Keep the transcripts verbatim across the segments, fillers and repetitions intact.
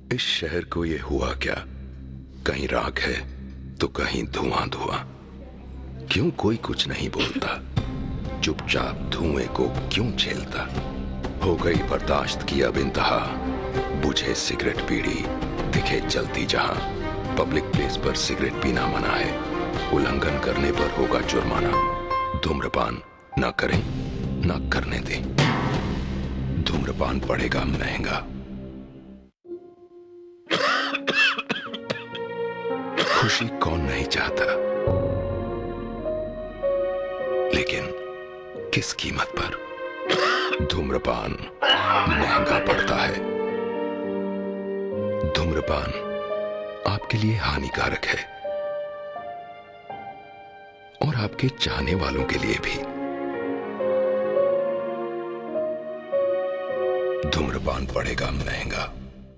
इस शहर को ये हुआ क्या? कहीं राख है तो कहीं धुआं धुआं। क्यों कोई कुछ नहीं बोलता? चुपचाप धुएं को क्यों झेलता? हो गई बर्दाश्त की अब इंतहा। बुझे सिगरेट बीड़ी दिखे जलती जहां। पब्लिक प्लेस पर सिगरेट पीना मना है, उल्लंघन करने पर होगा जुर्माना। धूम्रपान ना करें ना करने दें, धूम्रपान पड़ेगा महंगा। खुशी कौन नहीं चाहता, लेकिन किस कीमत पर? धूम्रपान महंगा पड़ता है। धूम्रपान आपके लिए हानिकारक है और आपके चाहने वालों के लिए भी। धूम्रपान पड़ेगा महंगा।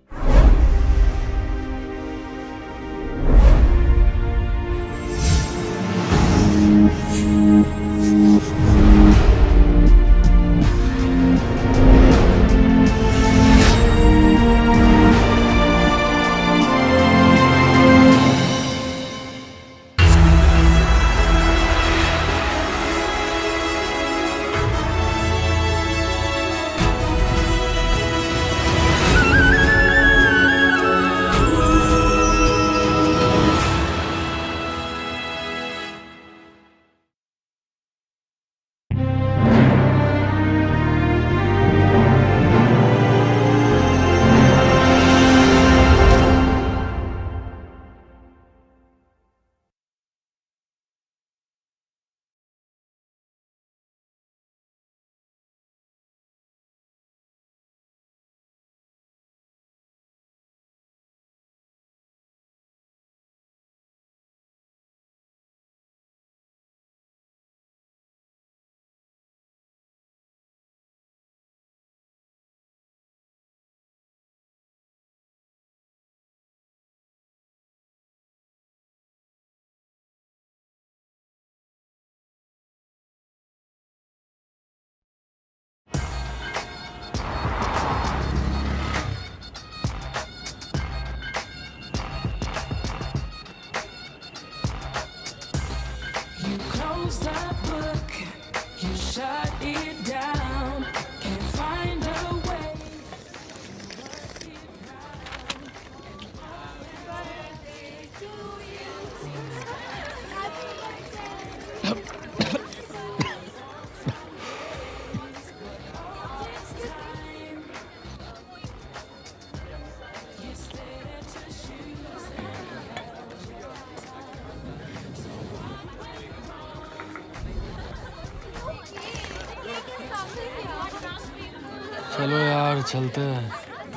चलो यार चलते हैं,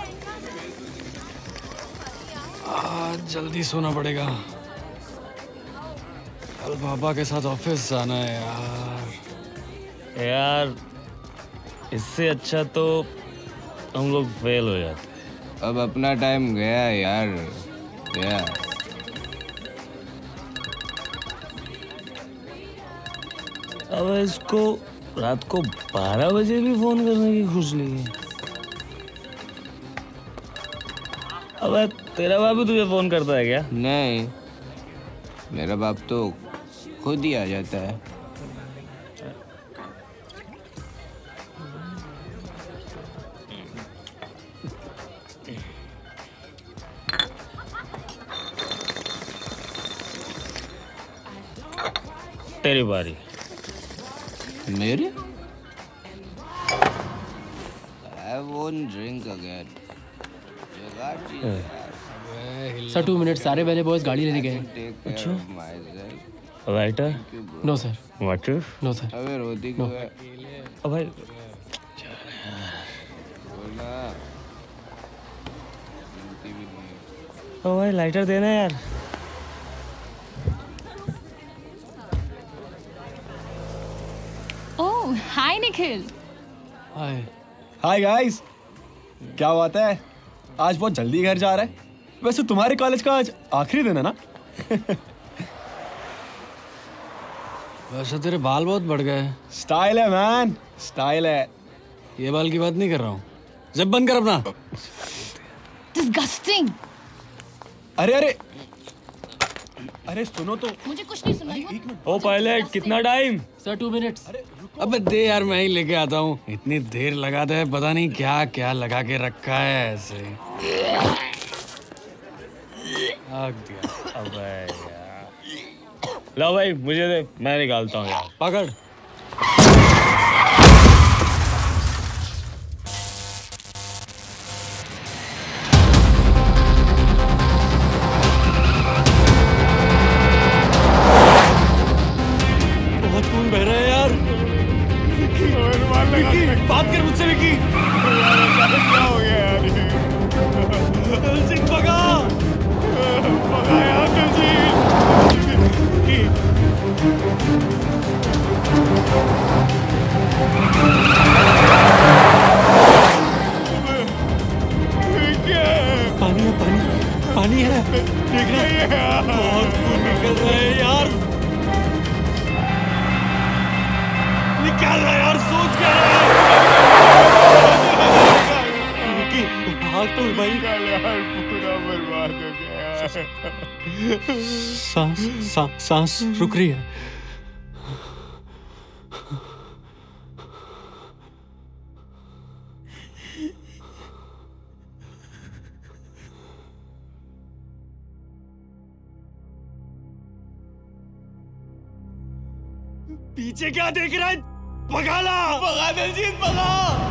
आज जल्दी सोना पड़ेगा। कल पापा के साथ ऑफिस जाना है यार। यार इससे अच्छा तो हम लोग फेल हो जाते। अब अपना टाइम गया यार, गया। अब इसको रात को बारह बजे भी फोन करने की खुजली है। अब तेरा बाप भी तुझे फोन करता है क्या? नहीं, मेरा बाप तो खुद ही आ जाता है। तेरी बारी। मेरे? I won't drink again. Sir two minute, सारे पहले बॉयज गाड़ी लेने गए। अच्छा। Writer? No sir. Water? No sir. अबे रोती क्यों है? अब भाई बोलना। ओ भाई लाइटर देना यार। ओह हाय निखिल। हाय। हाय गाइस, क्या बात है? आज बहुत जल्दी घर जा रहा है। वैसे तुम्हारे कॉलेज का आज आखिरी दिन है ना? वैसे तेरे बाल बहुत बढ़ गए। स्टाइल है मैन, स्टाइल है। ये बाल की बात नहीं कर रहा हूँ। जब बंद कर अपना। Disgusting. अरे अरे अरे सुनो तो, मुझे कुछ नहीं सुनाई। ओ पायलट, कितना टाइम? Sir two minutes. अबे दे यार, मैं ही लेके आता हूँ। इतनी देर लगाता है, पता नहीं क्या क्या लगा के रखा है ऐसे। आग दिया। अबे यार, लो भाई मुझे दे, मैं निकालता हूँ यार। पकड़। बहुत खून बह रहा है यार। विक्की, विक्की, बात कर मुझसे विक्की। क्या हो गया यार? दिलजीत भगा, भगा यार दिलजीत। पानी है, पानी पानी है, देख रहा है? बहुत खून निकल रहा है यार। निकाल रहा है यार, सोच क्या रहा है? विक्की, हाथ तो भाई। यार पूरा बर्बाद हो गया यार। सांस सा, सांस रुक रही है। पीछे क्या देख रहा है? भगा ला, भगा दिलजीत, भगा।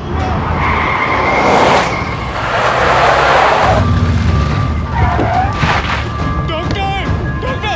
Doctor, doctor.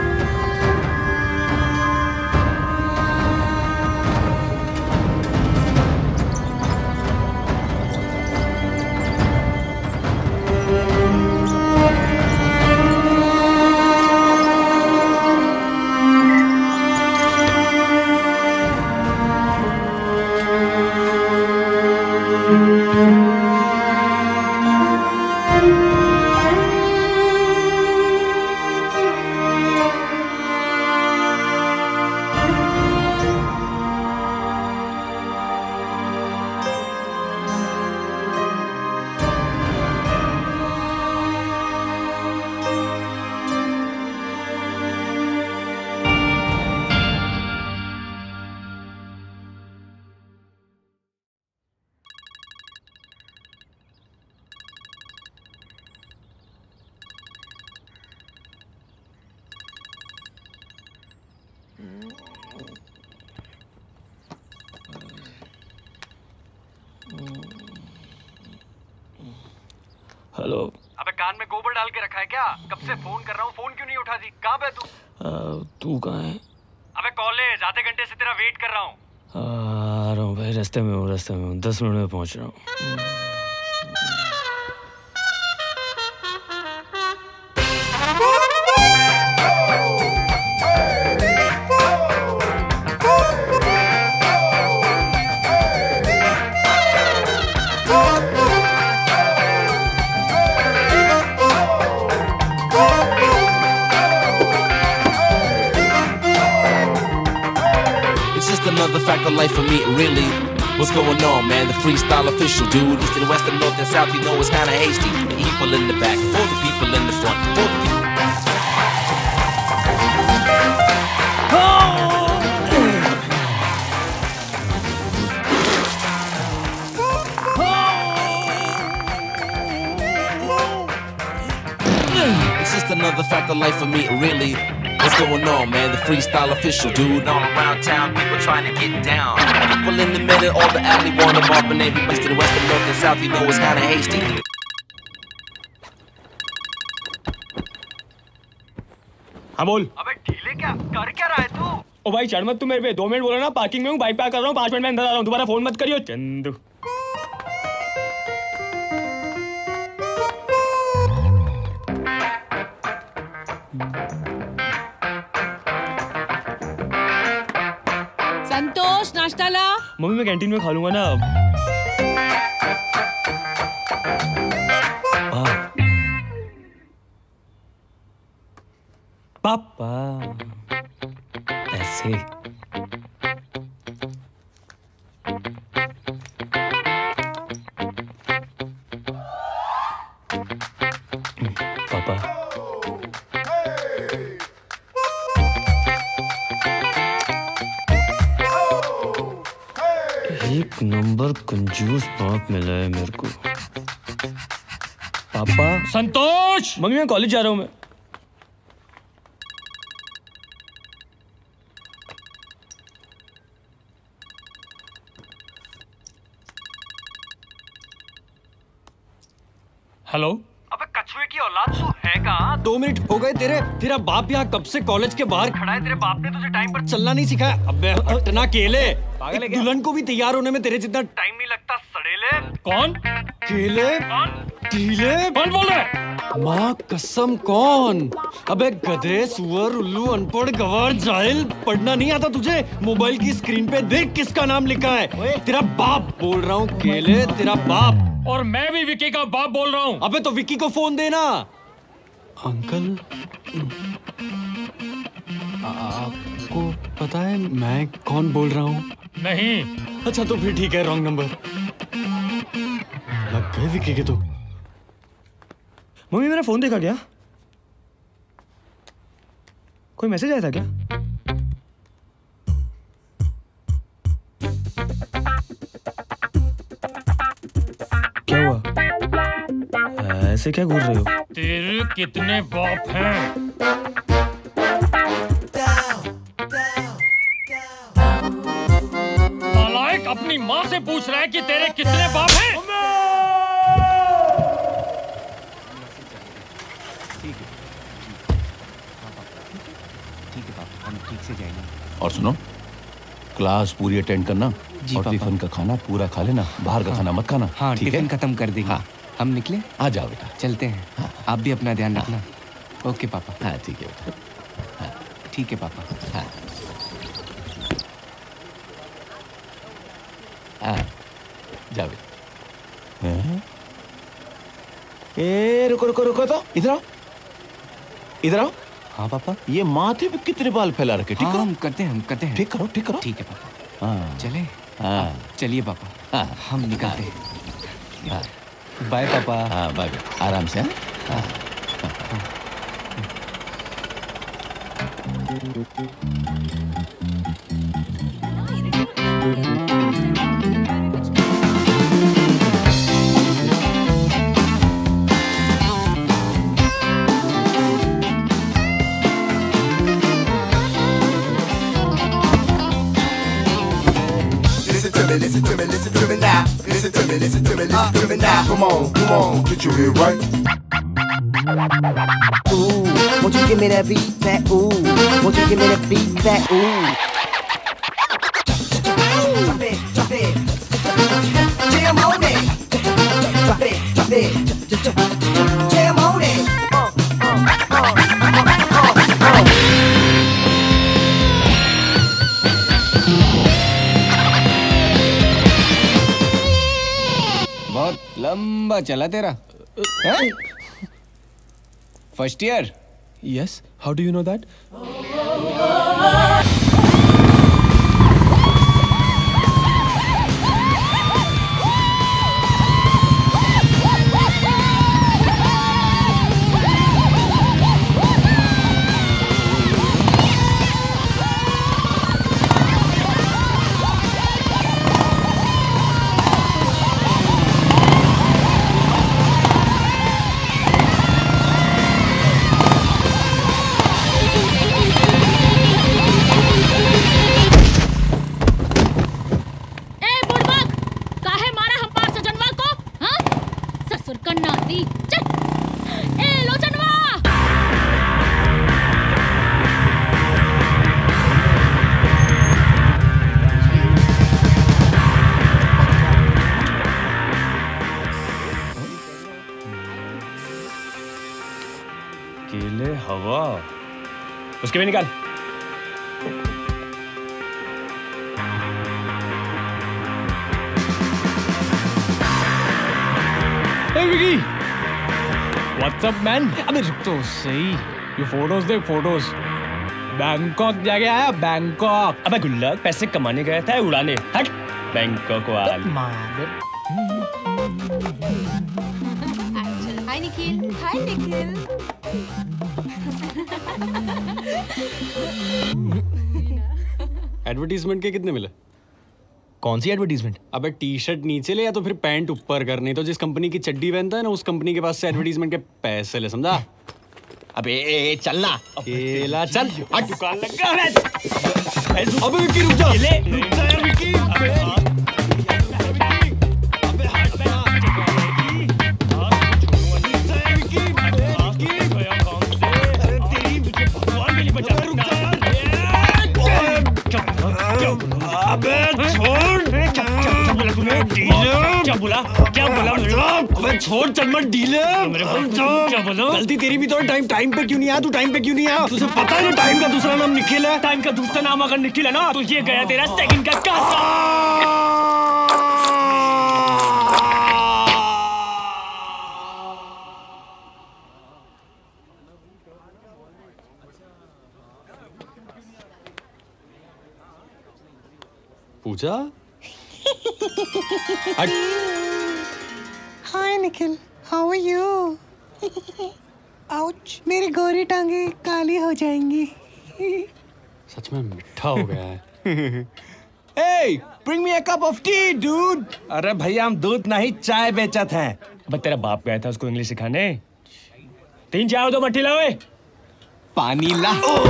हेलो। अबे कान में गोबर डाल के रखा है क्या? कब से फोन कर रहा हूँ, फोन क्यों नहीं उठा दी? कहाँ पे तू? तू कहाँ है? अबे कॉलेज, आधे घंटे से तेरा वेट कर रहा हूँ। आ रहा हूँ भाई, रास्ते में हूँ, रास्ते में हूँ, दस मिनट में पहुँच रहा हूँ। Another fact of life for me, really. What's going on, man? The freestyle official, dude. East and west and north and south, you know it's kinda hasty. The people in the back, for the people in the front, for the people. It's just another fact of life for me, really. What's going on, man? The freestyle official, dude. All around town, people trying to get down. People in the middle, all the alley want them up, and everybody to the west and north and south, you know it's kinda hasty. हाँ बोल। अबे ढीले क्या कर क्या रहा है तू? ओ भाई चढ़ मत तू मेरे पे, दो मिनट बोला ना, पार्किंग में हूँ, बाइक पार्क कर रहा हूँ, पाँच मिनट में अंदर आ रहा हूँ, दोबारा फोन मत करियो चंदू। संतोष, नाश्ता ला। मम्मी मैं कैंटीन में खा लूंगा ना। पापा ऐसे एक नंबर कंजूस बाप मिला है मेरे को। पापा। संतोष। मम्मी मैं कॉलेज जा रहा हूँ मैं। हेलो। अबे कछुए की औलाद तू है कहाँ? दो मिनट हो गए तेरे तेरा बाप यहाँ कब से कॉलेज के बाहर खड़ा है। तेरे बाप ने तुझे टाइम पर चलना नहीं सिखाया। अबे हटना केले। दुल्हन को भी तैयार होने में तेरे जितना टाइम नहीं लगता सड़ेले। कौन? केले ढीले। कौन बोल रहा है? माँ कसम कौन? अबे गधे सुअर उल्लू अनपढ़ गवार जाहिल, पढ़ना नहीं आता तुझे? मोबाइल की स्क्रीन पे देख किसका नाम लिखा है। तेरा बाप बोल रहा हूँ केले, तेरा बाप। और मैं भी विकी का बाप बोल रहा हूँ। अबे तो विकी को फोन देना। अंकल आपको पता है मैं कौन बोल रहा हूँ? नहीं। अच्छा तो फिर ठीक है, रॉन्ग नंबर। लग गए विकी के तो। मम्मी मेरा फोन देखा क्या? कोई मैसेज आया था क्या? क्या हुआ? ऐसे क्या घूर रहे हो? तेरे कितने बाप हैं? नालायक अपनी माँ से पूछ रहा है कि तेरे कितने बाप हैं? और सुनो, क्लास पूरी अटेंड करना और टिफिन का खाना पूरा खा लेना, बाहर का खाना मत खाना। हाँ, ठीक टिफिन है? खत्म कर देंगे। हाँ, हम निकले? आ जाओ बेटा। चलते हैं। हाँ, आप भी अपना ध्यान रखना। ओके पापा। हाँ ठीक है बेटा। हाँ, ठीक है पापा। हाँ हाँ जाओ बेटा। हाँ? ए रुको रुको रुको तो इधर आओ, इधर आओ। हाँ पापा। ये माथे पे कितने बाल फैला रखे? ठीक हाँ, करो। हम करते हैं हम करते हैं। ठीक करो ठीक करो। ठीक है पापा। हाँ चले। हाँ चलिए पापा। हाँ हम निकलते हैं। हाँ बाय पापा। हाँ बाय बाय, आराम से। हाँ Listen to me, listen to me, listen to me now. Listen to me, listen to me, listen to me now. Come on, come on, get your head right. Ooh, won't you give me that beat back? Ooh, won't you give me that beat back? Ooh. Drop it, drop it. Jam on it. Drop it, drop it. Jam on it. Uh, uh, uh, uh, uh, uh. बहुत लंबा चला तेरा। First year? Yes, how do you know that? केले हवा, उसके भी निकाल। Hey Vicky, what's up man? अबे रुक तो सही, ये फोटोज देख फोटोज। बैंकॉक जाके आया बैंकॉक। अबे गुल्लक, पैसे कमाने गया था उड़ाने। हट बैंकॉक वाल। Hi Nikhil. Hi Nikhil. Advertisement के कितने मिले? कौन सी एडवर्टीजमेंट? अबे टी शर्ट नीचे ले या तो फिर पैंट ऊपर कर, नहीं तो जिस कंपनी की चड्डी पहनता है ना उस कंपनी के पास से एडवर्टीजमेंट के पैसे ले, समझा? अबे ए, चलना केला चल, हट दुकान लगा है। अबे विक्की रुक जा, रुक जा यार विक्की। अबे छोड़, क्या बोला तूने? क्या बोला? क्या बोला? अबे छोड़, चल मत डीले। क्या बोला? गलती तेरी भी तो है, टाइम टाइम पे क्यों नहीं आया? तू टाइम पे क्यों नहीं आया? तुझे पता है ना टाइम का दूसरा नाम निखिल है? टाइम का दूसरा नाम अगर निखिल है ना तो ये गया तेरा सेकंड का कासा। Pooja? Hi Nikhil, how are you? Ouch, मेरी गोरी टांगे काली हो जाएंगी। सच में मिठा हो गया है। Hey, bring me a cup of tea, dude. अरे भैया हम दूध नहीं चाय बेचत हैं। अब तेरा बाप गया था उसको इंग्लिश सिखाने। तीन चाय हो तो मट्टी लाओ। पानी ला।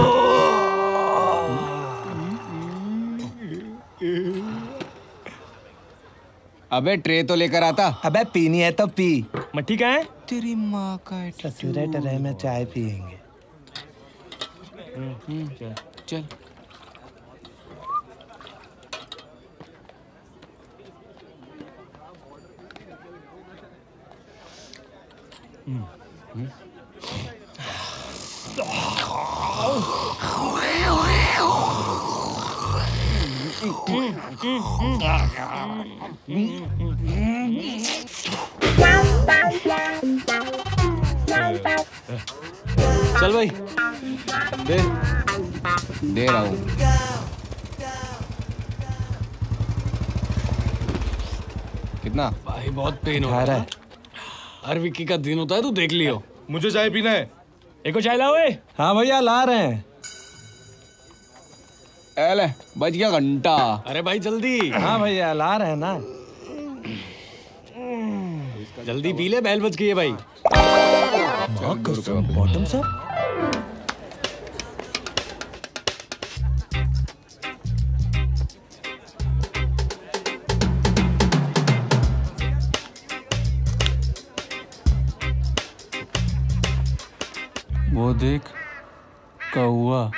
अबे ट्रे तो लेकर आता। अबे पीनी है तो पी। मट्टी कहाँ है? तेरी माँ का ससुरे टरे में चाय पियेंगे। चल। चल भाई, दे दे रहा हूँ। कितना? भाई बहुत पेन हो रहा है। हर विक्की का दिन होता है, तू देख लियो। मुझे चाय पीना है। एको चाय लाओ। हाँ भैया ला रहे हैं। एले, बज गया घंटा। अरे भाई जल्दी। हाँ भैया ला रहे हैं ना। जल्दी पी ले, बैल बज गई है भाई। Bottom sir. वो देख कौआ।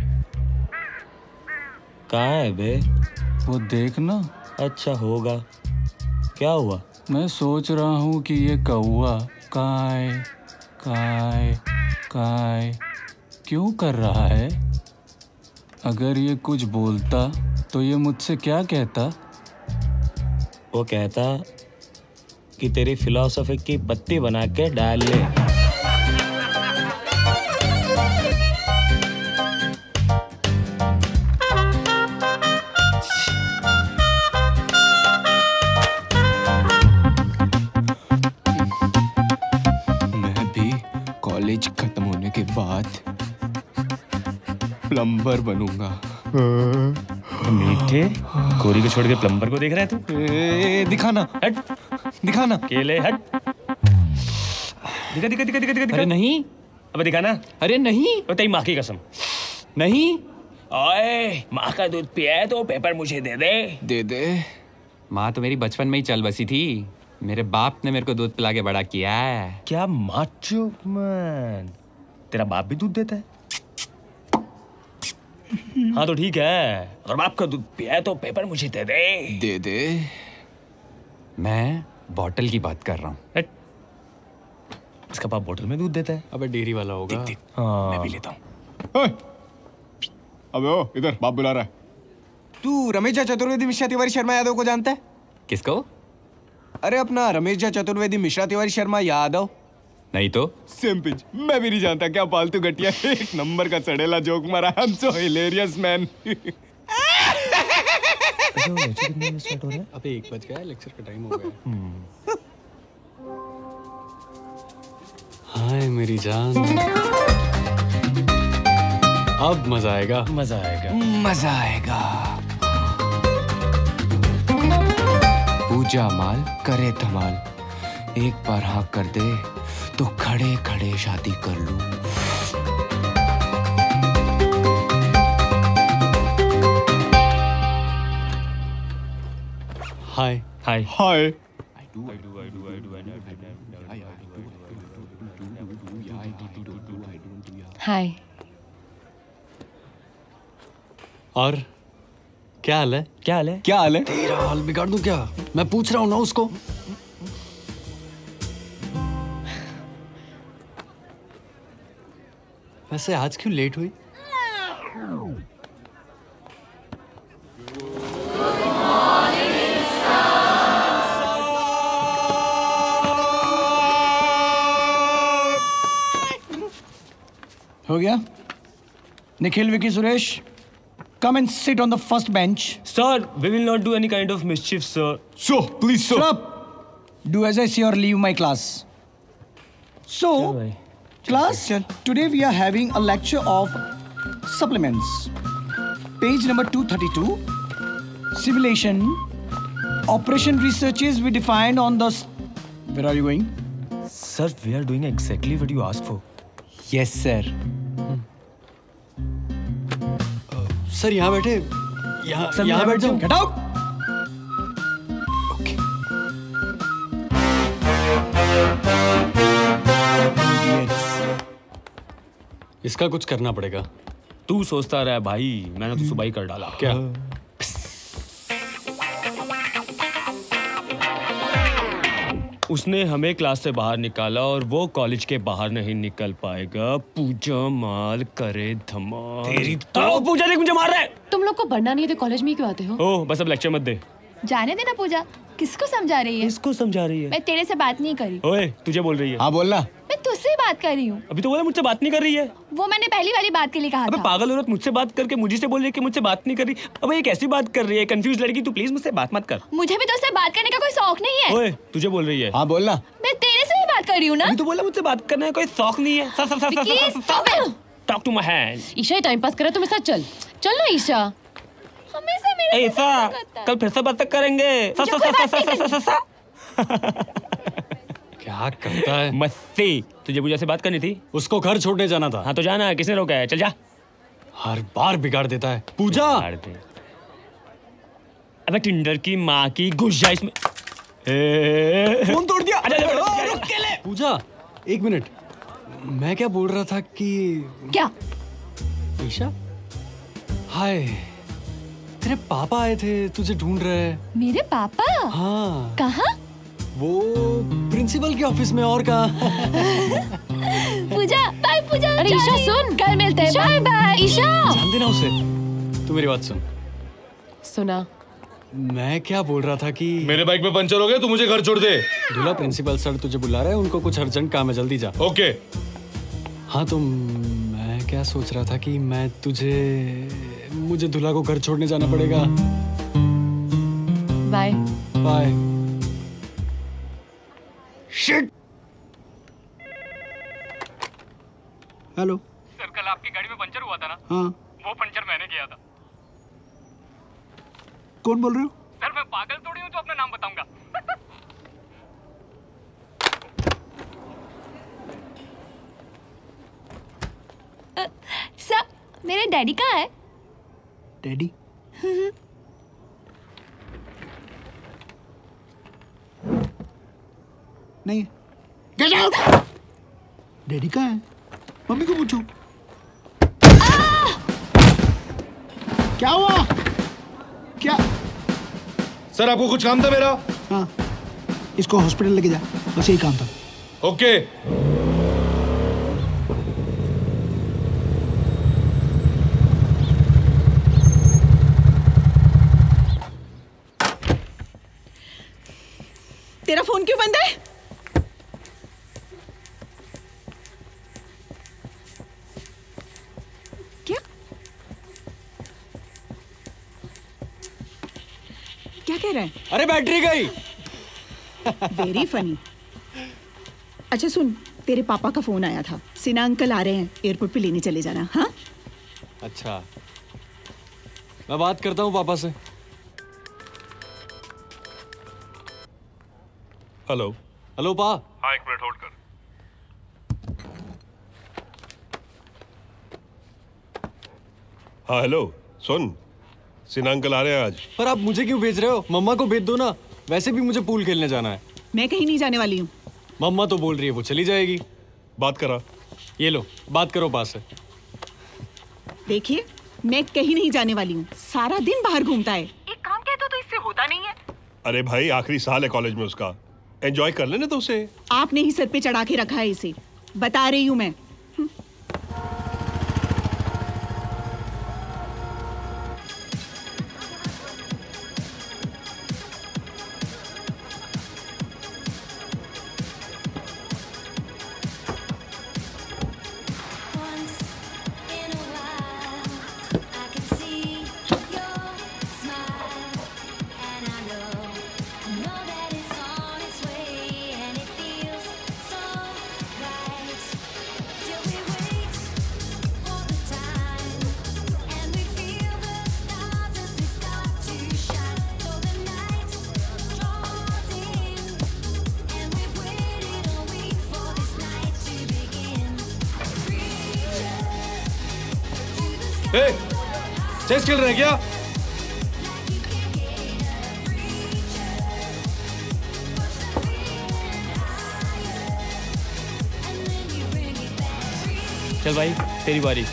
कहाँ है बे? वो देख ना। अच्छा होगा। क्या हुआ? मैं सोच रहा हूँ कि ये कौआ काय काय काय क्यों कर रहा है? अगर ये कुछ बोलता तो ये मुझसे क्या कहता? वो कहता कि तेरी फिलॉसफी की पत्ती बना के डाल ले। कॉलेज खत्म होने के बाद प्लम्बर बनूंगा। मीठे गोरी को छोड़ के प्लम्बर को देख रहा है तू? ए, दिखाना। हट दिखाना। केले हट। दिखा दिखा दिखा दिखा दिखा। अरे नहीं। अबे दिखाना। अरे नहीं। तो तेरी माँ की कसम। नहीं। ओए, माँ का दूध पिया है तो पेपर मुझे दे दे। दे दे। माँ तो मेरी बचपन में ही चल बसी थी। मेरे बाप ने मेरे को दूध पिला के बड़ा किया है। क्या माचो मैन, तेरा बाप भी दूध देता है? हाँ तो ठीक है, अगर बाप का दूध पिया है तो पेपर मुझे दे दे। दे दे। मैं बॉटल की बात कर रहा हूँ। इसका बाप बोतल में दूध देता है। अबे डेयरी वाला होगा। देख, देख। हाँ। मैं भी लेता हूँ। अबे ओ, इधर बाप बुला रहा है। तू रमेश झा चतुर्वेदी मिश्रा तिवारी शर्मा यादव को जानता है? किसको? अरे अपना रमेश झा चतुर्वेदी मिश्रा तिवारी शर्मा यादव। नहीं तो? Same pinch. मैं भी नहीं जानता। क्या फालतू घटिया, एक नंबर का सड़ेला जोक मारा। I am so hilarious man. अबे एक बज गया, लेक्चर का टाइम हो गया। हाय मेरी जान, अब मजा आएगा। मजा आएगा। मजा आएगा। पूजा माल करे धमाल, एक बार हाँ कर दे तो खड़े खड़े शादी कर लूं। हाय हाय हाय हाय। और क्या हाल है? क्या हाल है? क्या हाल है? तेरा हाल बिगाड़ दूं क्या? मैं पूछ रहा हूँ ना उसको। वैसे आज क्यों लेट हुई? हो गया? Nikhil, Vicky, Suresh, come and sit on the first bench. Sir, we will not do any kind of mischief, sir. So, please, sir. Shut up. Do as I say or leave my class. So, class, today we are having a lecture of supplements. Page number two thirty-two. Simulation. Operation researches we defined on the... Where are you going? Sir, we are doing exactly what you asked for. Yes, sir. Sir यहाँ बैठे, यहाँ sir, यहाँ बैठ जाओ। Get out. Okay. इसका कुछ करना पड़ेगा। तू सोचता रहा भाई, मैंने तो सुबह ही कर डाला। क्या? उसने हमें क्लास से बाहर निकाला और वो कॉलेज के बाहर नहीं निकल पाएगा। पूजा माल करे धमाल। तेरी तो पूजा देख मुझे मार रहा है। तुम लोग को पढ़ना नहीं है तो कॉलेज में ही क्यों आते हो? ओह, बस अब लेक्चर मत दे। जाने देना पूजा। किसको समझा रही है? किसको समझा रही है? मैं तेरे से बात नहीं करी। ओए, तुझे बोल रही है। हाँ बोलना। मैं तुझसे ही बात कर रही हूँ। अभी तो बोला मुझसे बात नहीं कर रही है। वो मैंने पहली वाली बात के लिए कहा अबे था। पागल औरत मुझसे बात करके मुझे से बोल रही है कि मुझसे बात नहीं कर रही। अबे ये कैसी बात कर रही है? कंफ्यूज लड़की, तू प्लीज मुझसे बात मत कर। मुझे भी तुझसे बात करने का कोई शौक नहीं है। ओए, तुझे बोल रही है। हाँ बोलना। मैं तेरे से ही बात कर रही हूँ ना। अभी तो बोला मुझसे बात करने का कोई शौक नहीं है। Talk to my hand. Isha ही टाइम पास करे तो मेरे साथ चल। चल ना ईशा। हमेशा मेरे ऐसा कल फिर से बात करेंगे। क्या करता है? मस्ती। तुझे पूजा से बात करनी थी? उसको घर छोड़ने जाना था। हाँ तो जाना है, किसने रोका है? चल जा। हर बार बिगाड़ देता है। पूजा। अबे टिंडर की माँ की घुस जा इसमें। फोन तोड़ दिया। रुक के ले। पूजा, एक मिनट। मैं क्या बोल रहा था कि क्या? ईशा, हाय। तेरे पापा आए थे, तुझे ढूंढ रहे हैं। मेरे पापा? हाँ। कहाँ? वो प्रिंसिपल के ऑफिस में। और कहाँ? पूजा, बाय पूजा। अरे ईशा सुन, कल मिलते हैं। Bye bye Isha. जान देना उसे। तू मेरी बात सुन। सुना। मैं क्या बोल रहा था कि मेरे बाइक में पंचर हो गया, तू मुझे घर छोड़ दे। दूल्हा, प्रिंसिपल सर तुझे बुला रहे हैं, उनको कुछ अर्जेंट काम है, जल्दी जा। ओके। हाँ तो मैं क्या सोच रहा था कि मैं तुझे मुझे दूल्हा को घर छोड़ने जाना पड़ेगा। Bye bye. Shit. Hello sir, कल आपकी गाड़ी में पंचर हुआ था ना? हाँ। वो पंचर मैंने किया था। कौन बोल रहे हो? सर मैं पागल थोड़ी हूँ जो अपना नाम बताऊंगा। सर, मेरे डैडी कहाँ है? डैडी? नहीं। Get out. डैडी कहाँ है? मम्मी को पूछो। क्या हुआ? क्या? सर आपको कुछ काम था मेरा? हाँ, इसको हॉस्पिटल लेके जा, बस यही काम था। ओके। तेरा फोन क्यों बंद है? क्या क्या कह रहा है? अरे बैटरी गई। Very funny. अच्छा सुन, तेरे पापा का फोन आया था, सिन्हा अंकल आ रहे हैं, एयरपोर्ट पे लेने चले जाना। हाँ अच्छा, मैं बात करता हूँ पापा से। हेलो हेलो पा। हाँ एक मिनट होल्ड कर। हाँ हेलो सुन, सिन्हा अंकल आ रहे हैं आज। पर आप मुझे क्यों भेज रहे हो? मम्मा को भेज दो ना, वैसे भी मुझे पूल खेलने जाना है। मैं कहीं नहीं जाने वाली हूँ। मम्मा तो बोल रही है वो चली जाएगी। बात करा। ये लो बात करो पास से। देखिए मैं कहीं नहीं जाने वाली हूँ, सारा दिन बाहर घूमता है। एक काम कह दो तो इससे होता नहीं है। अरे भाई आखिरी साल है कॉलेज में उसका, एंजॉय कर लेने तो उसे। आपने ही सर पे चढ़ा के रखा है इसे, बता रही हूँ मैं। चेस खेल रहे क्या? चल भाई तेरी बारी।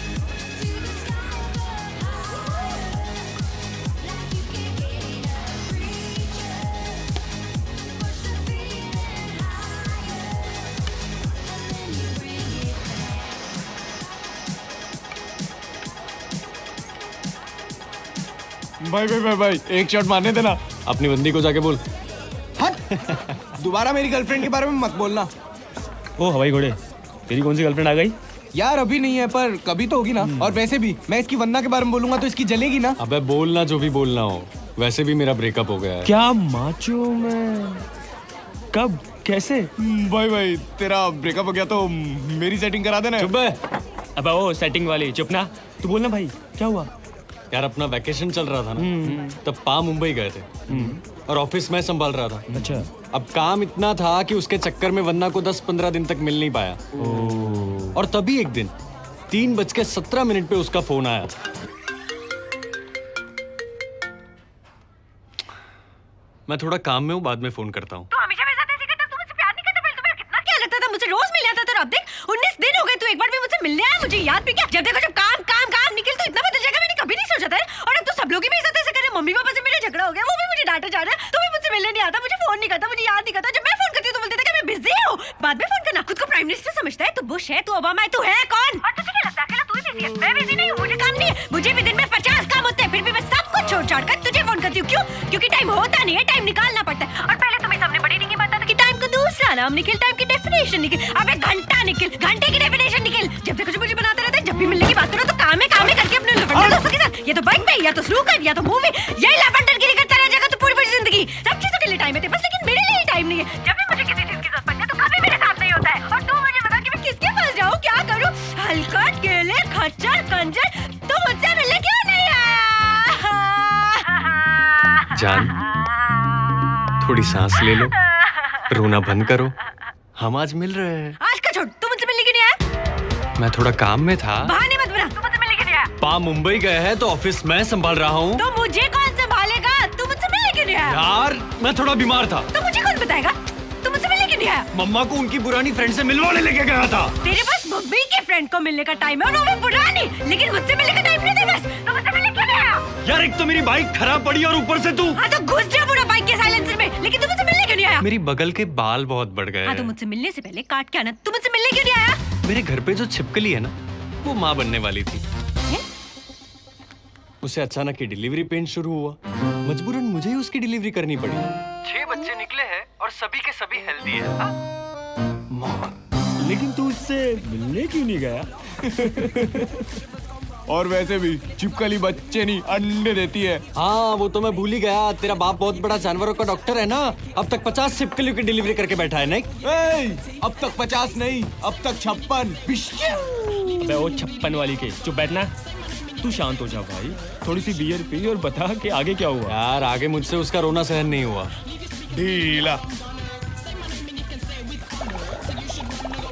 भाई भाई भाई भाई एक शॉट मारने देना। अपनी बंदी को जाके बोल। हट, दोबारा मेरी गर्लफ्रेंड के बारे में मत बोलना। ओ हवाई घोड़े, तेरी कौन सी गर्लफ्रेंड आ गई? यार अभी नहीं है पर कभी तो होगी ना। और वैसे भी मैं इसकी वंदना के बारे में बोलूंगा तो इसकी जलेगी ना। अबे बोलना जो भी बोलना हो, वैसे भी मेरा ब्रेकअप हो गया है। क्या माचो में? कब कैसे? भाई भाई तेरा ब्रेकअप हो गया तो मेरी सेटिंग करा देना। चुप है। अबे ओ सेटिंग वाली चुप ना, तू बोलना भाई क्या हुआ? यार अपना वैकेशन चल रहा था ना, तब पा मुंबई गए थे और ऑफिस में संभाल रहा था। अच्छा। अब काम इतना था कि उसके चक्कर में वन्ना को दस पंद्रह दिन तक मिल नहीं पाया। और तभी एक दिन तीन बज के सत्रह मिनट पे उसका फोन आया। मैं थोड़ा काम में हूँ, बाद में फोन करता हूँ। तू हमेशा मेरे साथ ऐसे करता, तू मुझसे प्यार नहीं करता। पहले तुम्हें कितना क्या लगता था, मुझे रोज मिल जाता था। अब देख उन्नीस दिन हो गए, तू एक बार भी मुझसे मिलने आया? मुझे याद भी क्या, जब देखो जब काम काम काम निकल तो इतना बदल जाएगा, मैंने कभी नहीं सोचा था। और अब तो सब लोग ही मेरे साथ ऐसे कर रहे हैं। मम्मी पापा से मेरा झगड़ा हो गया, वो भी मुझे डांटा जा रहा है। तू भी मुझसे मिलने नहीं आता, मुझे फोन नहीं करता, मुझे याद नहीं करता। जब मैं फोन करती हूँ तो बोलते थे कि मैं बिजी हूँ। बाद में फोन करना, खुद को प्राइम मिनिस्टर समझता है। तू बुश है, तू ओबामा है, तू है कौन? और तुझे क्या लगता है अकेला तू ही बिजी है? मैं बिजी नहीं हूँ, मुझे काम नहीं है। मुझे भी दिन में पचास काम होते हैं, फिर भी मैं सब कुछ छोड़ छाड़ कर तुझे फोन करती हूँ। क्यों? क्योंकि टाइम होता नहीं है, टाइम निकालना पड़ता है। और पहले तुम्हें सामने बड़ी नहीं बताता कि टाइम का दूसरा नाम निकल, टाइम की डेफिनेशन निकल। अबे घंटा निकल, घंटे की डेफिनेशन निकल। जब देखो मुझे बनाते रहते हैं, जब भी मिलने की बात करो तो काम है काम है करके अपने लवंडर दोस्तों के साथ, या तो बाइक पे या तो स्नूकर या तो मूवी, यही लवंडरगिरी करता रह जाएगा तो पूरी पूरी जिंदगी। सब चीजों के लिए टाइम है बस, लेकिन मेरे लिए टाइम नहीं है। जब भी मुझे किसी चीज की जरूरत पड़ती है तो कभी मेरे साथ नहीं होता है। और तू मुझे बता कि मैं किसके पास जाऊँ, क्या करूँ? हलकट केले खच्चर कंजर, तू मुझसे मिलने क्यों नहीं आया? जान थोड़ी सांस ले लो, रोना बंद करो, हम आज मिल रहे हैं। आज का छोड़, तू मुझसे मिलने क्यों नहीं आया? मैं थोड़ा काम में था। बहाने मत बना, तू मुझसे मिलने क्यों नहीं आया? पा मुंबई गए हैं तो ऑफिस में संभाल रहा हूँ। तो मुझे कौन संभालेगा? तू मुझसे मिलने क्यों नहीं आया? यार मैं थोड़ा बीमार था। तो मुझे कौन बताएगा? तू मुझसे मिलने क्यों नहीं आया? मम्मा को उनकी पुरानी फ्रेंड से मिलवाने लेके गया था। तेरे पास मम्मी के फ्रेंड को मिलने का टाइम है और वो भी पुरानी, लेकिन मुझसे मिलने का टाइम नहीं है बस। तो मुझसे मिलने क्यों नहीं आया? यार एक तो मेरी बाइक खराब पड़ी और ऊपर से तू। हाँ तो घुस जा पूरा बाइक के साइलेंसर में, लेकिन तू मुझसे मिलने क्यों नहीं आया? मेरी बगल के बाल बहुत बढ़ गए। हाँ तो मुझसे मिलने से पहले काट के आना। तू मुझसे मिलने क्यों नहीं आया? मेरे घर पे जो छिपकली है ना, वो माँ बनने वाली थी। उसे अचानक ही डिलीवरी पेन शुरू हुआ, मजबूरन मुझे ही उसकी डिलीवरी करनी पड़ी। छह बच्चे निकले हैं और सभी के सभी हेल्दी है। लेकिन तू उससे मिलने क्यों नहीं गया? और वैसे भी छिपकली बच्चे नहीं अंडे देती है। हाँ वो तो मैं भूल ही गया, तेरा बाप बहुत बड़ा जानवरों का डॉक्टर है ना। अब तक पचास छिपकलियों की डिलीवरी करके बैठा है। नहीं ए, अब तक पचास नहीं, अब तक छप्पन। वो छप्पन वाली के चुप बैठना। तू शांत हो जा भाई, थोड़ी सी बियर पी और बता कि आगे क्या हुआ। यार आगे मुझसे उसका रोना सहन नहीं हुआ। ढीला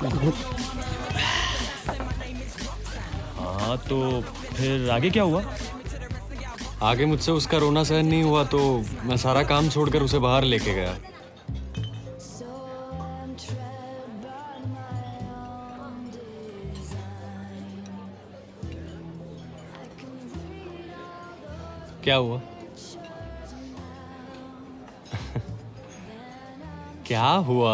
हाँ तो फिर आगे क्या हुआ? आगे मुझसे उसका रोना सहन नहीं हुआ तो मैं सारा काम छोड़कर उसे बाहर लेके गया। क्या हुआ? क्या हुआ?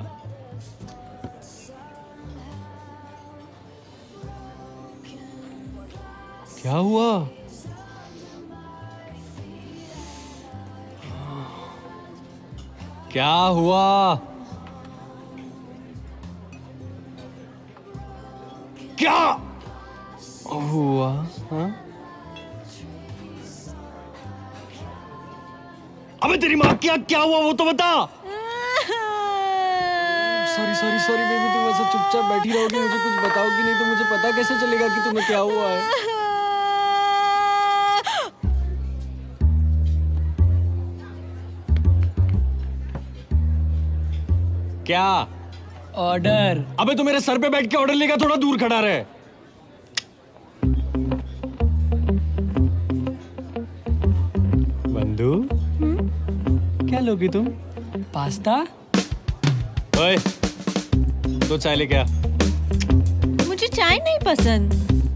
क्या हुआ? क्या हुआ? क्या हुआ? हाँ? अबे तेरी माँ क्या क्या हुआ वो तो बता। सॉरी सॉरी सॉरी बेबी, तुम ऐसा चुपचाप बैठी रहोगी, मुझे कुछ बताओगी नहीं तो मुझे पता कैसे चलेगा कि तुम्हें क्या हुआ है। क्या ऑर्डर? अबे तू मेरे सर पे बैठ के ऑर्डर लेगा, थोड़ा दूर खड़ा रहे। बंधु क्या लोगी तुम? पास्ता। ओए दो चाय लेके आ। मुझे चाय नहीं पसंद।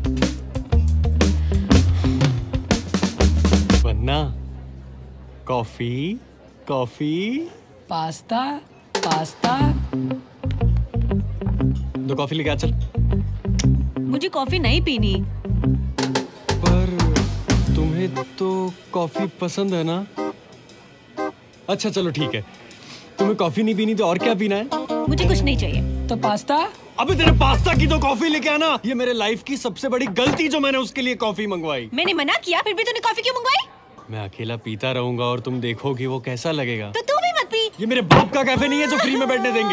वरना कॉफी कॉफी। Pasta pasta. दो कॉफी लेके आ चल। मुझे कॉफी नहीं पीनी। पर तुम्हें तो कॉफी पसंद है ना? अच्छा चलो ठीक है, तुम्हें कॉफी नहीं पीनी तो और क्या पीना है? मुझे कुछ नहीं चाहिए। तो पास्ता? अबे तेरे पास्ता की तो कॉफी लेके आना। ये मेरे लाइफ की सबसे बड़ी गलती जो मैंने उसके लिए कॉफी मंगवाई। मैंने मना किया फिर भी तूने कॉफी क्यों मंगवाई? मैं अकेला पीता रहूंगा और तुम देखोगी वो कैसा लगेगा। तो तू भी मत पी। ये मेरे बाप का कैफे नहीं है जो फ्री में बैठने देंगे।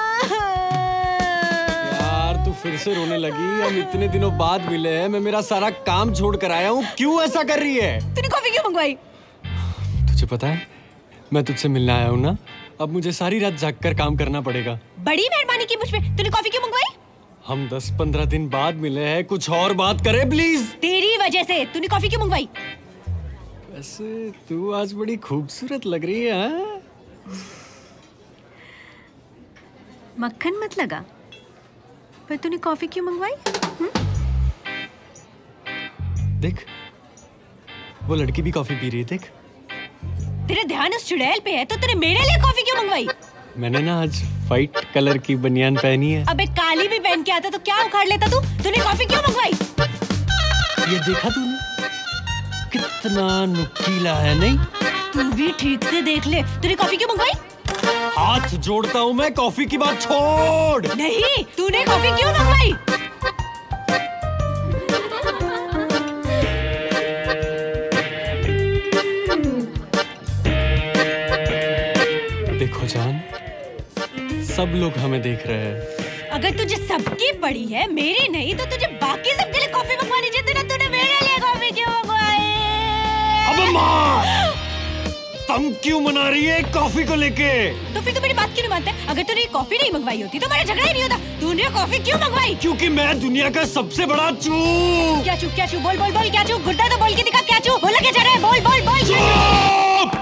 यार तू फिर से रोने लगी। हम इतने दिनों बाद मिले हैं, मैं मेरा सारा काम छोड़ कर आया हूँ, क्यों ऐसा कर रही है? तूने कॉफी क्यों मंगवाई? तुझे पता है मैं तुझसे मिलने आया हूँ ना, अब मुझे सारी रात जाग कर काम करना पड़ेगा। बड़ी मेहरबानी की मुझ पे। तूने कॉफी क्यों मंगवाई? हम दस पंद्रह दिन बाद मिले हैं, कुछ और बात करें प्लीज। तेरी वजह से। तूने कॉफी क्यों मंगवाई? वैसे तू आज बड़ी खूबसूरत लग रही है। हाँ? मक्खन मत लगा। पर तूने कॉफी क्यों मंगवाई? हुँ? देख वो लड़की भी कॉफी पी रही है, देख। तेरा ध्यान उस चुड़ैल पे है तो तूने मेरे लिए कॉफी क्यों मंगवाई? मैंने ना आज व्हाइट कलर की बनियान पहनी है। अबे काली भी पहन के आता तो क्या उखाड़ लेता तू? तूने कॉफी क्यों मंगवाई? ये देखा तूने कितना नुकीला है, नहीं? तू भी ठीक से देख ले। तूने कॉफी क्यों मंगवाई? हाथ जोड़ता हूँ मैं, कॉफी की बात छोड़। नहीं, तूने कॉफी क्यों मंगवाई? देखो जान, सब लोग हमें देख रहे हैं। अगर तुझे सबकी पड़ी है, मेरी नहीं, तो तुझे बाकी सबके लिए कॉफी मंगवानी चाहिए ना। तूने मेरे लिए कॉफी क्यों मंगवाई? अबे माँ, तुम क्यों मना रही है कॉफी को लेके? तो फिर तू मेरी बात क्यों नहीं मानता? अगर तूने कॉफी नहीं मंगवाई होती तो हमारा झगड़ा ही नहीं होता। तूने कॉफी क्यों मंगवाई? क्योंकि मैं दुनिया का सबसे बड़ा चू। क्या चू? क्या चू? बोल बोल बोल। क्या चू? गुड्डा तो बोल के दिखा। क्या चू? बोला क्या जा रहा है? बोल बोल बोल।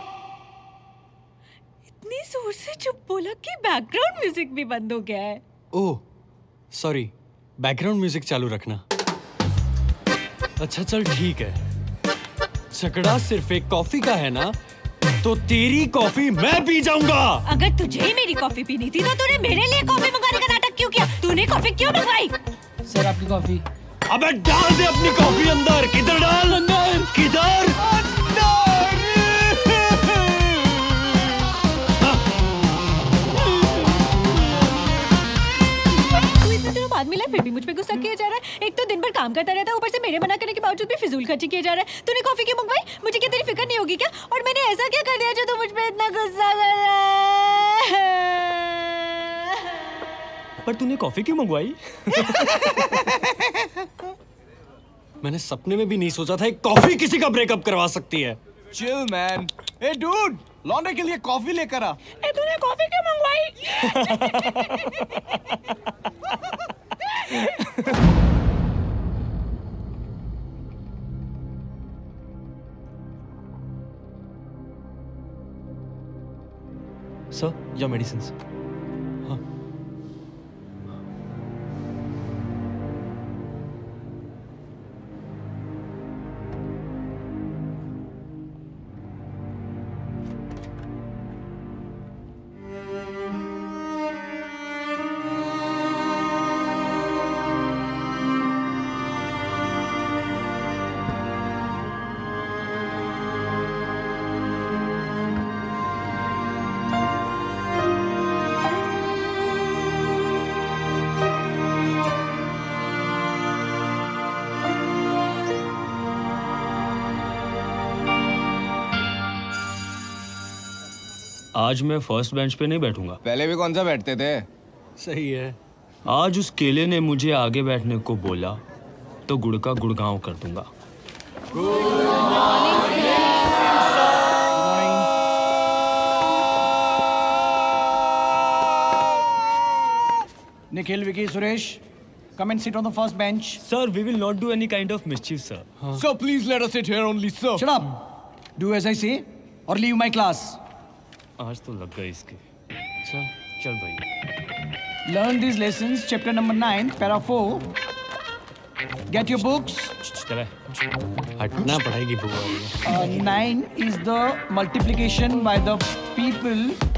इतनी जोर से चुप बोला कि बैकग्राउंड म्यूजिक भी बंद हो गया है। ओह सॉरी, बैकग्राउंड म्यूजिक चालू रखना। अच्छा चल ठीक है, झगड़ा सिर्फ एक कॉफी का है ना, तो तेरी कॉफी मैं पी जाऊंगा। अगर तुझे ही मेरी कॉफी पीनी थी तो तूने मेरे लिए कॉफी मंगाने का नाटक क्यों किया? तूने कॉफी क्यों मंगवाई? सर आपकी कॉफी। अबे डाल दे अपनी कॉफी अंदर। किधर डाल? अंदर। किधर? बाद मिला फिर भी मुझ पे गुस्सा किया जा रहा है। एक तो दिन भर काम करता रहता है, ऊपर से मेरे मना करने के बावजूद भी फिजूल खर्ची किया जा रहा है। तूने कॉफी क्यों मंगवाई? मुझे क्या तेरी फिक्र नहीं होगी क्या? और मैंने ऐसा क्या कर दिया जो तू मुझ पे इतना गुस्सा कर रहा है? पर तूने कॉफी क्यों मंगवाई? मैंने सपने में भी नहीं सोचा था एक कॉफी किसी का ब्रेकअप करवा सकती है। Chill man. ए डूड, लॉन्ड्री के लिए कॉफी लेकर आ। ए तूने कॉफी क्यों मंगवाई? Sir, your medicines. Huh. आज मैं फर्स्ट बेंच पे नहीं बैठूंगा। पहले भी कौन सा बैठते थे? सही है। आज उस केले ने मुझे आगे बैठने को बोला तो गुड़ का गुड़गांव कर दूंगा। Nikhil, Vicky, Suresh, come and sit on the first bench. Sir, we will not do any kind of mischief, sir. Huh. So please let us sit here only, sir. Shut up. Do as I say or leave my class. आज तो लग गए इसके। चल चल भाई। Learn these lessons, chapter number nine, para four. Get your books. चले। हटना पड़ेगी बुआ। Uh, nine is the multiplication by the people.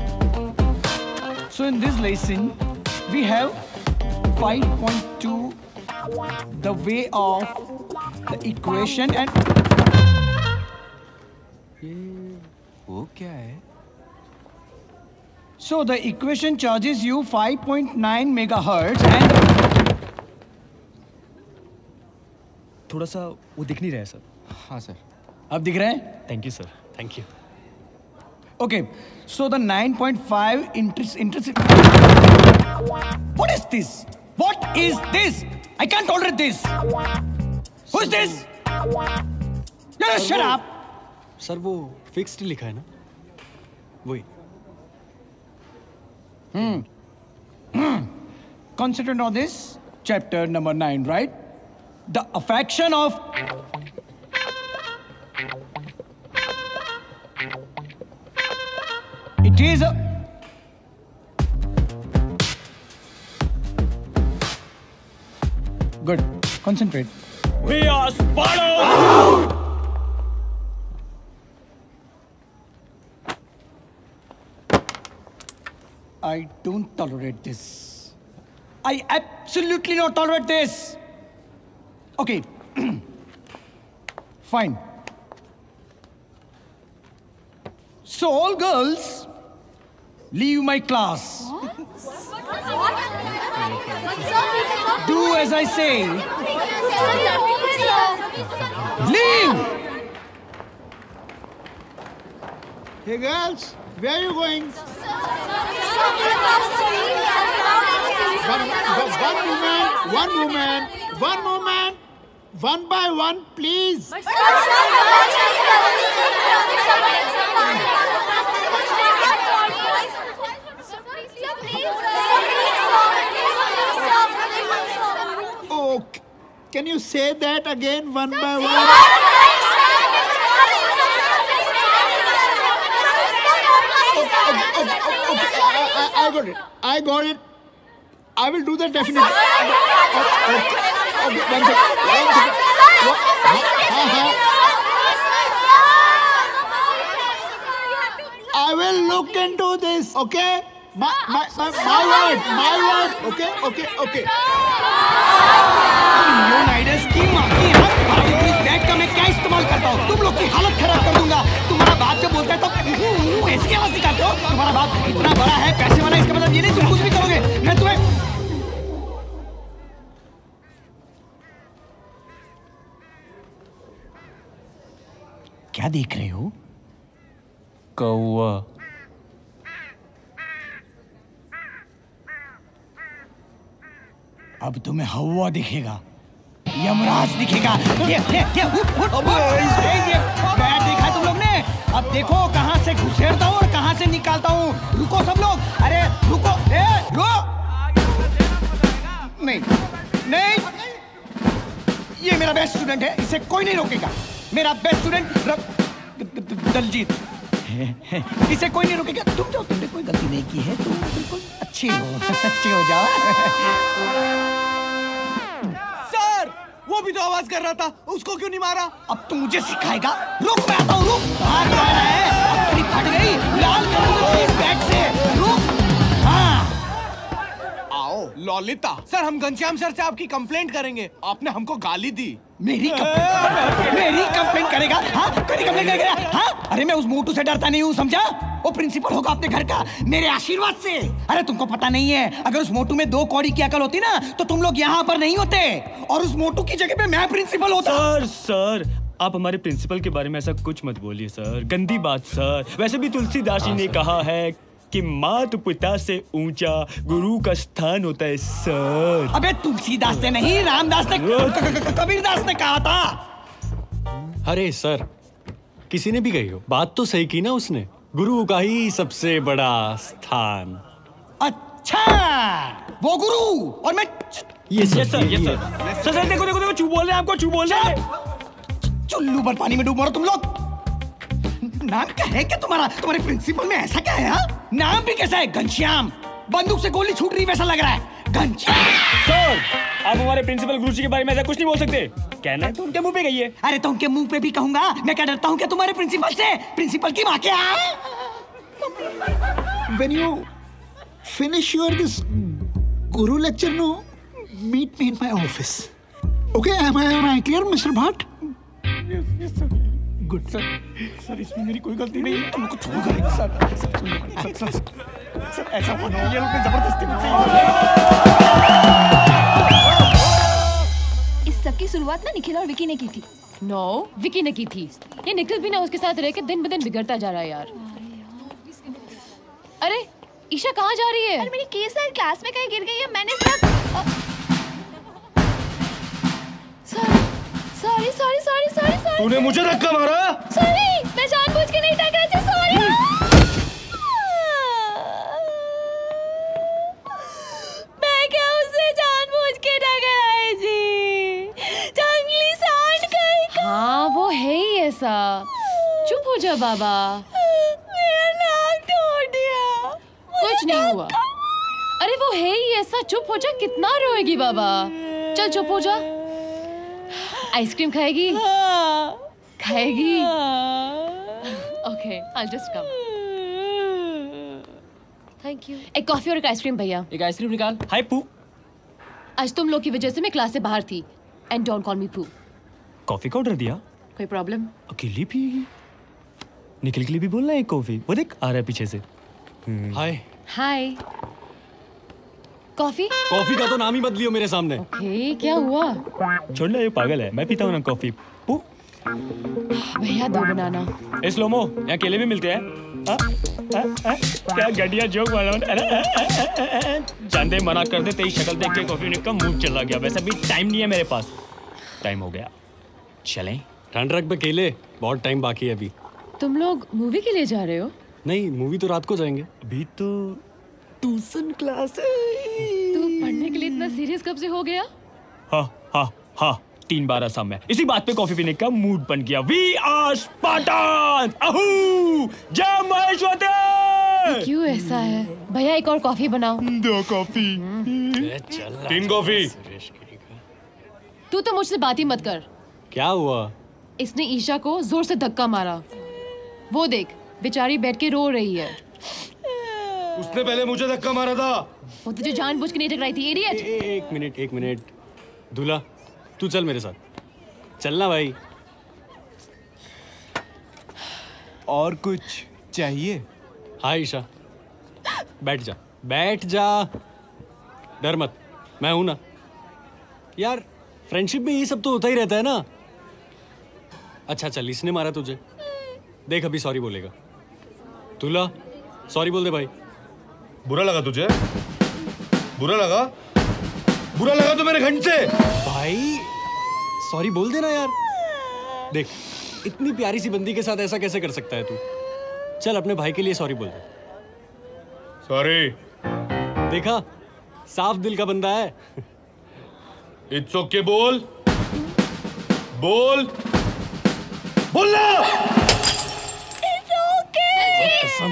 So in this lesson, we have five point two, the way of the equation and. वो क्या है? So the equation charges you five point nine megahertz and. थोड़ा सा वो दिख नहीं रहा है सर। हाँ सर। अब दिख रहा है? Thank you sir. Thank you. Okay, so the nine point five interest interest. What is this? What is this? I can't tolerate this. Who is this? No, shut up. Sir वो fixed लिखा है ना? वही। Hmm. Hmm. Concentrate on this chapter number nine, right? The affection of. It is a. Good. Concentrate. We are Spartans! I don't tolerate this. I absolutely not tolerate this. Okay. Fine. So all girls, leave my class. Do as I say. Leave! Hey girls, where are you going? One, one moment, one moment, one moment, one by one, please. Oh, can you say that again, one by one? I got it. I got it. I will do that definitely. Okay, okay, one second. One second. I will look into this. Okay. My my my, my word. My word. Okay. Okay. Okay. यूनाइटस की माँ की हाथ इस bag का मैं क्या इस्तेमाल करता हूँ? तुम लोग की हालत खराब कर दूंगा। तुम्हारा बाप जब बोलता है तो ऐसी आवाज निकालते हो? तुम्हारा बाप इतना बड़ा है, पैसे वाला, इसका मतलब ये नहीं तुम कुछ भी करोगे। मैं तुम्हें क्या देख रहे हो? कौवा। अब तुम्हें हवा दिखेगा, यमराज दिखेगा। ये ये ये उठ उठ उठ। ये देखा तुम लोग ने? अब देखो कहाँ से घुसेड़ता हूँ। स्टूडेंट है, इसे कोई नहीं रोकेगा। मेरा बेस्ट स्टूडेंट दलजीत, इसे कोई नहीं रोकेगा। तुम जाओ, तुमने कोई गलती नहीं की है, तुम बिल्कुल अच्छी हो, अच्छी हो जाओ। सर, वो भी तो आवाज कर रहा था, उसको क्यों नहीं मारा? अब तू मुझे सिखाएगा? रुक, मैं आता हूँ, रुक। हाथ लगा है, अपनी फट गई, लाल करूंगा इस बैग से, रुक। ललिता सर, हम घनश्याम सर से आपकी कंप्लेंट करेंगे, आपने हमको गाली दी। मेरी कंप्लेंट मेरी कंप्लेंट करेगा? हाँ, मेरी कंप्लेंट करेगा? हाँ, अरे मैं उस मोटू से डरता नहीं हूँ, समझा? वो प्रिंसिपल होगा अपने घर का, मेरे आशीर्वाद से। अरे तुमको पता नहीं है, अगर उस मोटू में दो कौड़ी की अकल होती ना, तो तुम लोग यहाँ पर नहीं होते और उस मोटू की जगह पे मैं प्रिंसिपल होता। सर सर आप हमारे प्रिंसिपल के बारे में ऐसा कुछ मत बोलिए सर, गंदी बात सर। वैसे भी तुलसीदास जी ने कहा है कि माता पिता से ऊंचा गुरु का स्थान होता है सर। अबे तुलसीदास ने नहीं, रामदास ने, कबीरदास ने कहा था। अरे सर, किसी ने भी कही हो, बात तो सही की ना उसने, गुरु का ही सबसे बड़ा स्थान। अच्छा, वो गुरु और मैं ये सर, ये सर, ये सर, सर, सर देखो देखो देखो, चुप बोल रहे हैं, आपको चुप बोल रहे हैं। चुल्लू पर पानी में डूब मरो तुम लोग। नाम क्या है क्या तुम्हारा? तुम्हारे प्रिंसिपल में ऐसा क्या है? हा? नाम भी कैसा है? घनश्याम। बंदूक से गोली छूट रही वैसा लग रहा है, घनश्याम। सर, आप हमारे प्रिंसिपल गुरुजी के बारे में ऐसा कुछ नहीं बोल सकते। कहना है तो उनके मुंह पे कहिए। अरे तो उनके मुंह पे भी कहूंगा, मैं क्या डरता हूँ क्या तुम्हारे प्रिंसिपल से? प्रिंसिपल की माँ क्या? When you finish your this guru lecture, no, meet me in my office. Okay, am I am I clear, Mister Bhatt? Yes, yes, sir. Good sir. Sir इसमें मेरी कोई गलती नहीं है, तुम लोग को छोड़ कर सर। सर, सर, सर ऐसा होना ये लोग ने जबरदस्ती मुझसे। इस सब की शुरुआत ना निखिल और विकी ने की थी। नो, विकी ने की थी। ये निखिल भी ना उसके साथ रह के दिन ब दिन बिगड़ता जा रहा है यार। अरे ईशा कहाँ जा रही है? अरे मेरी की सर क्लास में कहीं गिर गई है, मैंने सब sorry sorry sorry sorry sorry. तूने मुझे धक्का मारा? सॉरी, मैं जानबूझ के नहीं टकरा थी, सॉरी। मैं क्या उससे जानबूझ के टकराई थी? जंगली सांड कहीं। हाँ वो है ही ऐसा। चुप हो जा बाबा। मेरा नाक तोड़ दिया। कुछ नहीं हुआ। अरे वो है ही ऐसा, चुप हो जा, कितना रोएगी बाबा। चल चुप हो जा। आइसक्रीम खाएगी? खाएगी? Okay, I'll just come. Thank you. एक कॉफी और एक आइसक्रीम भैया। एक आइसक्रीम निकाल। हाय पू। आज तुम लोग की वजह से मैं क्लास से बाहर थी। एंड डोंट कॉल मी पू। कॉफी का ऑर्डर दिया? कोई प्रॉब्लम? अकेली पिएगी? निखिल के लिए भी बोलना है कॉफी। वो देख आ रहा है पीछे से। हाय। हाय। कॉफी? कॉफी का तो नाम ही बदलियो मेरे सामने। ओके, क्या हुआ? छोड़ ना, ये पागल है। मैं पीता हूँ ना कॉफी। पू। भैया दो बनाना। ए स्लोमो, यहाँ केले भी मिलते हैं। आ, आ, आ, क्या घटिया जोक वाला। जानते मना कर दे, तेरी शक्ल देख के कॉफी का मूड चला गया। वैसे भी टाइम नहीं है मेरे पास। टाइम हो गया, चलें? ठंड रख पे केले, बहुत टाइम बाकी है अभी। तुम लोग मूवी के लिए जा रहे हो? नहीं, मूवी तो रात को जाएंगे। अभी तो ट्यूशन क्लास है। तू पढ़ने के लिए इतना सीरियस कब से हो गया? हाँ हाँ हाँ, तीन बार असम में। इसी बात पे कॉफी पीने का मूड बन गया। We are Spartan. अहू, जय महेश्वरी। क्यों ऐसा है? भैया एक और कॉफी बनाओ। दो कॉफी। तीन कॉफी। तू तो मुझसे बात ही मत कर। क्या हुआ? इसने ईशा को जोर से धक्का मारा। वो देख, बेचारी बैठ के रो रही है। उसने पहले मुझे धक्का मारा था। वो तुझे जानबूझ के नहीं टकराई थी, इडियट। एक मिनट एक मिनट दूल्हा, तू चल मेरे साथ। चलना भाई। और कुछ चाहिए? हाँ ईशा, बैठ जा बैठ जा, डर मत, मैं हूं ना यार। फ्रेंडशिप में ये सब तो होता ही रहता है ना। अच्छा चल, इसने मारा तुझे, देख अभी सॉरी बोलेगा। दूल्हा सॉरी बोल दे भाई। बुरा लगा तुझे? बुरा लगा? बुरा लगा तो मेरे घंटे से। भाई सॉरी बोल देना यार। देख इतनी प्यारी सी बंदी के साथ ऐसा कैसे कर सकता है तू? चल अपने भाई के लिए सॉरी बोल दे। सॉरी। देखा, साफ दिल का बंदा है। इट्स ओके बोल। बोल बोलना। It's okay. कसम।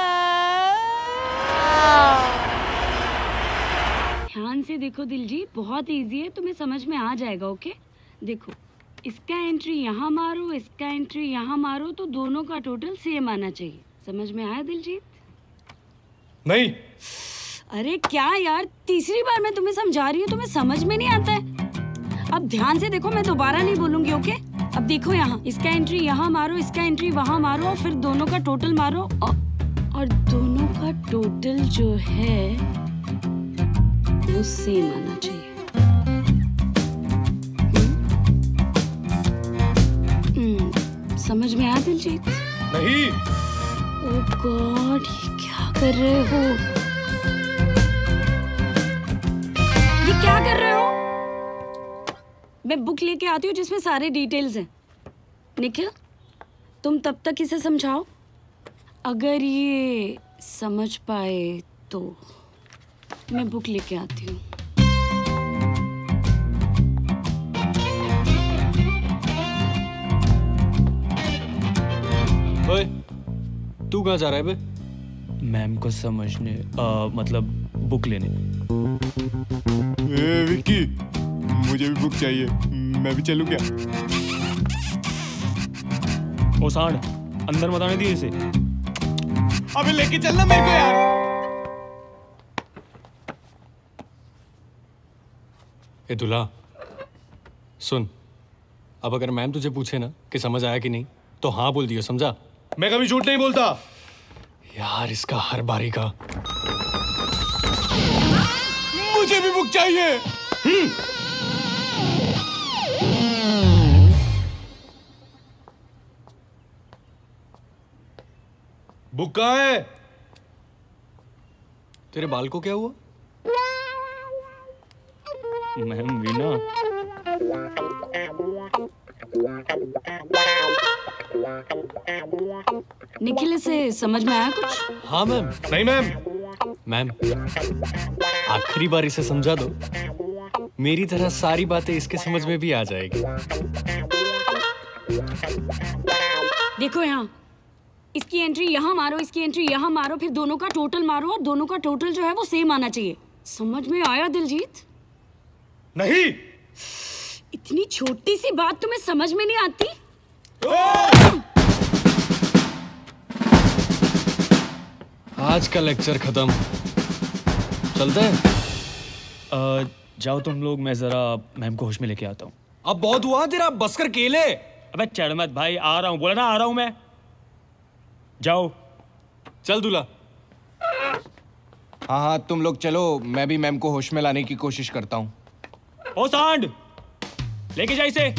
ध्यान से देखो दिलजीत, बहुत इजी है, तुम्हें समझ में आ जाएगा। ओके देखो, इसका एंट्री यहाँ मारो, इसका एंट्री यहाँ मारो, तो दोनों का टोटल सेम आना चाहिए। समझ में आया दिलजीत? नहीं। अरे क्या यार, तीसरी बार मैं तुम्हें समझा रही हूँ, तुम्हें समझ में नहीं आता है। अब ध्यान से देखो, मैं दोबारा नहीं बोलूंगी। ओके अब देखो, यहाँ इसका एंट्री यहाँ मारो, इसका एंट्री वहाँ मारो, और फिर दोनों का टोटल मारो, और, और दोनों का टोटल जो है वो सेम आना चाहिए। हम्म, समझ में आया दिलजीत? नहीं। ओह गॉड, ये क्या कर रहे हो? ये क्या कर रहे हो? मैं बुक लेके आती हूँ जिसमें सारे डिटेल्स हैं। निखिल, तुम तब तक इसे समझाओ, अगर ये समझ पाए तो। मैं बुक लेके आती हूँ। ओए, तू कहाँ जा रहा है बे? मैम को समझने, आ, मतलब बुक लेने। ए विक्की, मुझे भी बुक चाहिए, मैं भी चलूं क्या? ओ सांड, अंदर मत आने दिए इसे। अबे लेके चलना मेरे को यार। ए दूल्हा, सुन, अब अगर मैम तुझे पूछे ना कि समझ आया कि नहीं, तो हाँ बोल दियो, समझा? मैं कभी झूठ नहीं बोलता यार। इसका हर बारी का। मुझे भी बुक चाहिए। बुक कहाँ है? तेरे बाल को क्या हुआ? मैम वीना, निखिल, इसे समझ में आया कुछ? हाँ मैम। नहीं मैम। मैम, आखिरी बार इसे समझा दो, मेरी तरह सारी बातें इसके समझ में भी आ जाएगी। देखो यहाँ, इसकी एंट्री यहाँ मारो, इसकी एंट्री यहाँ मारो, फिर दोनों का टोटल मारो, और दोनों का टोटल जो है वो सेम आना चाहिए। समझ में आया दिलजीत? नहीं। इतनी छोटी सी बात तुम्हें समझ में नहीं आती? आज का लेक्चर खत्म, चलते हैं। आ, जाओ तुम लोग, मैं जरा मैम को होश में लेके आता हूँ। अब बहुत हुआ तेरा, बस कर केले। अबे चढ़ मत भाई, आ रहा हूँ, बोला ना आ रहा हूँ मैं। जाओ। चल दूल्हा। हाँ हाँ तुम लोग चलो, मैं भी मैम को होश में लाने की कोशिश करता हूँ। ओ सांड, लेके जा इसे।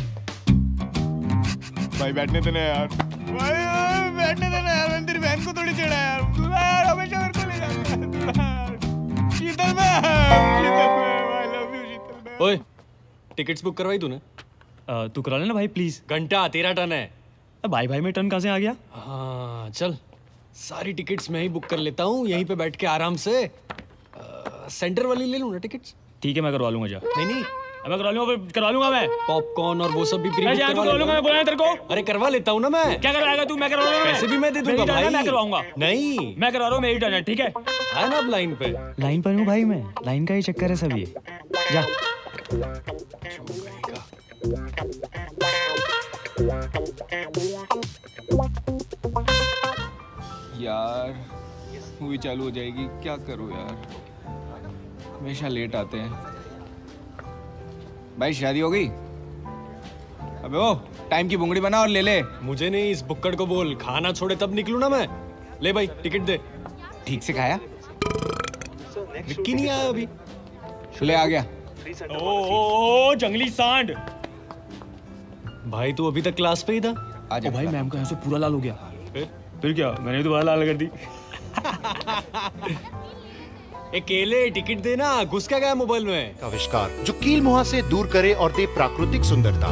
भाई बैठने देना यार, भाई बैठने देना यार, मैंने तेरी बहन को थोड़ी छेड़ा यार। दूल्हा यार हमेशा मेरे को ले जाता है। दूल्हा यार, Sheetal ma'am, Sheetal ma'am, I love you Sheetal ma'am. ओए, टिकट्स बुक करवाई तूने? आ, तू करा लेना भाई प्लीज। घंटा तेरा टर्न है। भाई भाई में टर्न कहाँ से आ गया? हाँ चल, सारी टिकट्स मैं ही बुक कर लेता हूँ, यहीं पे बैठ के आराम से। आ, सेंटर वाली ले लूँ ना टिकट्स? ठीक है, मैं करवा लूंगा। जा। नहीं नहीं, मैं करवा लूंगा, करवा लूंगा मैं। पॉपकॉर्न और वो सब भी प्री बुक करवा लूंगा मैं, बोला तेरे को। अरे करवा लेता हूँ ना मैं। क्या करवाएगा तू? मैं करवा लूंगा। पैसे भी मैं दे दूंगा भाई। मैं करवाऊंगा। नहीं, मैं करवा रहा हूँ, मेरी टर्न है, ठीक है? है ना अब लाइन पे। लाइन पर हूँ भाई मैं, लाइन का ही चक्कर है सब ये। जा। यार मूवी चालू हो जाएगी, क्या करूँ यार, हमेशा लेट आते हैं। भाई शादी हो गई? अबे ओ, टाइम की बुंगड़ी बना और ले ले। मुझे नहीं, इस बुक्कड़ को बोल, खाना छोड़े तब निकलूं ना मैं। ले भाई टिकट दे। ठीक से खाया? विक्की नहीं आया अभी। ले आ गया। ओ, ओ, ओ जंगली सांड। भाई तू अभी तक क्लास पे ही था? ओ भाई मैम का यहाँ से पूरा लाल हो गया। फिर क्या, मैंने तो लाल कर दी। ए केले, टिकट देना, घुस क्या गया मोबाइल में? आविष्कार जो कील मुहा से दूर करे और दे प्राकृतिक सुंदरता।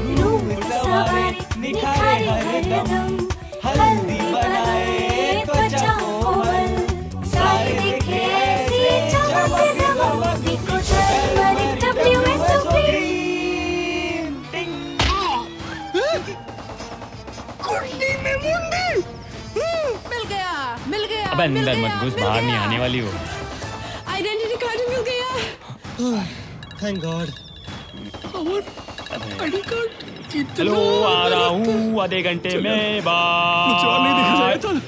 निखारे हरदम, हल्दी बनाए त्वचा कोमल, सारे दिखे ऐसी चमक दमक, दिखो टर्मरिक डब्ल्यू एस सुप्रीम। अबे अंदर मत घुस, बाहर नहीं आने वाली हो। आइडेंटिटी कार्ड मिल गया। Thank God. ID card. चलो आ रहा हूँ आधे घंटे में। बाय। मुझे और नहीं देखा जाए तो।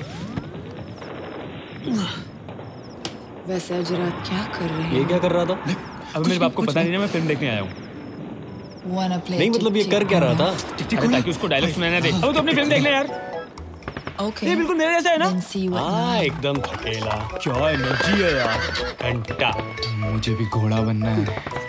वैसे आज रात क्या कर रहे हैं? ये क्या कर रहा था? अब मेरे बाप को पता नहीं ना, मैं फिल्म देखने आया हूँ। नहीं मतलब ये कर क्या रहा था? अरे ताकि उसको डायलॉग सुनाना दे। अब तो अपनी फिल्म देखना यार। ओके। ये बिल्कुल मेरे जैसा है ना? हाँ एकदम थकेला। क्या एनर्जी है यार। घंटा। मुझे भी घोड़ा बनना है।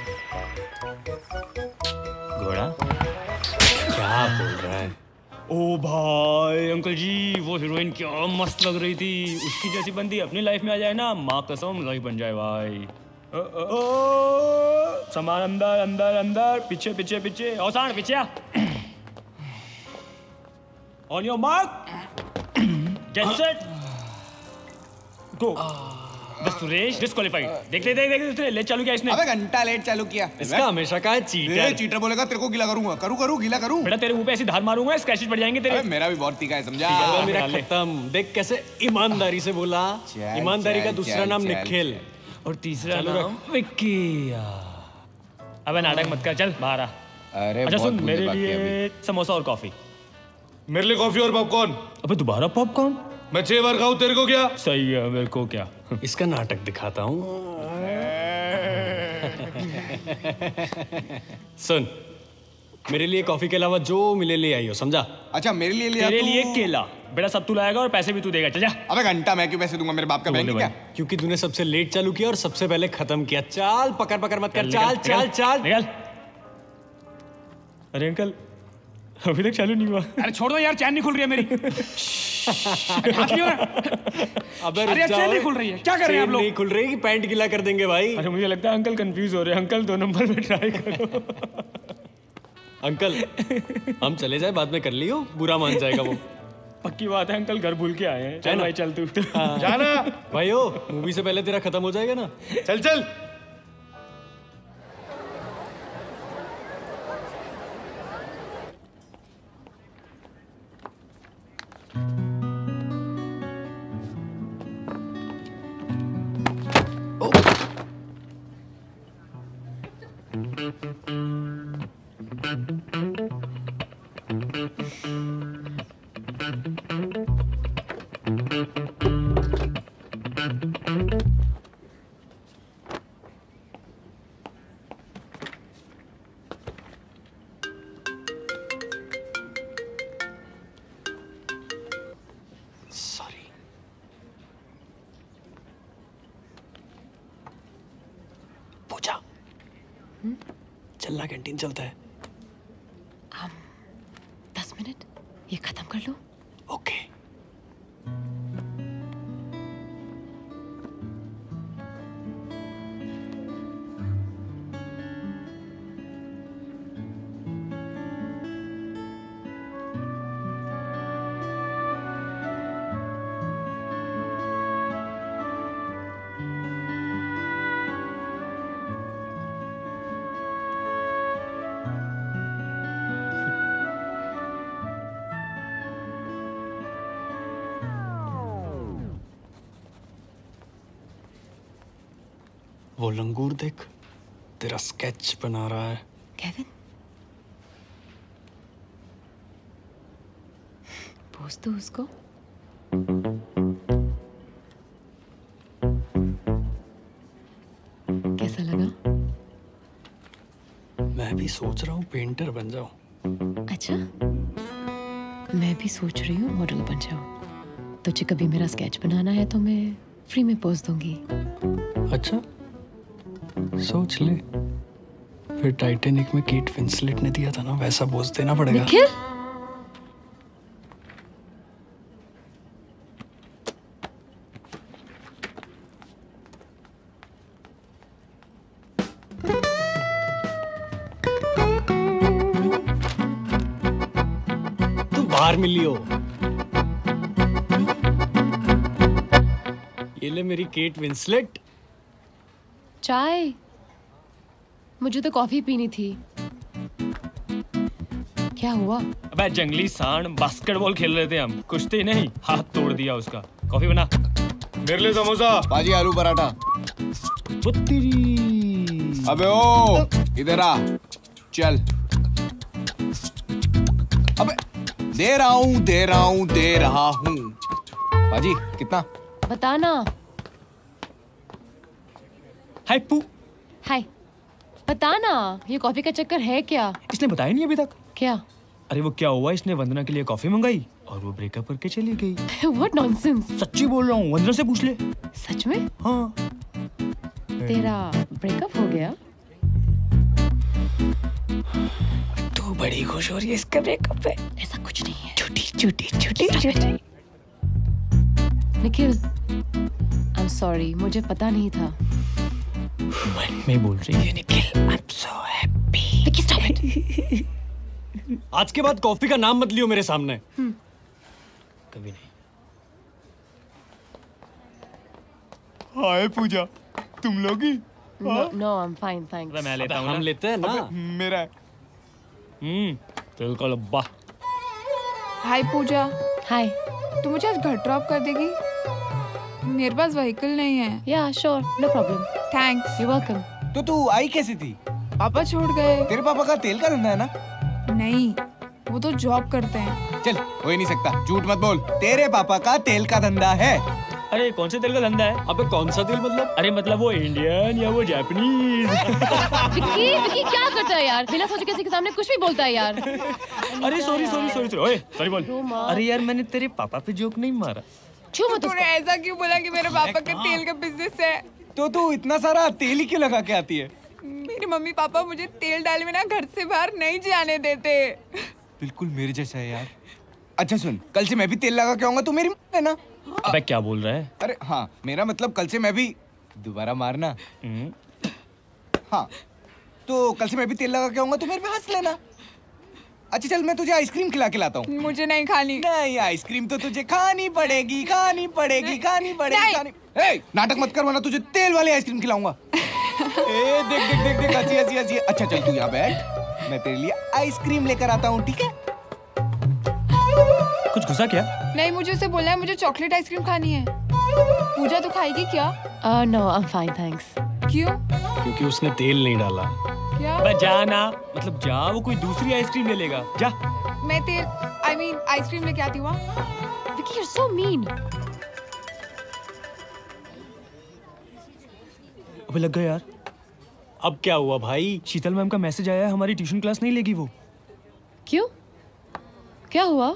घोड़ा? क्या बोल रहा है? ओ भाई अंकल जी, वो हीरोइन क्या मस्त लग रही थी। उसकी जैसी बंदी अपनी लाइफ में आ जाए ना, माँ कसम लाइफ बन जाए भाई। ओ, ओ, ओ, सामान अंदर अंदर अंदर, पीछे पीछे पीछे, औसान पीछे आ। On your mark, get set, go. The Suresh disqualified. देख ले देख देख ले चालू किया इसने। अबे घंटा लेट चालू किया। इसका हमेशा का है चीटर। चीटर बोलेगा तेरे को गीला करूंगा। करूं करूं गीला करूं। बेटा तेरे मुंह पे ऐसी धार मारूंगा, स्क्रैचेस पड़ जाएंगे तेरे। मेरा भी बहुत तीखा है, समझा? मेरा खत्म। देख कैसे ईमानदारी से बोला। ईमानदारी का दूसरा नाम निखिल और तीसरा नाम विक्की। अबे नाटक मत कर, चल बाहर आ। अरे अच्छा सुन, मेरे लिए समोसा और कॉफी। मेरे लिए कॉफी और पॉपकॉर्न। अबे दोबारा पॉपकॉर्न? मैं छह बार खाऊं, तेरे को क्या? सही है, मेरे को क्या। इसका नाटक दिखाता हूँ। सुन, मेरे लिए कॉफी के अलावा जो मिले ले आई हो, समझा? अच्छा मेरे लिए लिया। तेरे लिए केला। बेटा सब तू लाएगा और पैसे भी तू देगा, चल जा। अबे घंटा मैं क्यों पैसे दूंगा? मेरे बाप का बैंक है क्या? क्योंकि तूने सबसे लेट चालू किया और सबसे पहले खत्म किया। चाल पकड़ पकड़ मत कर। चाल चाल चाल निकल। अरे अंकल अभी तक चालू नहीं हुआ। अरे छोड़ दो यार, चैन नहीं खुल रही है मेरी। अबे अरे चैन नहीं खुल रही है, क्या कर रहे हैं आप लोग? नहीं खुल रही कि पैंट गीला कर देंगे भाई। अरे मुझे लगता है अंकल कंफ्यूज हो रहे हैं। अंकल दो नंबर में ट्राई करो। अंकल हम चले जाए, बाद में कर लियो, बुरा मान जाएगा वो। पक्की बात है अंकल, घर भूल के आए हैं। चल भाई चल तू। जाना भाई ओ, मूवी से पहले तेरा खत्म हो जाएगा ना। चल चल। चलना कैंटीन चलता है। um, दस मिनट ये खत्म कर लो। ओके। वो लंगूर देख, तेरा स्केच बना रहा है। केविन, पूछ दो उसको। कैसा लगा? मैं भी सोच रहा हूँ पेंटर बन जाऊं। अच्छा, मैं भी सोच रही हूँ मॉडल बन जाऊं। तुझे कभी मेरा स्केच बनाना है तो मैं फ्री में पोज दूंगी। अच्छा, सोच ले। फिर टाइटैनिक में केट विंसलेट ने दिया था ना, वैसा पोज देना पड़ेगा। निखिल? तू बाहर मिलियो। ये ले मेरी केट विंसलेट। चाय? मुझे तो कॉफी पीनी थी। क्या हुआ? अबे जंगली सांड, बास्केटबॉल खेल रहे थे हम, कुश्ती नहीं, हाथ तोड़ दिया उसका। कॉफी बना। मेरे लिए समोसा। पाजी आलू पराठा। अबे ओ इधर आ, चल। अबे दे रहा हूँ दे रहा हूँ दे रहा हूँ। पाजी कितना? बताना। हाय पू। हाय। बताना, ये कॉफी का चक्कर है क्या? इसने बताया नहीं अभी तक। क्या? अरे वो क्या हुआ, इसने वंदना के लिए कॉफी मंगाई और वो ब्रेकअप करके चली गई। What nonsense? सच्ची बोल रहा हूँ, वंदना से पूछ ले। सच में? हाँ। तेरा ब्रेकअप हो गया? तू बड़ी खुश हो रही है इसका ब्रेकअप है। ऐसा कुछ नहीं है। झूठी झूठी झूठी झूठी। निखिल, I'm sorry, मुझे पता नहीं था। मन में बोल रही है Nikhil, I'm so happy। Vicky stop it। आज के बाद कॉफी का नाम मत लियो मेरे सामने। कभी नहीं। हाय पूजा, तुम लोगी? No, no, I'm fine, thanks। मैं लेता हूँ। हम लेते हैं ना। मेरा है। हम्म, तेल का लब्बा। हाय पूजा। हाय। तू मुझे आज घर ड्रॉप कर देगी? मेरे पास व्हीकल नहीं है। Yeah sure, no problem. Thanks. You welcome. तो तू आई कैसी थी? पापा छोड़ गए। तेरे पापा का तेल का धंधा है ना? नहीं, वो तो जॉब करते हैं। चल, हो ही नहीं सकता, झूठ मत बोल। तेरे पापा का तेल का धंधा है। अरे कौन से तेल का धंधा है? अबे कौन सा तेल मतलब? अरे मतलब वो इंडियन या वो जापानीज? विकी, विकी क्या करता है यार? बिना सोचे किसी के सामने कुछ भी बोलता है यार। अरे सॉरी सॉरी सॉरी ओए सॉरी बोल। अरे यार मैंने तेरे पापा पे जोक नहीं मारा। छू मत। तूने ऐसा क्यों बोला कि मेरे पापा का तेल का बिजनेस है? तो तू इतना सारा तेल ही क्यों लगा के आती है? मेरी मम्मी पापा मुझे तेल डाले बिना घर से बाहर नहीं जाने देते। बिल्कुल मेरे जैसा है यार। अच्छा सुन, कल से मैं भी तेल लगा के आऊंगा, तू मेरी है ना? अबे क्या बोल रहा है? अरे हाँ, मेरा मतलब कल से मैं भी दोबारा मारना। हाँ, तो कल से मैं भी तेल लगा के आऊंगा, तू मेरे पे हंस लेना। अच्छा चल, मैं तुझे आइसक्रीम खिला के लाता हूँ। मुझे नहीं खानी। नहीं, आइसक्रीम तो तुझे खानी पड़ेगी, खानी पड़ेगी, खानी पड़ेगी, खानी। ए, नाटक मत कर वरना तुझे तेल वाली आइसक्रीम खिलाऊंगा। ए, देख देख देख देख, हंसी हंसी हंसी। अच्छा चल तू यहाँ बैठ, मैं तेरे लिए आइसक्रीम लेकर आता हूँ, ठीक है? कुछ घुसा क्या? नहीं, मुझे उसे बोलना है मुझे चॉकलेट आइसक्रीम खानी है। पूजा तो खाएगी क्या? No, I am fine, thanks. क्यों? क्योंकि उसने तेल नहीं डाला। क्या? बस जाना, मतलब जा, वो कोई दूसरी आइसक्रीम ले लेगा, जा। मैं तेल, आई मीन आइसक्रीम लेके आती हूँ। Vicky, you are so mean. अबे लग गया यार। अब क्या हुआ भाई? शीतल मैम का मैसेज आया है, हमारी ट्यूशन क्लास नहीं लेगी वो। क्यों? क्या हुआ?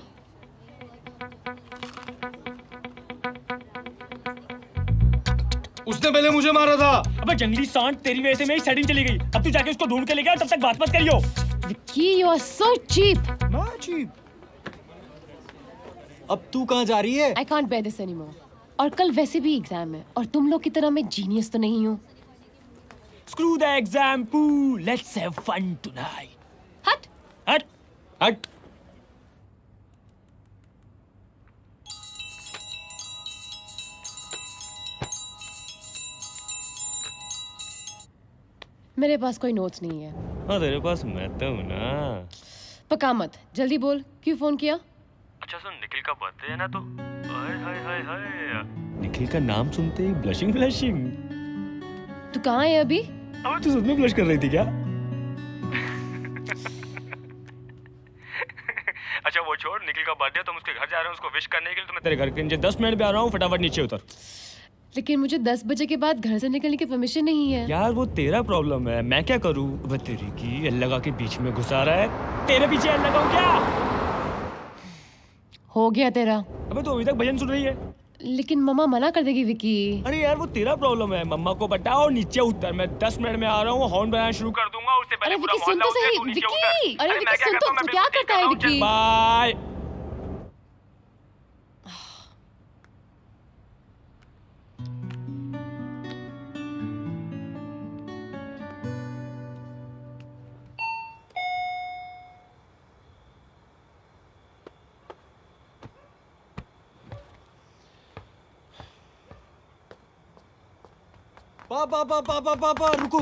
उसने पहले मुझे मारा था। अबे जंगली सांड, तेरी वजह से मेरी सेटिंग चली गई। अब तू जाके उसको ढूंढ के लेके आ, तब तक बात मत करियो। Vicky, you are so cheap. मैं चीप? अब तू कहाँ जा रही है? I can't bear this anymore. और कल वैसे भी एग्जाम है और तुम लोग की तरह मैं जीनियस तो नहीं हूँ। Screw the exam, poo. Let's have fun tonight. हट हट हट। मेरे पास कोई नोट्स नहीं है। हाँ तेरे पास मैं तो हूँ ना। पका मत, जल्दी बोल, क्यों फोन किया? अच्छा सुन, निखिल का बर्थडे है ना, तो हाय हाय हाय हाय निखिल का नाम सुनते ही ब्लशिंग ब्लशिंग। तू कहाँ है अभी? अब तू सच में ब्लश कर रही थी क्या? अच्छा वो छोड़, निखिल का बर्थडे, तुम उसके घर जा रहे हो उसको विश करने के लिए, तो मैं तेरे घर के नीचे दस मिनट में आ रहा हूँ, फटाफट नीचे उतर। लेकिन मुझे दस बजे के बाद घर से निकलने की परमिशन नहीं है। यार वो तेरा प्रॉब्लम है, मैं क्या करूँ? अब तेरी की एल लगा के बीच में घुसा रहा है, तेरे पीछे एल लगाऊं क्या? हो गया तेरा। अबे तो अभी तक भजन सुन रही है। लेकिन मम्मा मना कर देगी विकी। अरे यार वो तेरा प्रॉब्लम है, मम्मा को बताओ नीचे उतर, मैं दस मिनट में आ रहा हूँ, हॉर्न बजाना शुरू कर दूंगा, उससे पहले पूरा मोहल्ला उठे, तू नीचे उतर। अरे विकी सुन तो, क्या करता है विकी? बाय। पापा पापा पापा पापा रुको।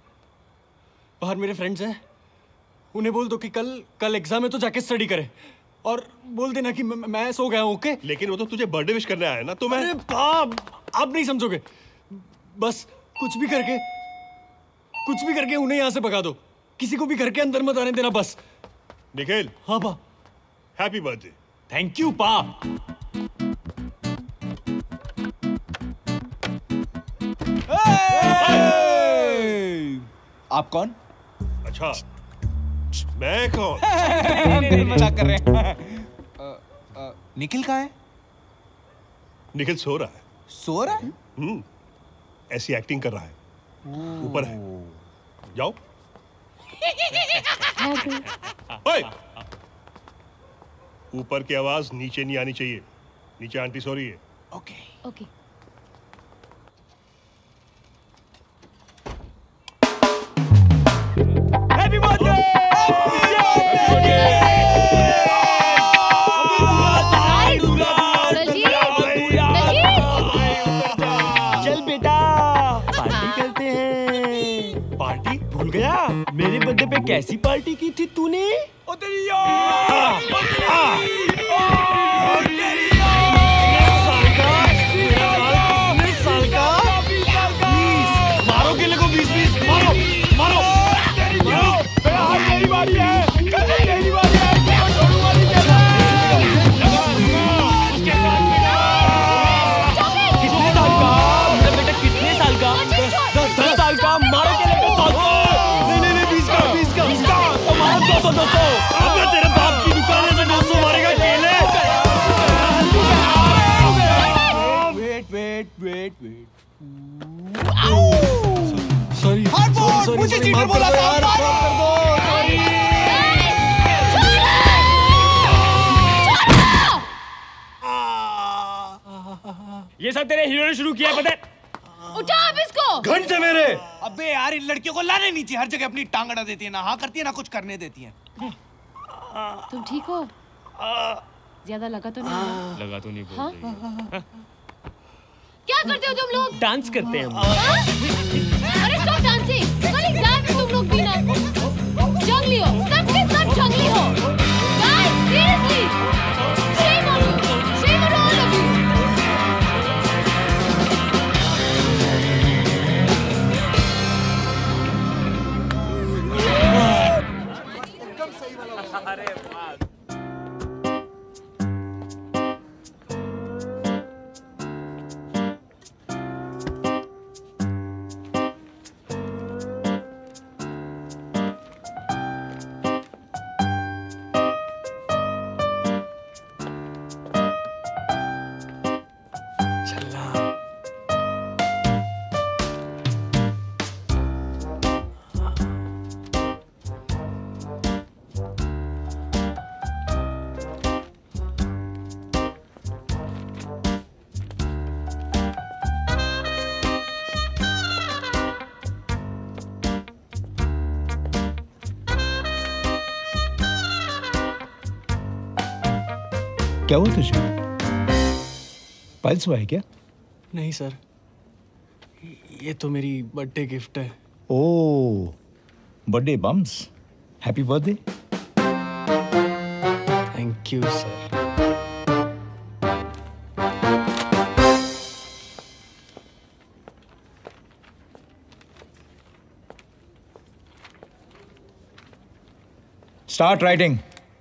बाहर मेरे फ्रेंड्स हैं, उन्हें बोल दो कि कल कल एग्जाम है तो जाके स्टडी करें। और बोल देना कि मैं, मैं सो गया हूँ। ओके? लेकिन वो तो तुझे बर्थडे विश करने आया ना, तो मैं अरे बाप, आप नहीं समझोगे। बस कुछ भी करके कुछ भी करके उन्हें यहाँ से भगा दो। किसी को भी घर के अंदर मत आने देना बस। निखिल। हाँ पा। Happy birthday. थैंक यू पा। आप कौन? अच्छा, मैं कौन? मजाक कर रहे हैं। निखिल कहाँ है? निखिल सो रहा है। सो रहा है? हम्म, ऐसी एक्टिंग कर रहा है। ऊपर है, जाओ। ओए! ऊपर की आवाज नीचे नहीं आनी चाहिए। नीचे आंटी सो रही है। Okay okay. Happy birthday. चल बेटा पार्टी करते हैं। पार्टी भूल गया? मेरे बर्थडे पे कैसी पार्टी की थी तूने? ओ तेरी मारो केले को बीस बीस मारो मारो मारो। तेरी बारी है, कल तेरी बारी है। छोड़ूंगा नहीं तेरा। कितने साल का? मेरा बेटा कितने साल का? दस दस साल का। मारो केले को सौ सौ। नहीं नहीं नहीं बीस का बीस का बीस का। तो मारो दो सौ दो सौ। अबे तेरे बाप की दुकान है, दो सौ मारेगा केले। Wait wait wait wait. Sorry sorry मुझे चीटर बोला था। माफ कर दो। सॉरी। ये सब तेरे हीरो ने शुरू किया, पता है? उठा अब इसको। घंटे मेरे। अबे यार इन लड़कियों को लाने नीचे हर जगह अपनी टांग अड़ा देती है, ना हाँ करती है ना कुछ करने देती है। तुम ठीक हो? ज्यादा लगा तो नहीं? लगा तो नहीं बोल हाँ? रही। क्या करते हो तुम लोग? डांस करते हैं हम। अरे स्टॉप डांसिंग। कल एग्जाम है तुम लोग भी ना। जंगली हो, सब के सब जंगली हो। Guys seriously shame on you, shame on all of you. एकदम सही वाला। अरे वाह। क्या हुआ तुझे? पाइल्स हुआ है क्या? नहीं सर, ये तो मेरी बर्थडे गिफ्ट है। ओह, birthday bums. Happy birthday. Thank you sir. Start writing.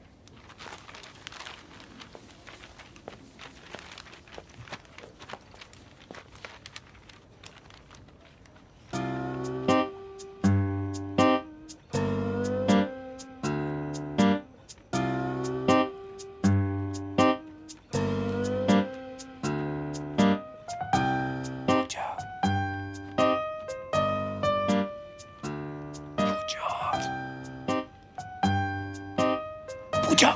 Pooja.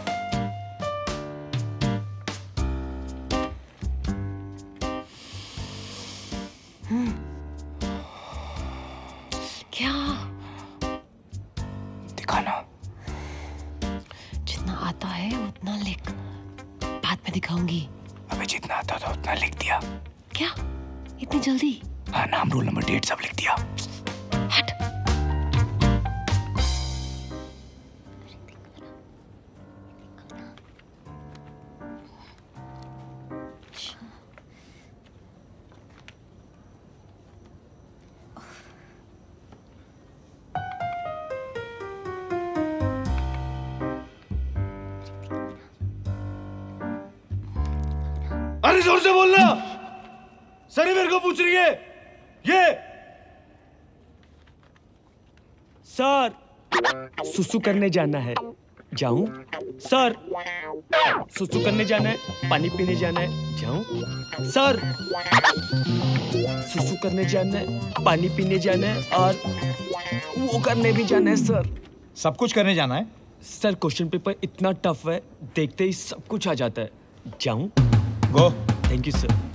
क्या? दिखाना। जितना आता है उतना लिख, बाद में दिखाऊंगी। अबे जितना आता था उतना लिख दिया। क्या? इतनी जल्दी? हाँ, नाम, रोल नंबर, डेट सब लिख दिया। हट। और जोर से बोलना। सरी मेरे को पूछ रही है ये। सर सुसु करने जाना है, जाऊं? सर सुसु करने जाना है, पानी पीने जाना है, जाऊं? सर सुसु करने जाना है, पानी पीने जाना है और वो करने भी जाना है सर। सब कुछ करने जाना है? सर क्वेश्चन पेपर इतना टफ है, देखते ही सब कुछ आ जाता है। जाऊं? Go. Thank you sir.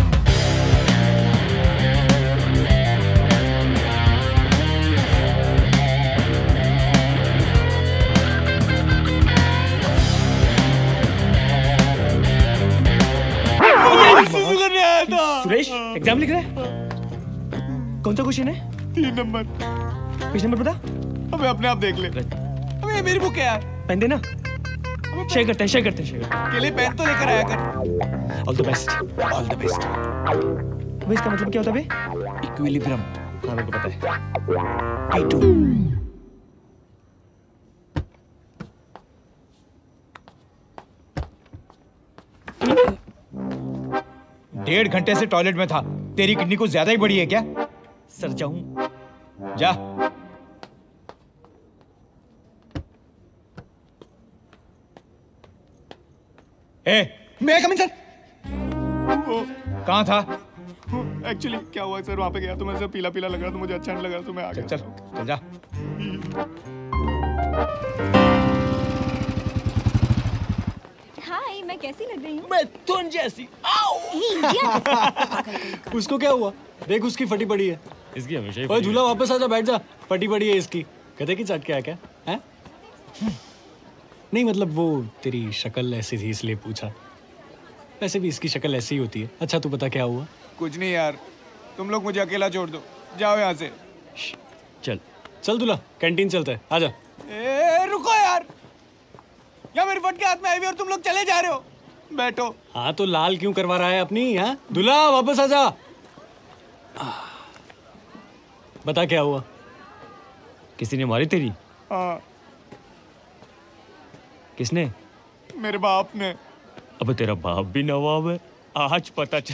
Suresh exam लिख रहा है? कौन सा क्वेश्चन है? तीन नंबर। पेज नंबर बता। अबे अपने आप देख ले। अबे मेरी बुक है यार। पेन देना। शेयर करते हैं शेयर करते हैं शेयर करते हैं। के लिए पेन तो लेकर आया कर। All the best. All the best. अबे इसका मतलब क्या होता है बे? इक्विलिब्रियम। हाँ मेरे को पता है। P two. डेढ़ घंटे से टॉयलेट में था। तेरी किडनी को ज्यादा ही बड़ी है क्या? सर जाऊं? जा। ए, मैं कमिंग सर। कहाँ था? एक्चुअली क्या हुआ सर, वहाँ पे गया तो मैं पीला पीला लग रहा था, मुझे अच्छा नहीं लग रहा तो मैं आ गया। चल चल जा। हाय, मैं कैसी लग रही हूँ? मैं तुम जैसी। उसको क्या हुआ? देख उसकी फटी पड़ी है। इसकी हमेशा ही ओए दूल्हा वापस आजा, बैठ जा। फटी पड़ी है इसकी। कहते कि चाट के आया क्या? हैं? नहीं मतलब वो तेरी शक्ल ऐसी थी इसलिए पूछा। वैसे भी इसकी शक्ल ऐसी ही होती है। अच्छा तू बता क्या हुआ? कुछ नहीं यार, तुम लोग मुझे अकेला छोड़ दो, जाओ यहाँ से। चल चल दूल्हा, कैंटीन चलता है, आजा। ए, रुको यार, या मेरी फट के हाथ में आई हुई और तुम लोग चले जा रहे हो। बैठो। हाँ तो लाल क्यों करवा रहा है अपनी? हाँ दूल्हा वापस आजा। बता क्या हुआ? किसी ने मारी तेरी? हाँ। किसने? मेरे बाप ने। अब तेरा बाप भी नवाब है, आज पता चल।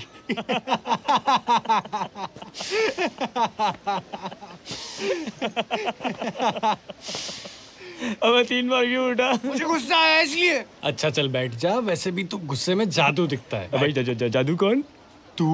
अब तीन बार क्यों उठा? मुझे गुस्सा आया इसलिए। अच्छा चल बैठ जा, वैसे भी तू गुस्से में जादू दिखता है। भाई जा, जा, जा, जादू कौन? तू।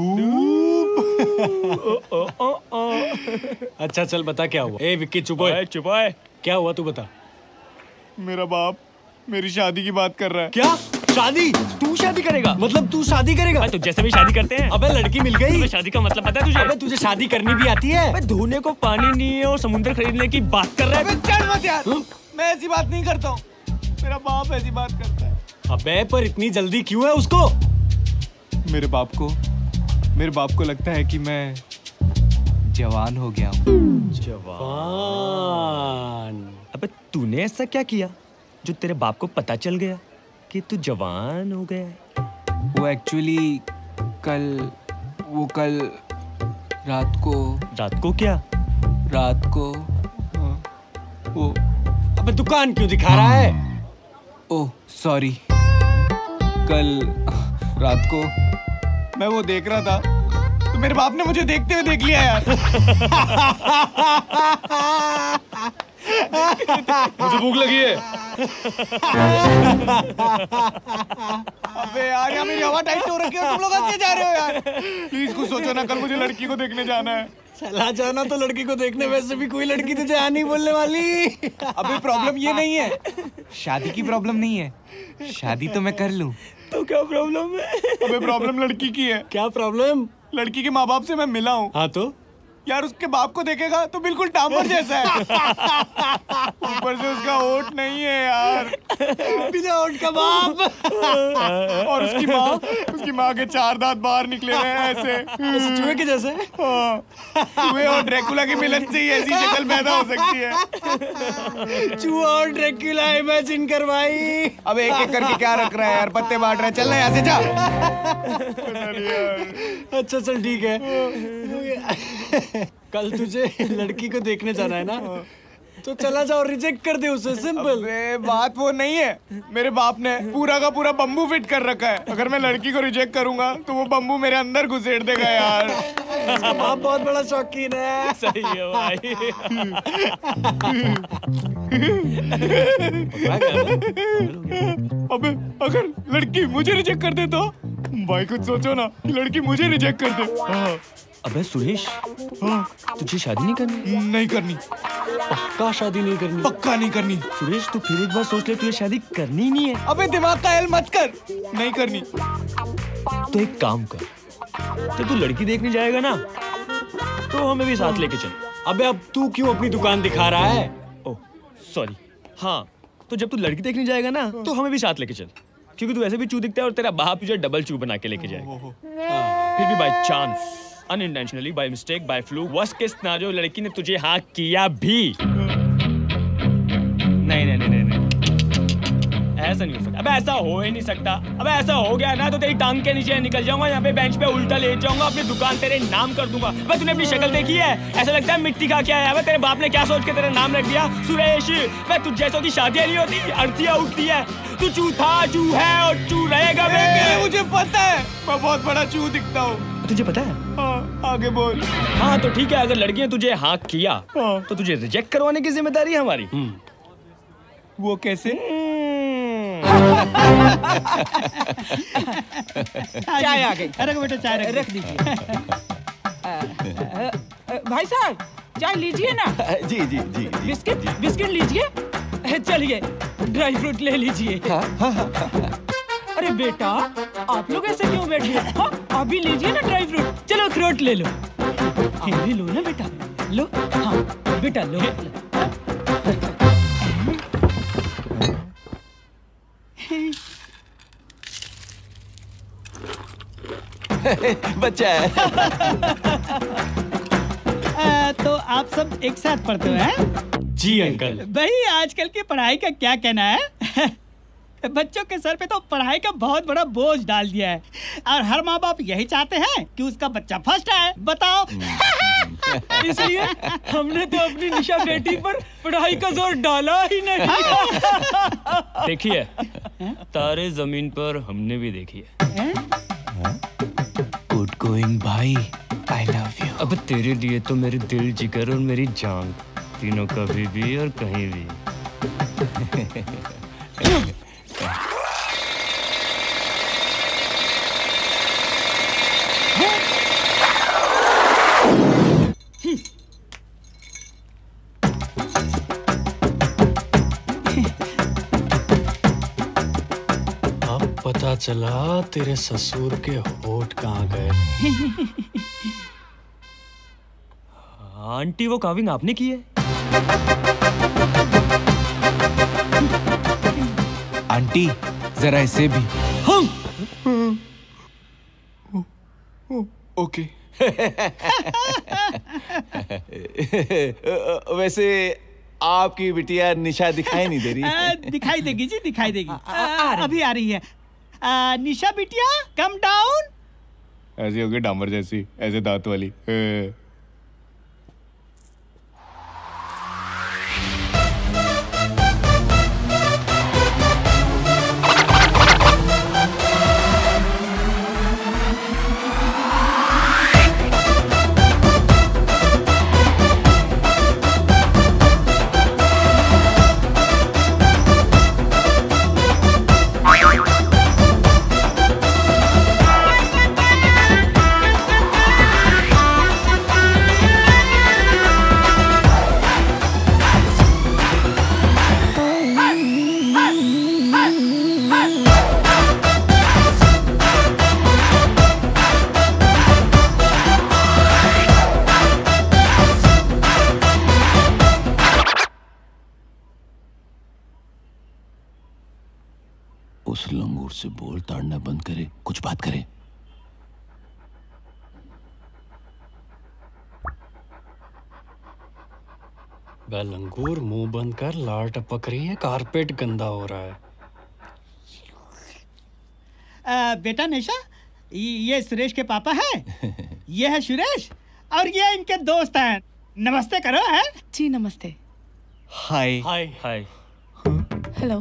अच्छा चल बता क्या हुआ? ए विक्की चुप हो। चुप है। क्या हुआ तू बता। मेरा बाप मेरी शादी की बात कर रहा है। क्या? शादी? तू शादी करेगा? मतलब तू शादी करेगा? तो जैसे भी शादी करते हैं। अबे लड़की मिल गई। अबे शादी का मतलब पता है तुझे? अबे तुझे शादी करनी भी आती है? अबे धोने को पानी नहीं है और समुद्र खरीदने की बात कर रहा है। अबे चल मत यार, मैं ऐसी बात नहीं करता हूँ। मेरा बाप ऐसी बात करता है। अबे पर इतनी जल्दी क्यों है उसको? मेरे बाप को मेरे बाप को लगता है कि मैं जवान हो गया हूँ। जवान? अबे तूने ऐसा क्या किया जो तेरे बाप को पता चल गया कि तू जवान हो गया? वो एक्चुअली कल वो कल रात को रात को क्या? रात को वो अबे दुकान क्यों दिखा रहा है? ओह सॉरी, कल रात को मैं वो देख रहा था तो मेरे बाप ने मुझे देखते हुए देख लिया यार। मुझे भूख लगी है। अबे यार यहाँ मेरी हवा टाइट हो रखी है और तुम लोग हंसे जा रहे हो यार। प्लीज कुछ सोचो ना, कल मुझे लड़की को देखने जाना है। चला जाना तो लड़की को देखने, वैसे भी कोई लड़की तुझे आ नहीं बोलने वाली। अबे प्रॉब्लम ये नहीं है, शादी की प्रॉब्लम नहीं है, शादी तो मैं कर लूं। तो क्या प्रॉब्लम है? अबे प्रॉब्लम लड़की की है। क्या प्रॉब्लम? लड़की के माँ बाप से मैं मिला हूँ। हाँ तो यार उसके बाप को देखेगा तो बिल्कुल डांबर जैसा है। ऊपर से उसका होठ नहीं है यार, बिना होठ का बाप। और उसकी माँ उसकी माँ के चार दांत बाहर निकले हुए हैं ऐसे, चूहे के जैसे। हाँ, चूहे और ड्रैकुला की मिलन से ही ऐसी शक्ल पैदा हो सकती है। चूहा और ड्रैकुला इमेजिन कर भाई। अब एक एक करके क्या रख रहा है यार, पत्ते बांट रहा है। चल ना यहाँ से जा। अच्छा चल ठीक है। कल तुझे लड़की को देखने जाना है ना, तो चला जाओ, रिजेक्ट कर दे उसे, सिंपल। अबे बात वो नहीं है, मेरे बाप ने पूरा का पूरा बम्बू फिट कर रखा है। अगर मैं लड़की को रिजेक्ट करूंगा तो वो बम्बू मेरे अंदर घुसेड़ देगा यार। इसका बाप बहुत बड़ा शौकीन है। सही है भाई। अबे अगर लड़की मुझे रिजेक्ट कर दे तो भाई कुछ सोचो ना, लड़की मुझे रिजेक्ट कर दे। हाँ। अबे सुरेश, हाँ, तुझे शादी नहीं करनी? नहीं करनी। पक्का शादी नहीं करनी? पक्का नहीं करनी। सुरेश तू फिर एक बार सोच ले, तुझे शादी करनी नहीं है। अबे दिमाग का हेल मत कर, नहीं करनी। तो एक काम कर, जब तू लड़की देखने जाएगा ना तो हमें भी साथ लेके चल। अबे अब तू क्यों अपनी दुकान दिखा रहा है? Oh sorry. हाँ तो जब तू लड़की देखने जाएगा ना तो हमें भी साथ लेके चल, क्योंकि तू ऐसे भी चू दिखता है और तेरा बाप तुझे डबल चू बना के लेके जाएगा। फिर भी by chance, unintentionally, by mistake, by fluke, worst case scenario, लड़की ने तुझे हाँ किया भी। नहीं नहीं नहीं नहीं नहीं ऐसा नहीं हो सकता। अबे ऐसा हो ही नहीं सकता। अबे ऐसा हो गया ना तो तेरी टांग के नीचे निकल जाऊंगा, यहाँ पे बेंच पे उल्टा लेट जाऊंगा, अपनी दुकान तेरे नाम कर दूंगा। अबे तूने अपनी शक्ल देखी है? ऐसा लगता है मिट्टी का क्या है। अबे तेरे बाप ने क्या सोच के तेरा नाम रख दिया सुरेश? अबे तुझ जैसों की शादियां नहीं होती, अर्थियां उठती है। तू चू था, चू है और चू रहेगा। मुझे पता है मैं बहुत बड़ा चू दिखता हूँ। तुझे पता है? हाँ, आगे बोल। हाँ तो ठीक है, अगर लड़की ने तुझे हाँ किया तो तुझे रिजेक्ट करवाने की जिम्मेदारी है हमारी। वो कैसे? चाय आ गई। अरे बेटा चाय रख, रख दीजिए। भाई साहब चाय लीजिए ना। जी जी जी। बिस्किट बिस्किट लीजिए। चलिए ड्राई फ्रूट ले लीजिए। अरे बेटा आप लोग ऐसे क्यों बैठे हैं? हाँ, आप भी लीजिए ना ड्राई फ्रूट। चलो अखरोट ले लो। ये भी लो ना बेटा, लो। हाँ बेटा लो। बच्चा है। आ, तो आप सब एक साथ पढ़ते हो हैं? जी अंकल। भाई आजकल की पढ़ाई का क्या कहना है? बच्चों के सर पे तो पढ़ाई का बहुत बड़ा बोझ डाल दिया है और हर माँ बाप यही चाहते हैं कि उसका बच्चा फर्स्ट आए। बताओ। इसलिए हमने तो अपनी निशा बेटी पर पढ़ाई का जोर डाला ही नहीं। देखिए तारे जमीन पर हमने भी देखी है। गुड गोइंग भाई, आई लव यू। अब तेरे लिए तो मेरे दिल, जिगर और मेरी जान तीनों कभी भी और कहीं भी। पता चला तेरे ससुर के होठ कहाँ गए। आंटी वो कार्विंग आपने की है? आंटी जरा इसे भी। हम ओके। वैसे आपकी बिटिया निशा दिखाई नहीं दे रही। आ, दिखाई देगी जी, दिखाई देगी। आ, आ, अभी आ रही है। आ, निशा बिटिया कम डाउन। ऐसी होगी डामर जैसी, ऐसे दांत वाली। उस लंगूर से बोल ताड़ना बंद करे, कुछ बात करे। बे लंगूर मुंह बंद कर, लार टपक रही है, कारपेट गंदा हो रहा है। आ, बेटा निशा, ये सुरेश के पापा हैं। ये है सुरेश और ये इनके दोस्त हैं। नमस्ते करो। है जी नमस्ते। हाय हाय हाय हेलो।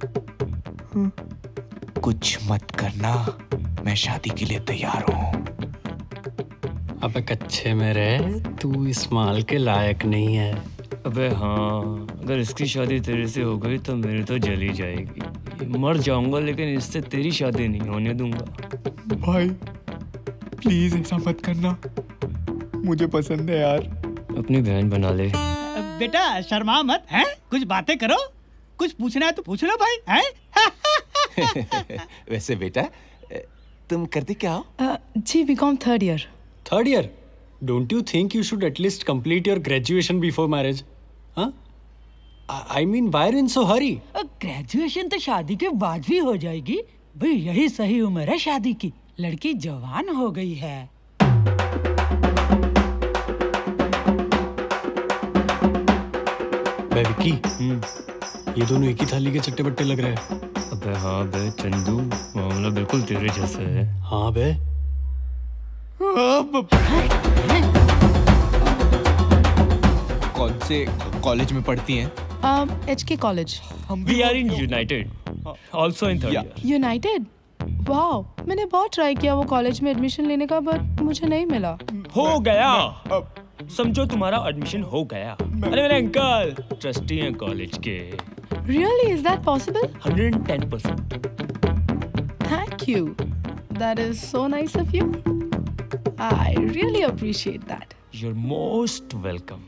कुछ मत करना, मैं शादी के लिए तैयार हूँ। अबे कच्चे में रह, तू इस माल के लायक नहीं है। अबे हाँ, अगर इसकी शादी तेरे से हो गई तो मेरी तो जली जाएगी। मर जाऊंगा लेकिन इससे तेरी शादी नहीं होने दूंगा। भाई प्लीज ऐसा मत करना, मुझे पसंद है यार। अपनी बहन बना ले। बेटा शर्मा मत, हैं? कुछ बातें करो, कुछ पूछना है तो पूछ लो भाई, हैं? वैसे बेटा तुम करते क्या हो? uh, जी BCom third year. Third year? Don't you think you should at least complete your graduation before marriage? हाँ, I mean why are you in so hurry? Graduation तो शादी के बाद भी हो जाएगी भाई, यही सही उम्र है शादी की। लड़की जवान हो गई है। बे विक्की, ये दोनों एक ही थाली के चट्टे बट्टे लग रहे हैं। अबे हाँ बे चंदू, मामला बिल्कुल तेरे जैसा है। हाँ बे। कौन से कॉलेज में पढ़ती हैं? H K college. We are in United, also in third year. United? Wow, मैंने बहुत ट्राई किया वो कॉलेज में एडमिशन लेने का, बट मुझे नहीं मिला। हो गया, समझो तुम्हारा एडमिशन हो गया। अरे मेरे अंकल ट्रस्टी हैं कॉलेज के। Really, is that possible? one hundred ten percent. Thank you. That is so nice of you. I really appreciate that. You're most welcome.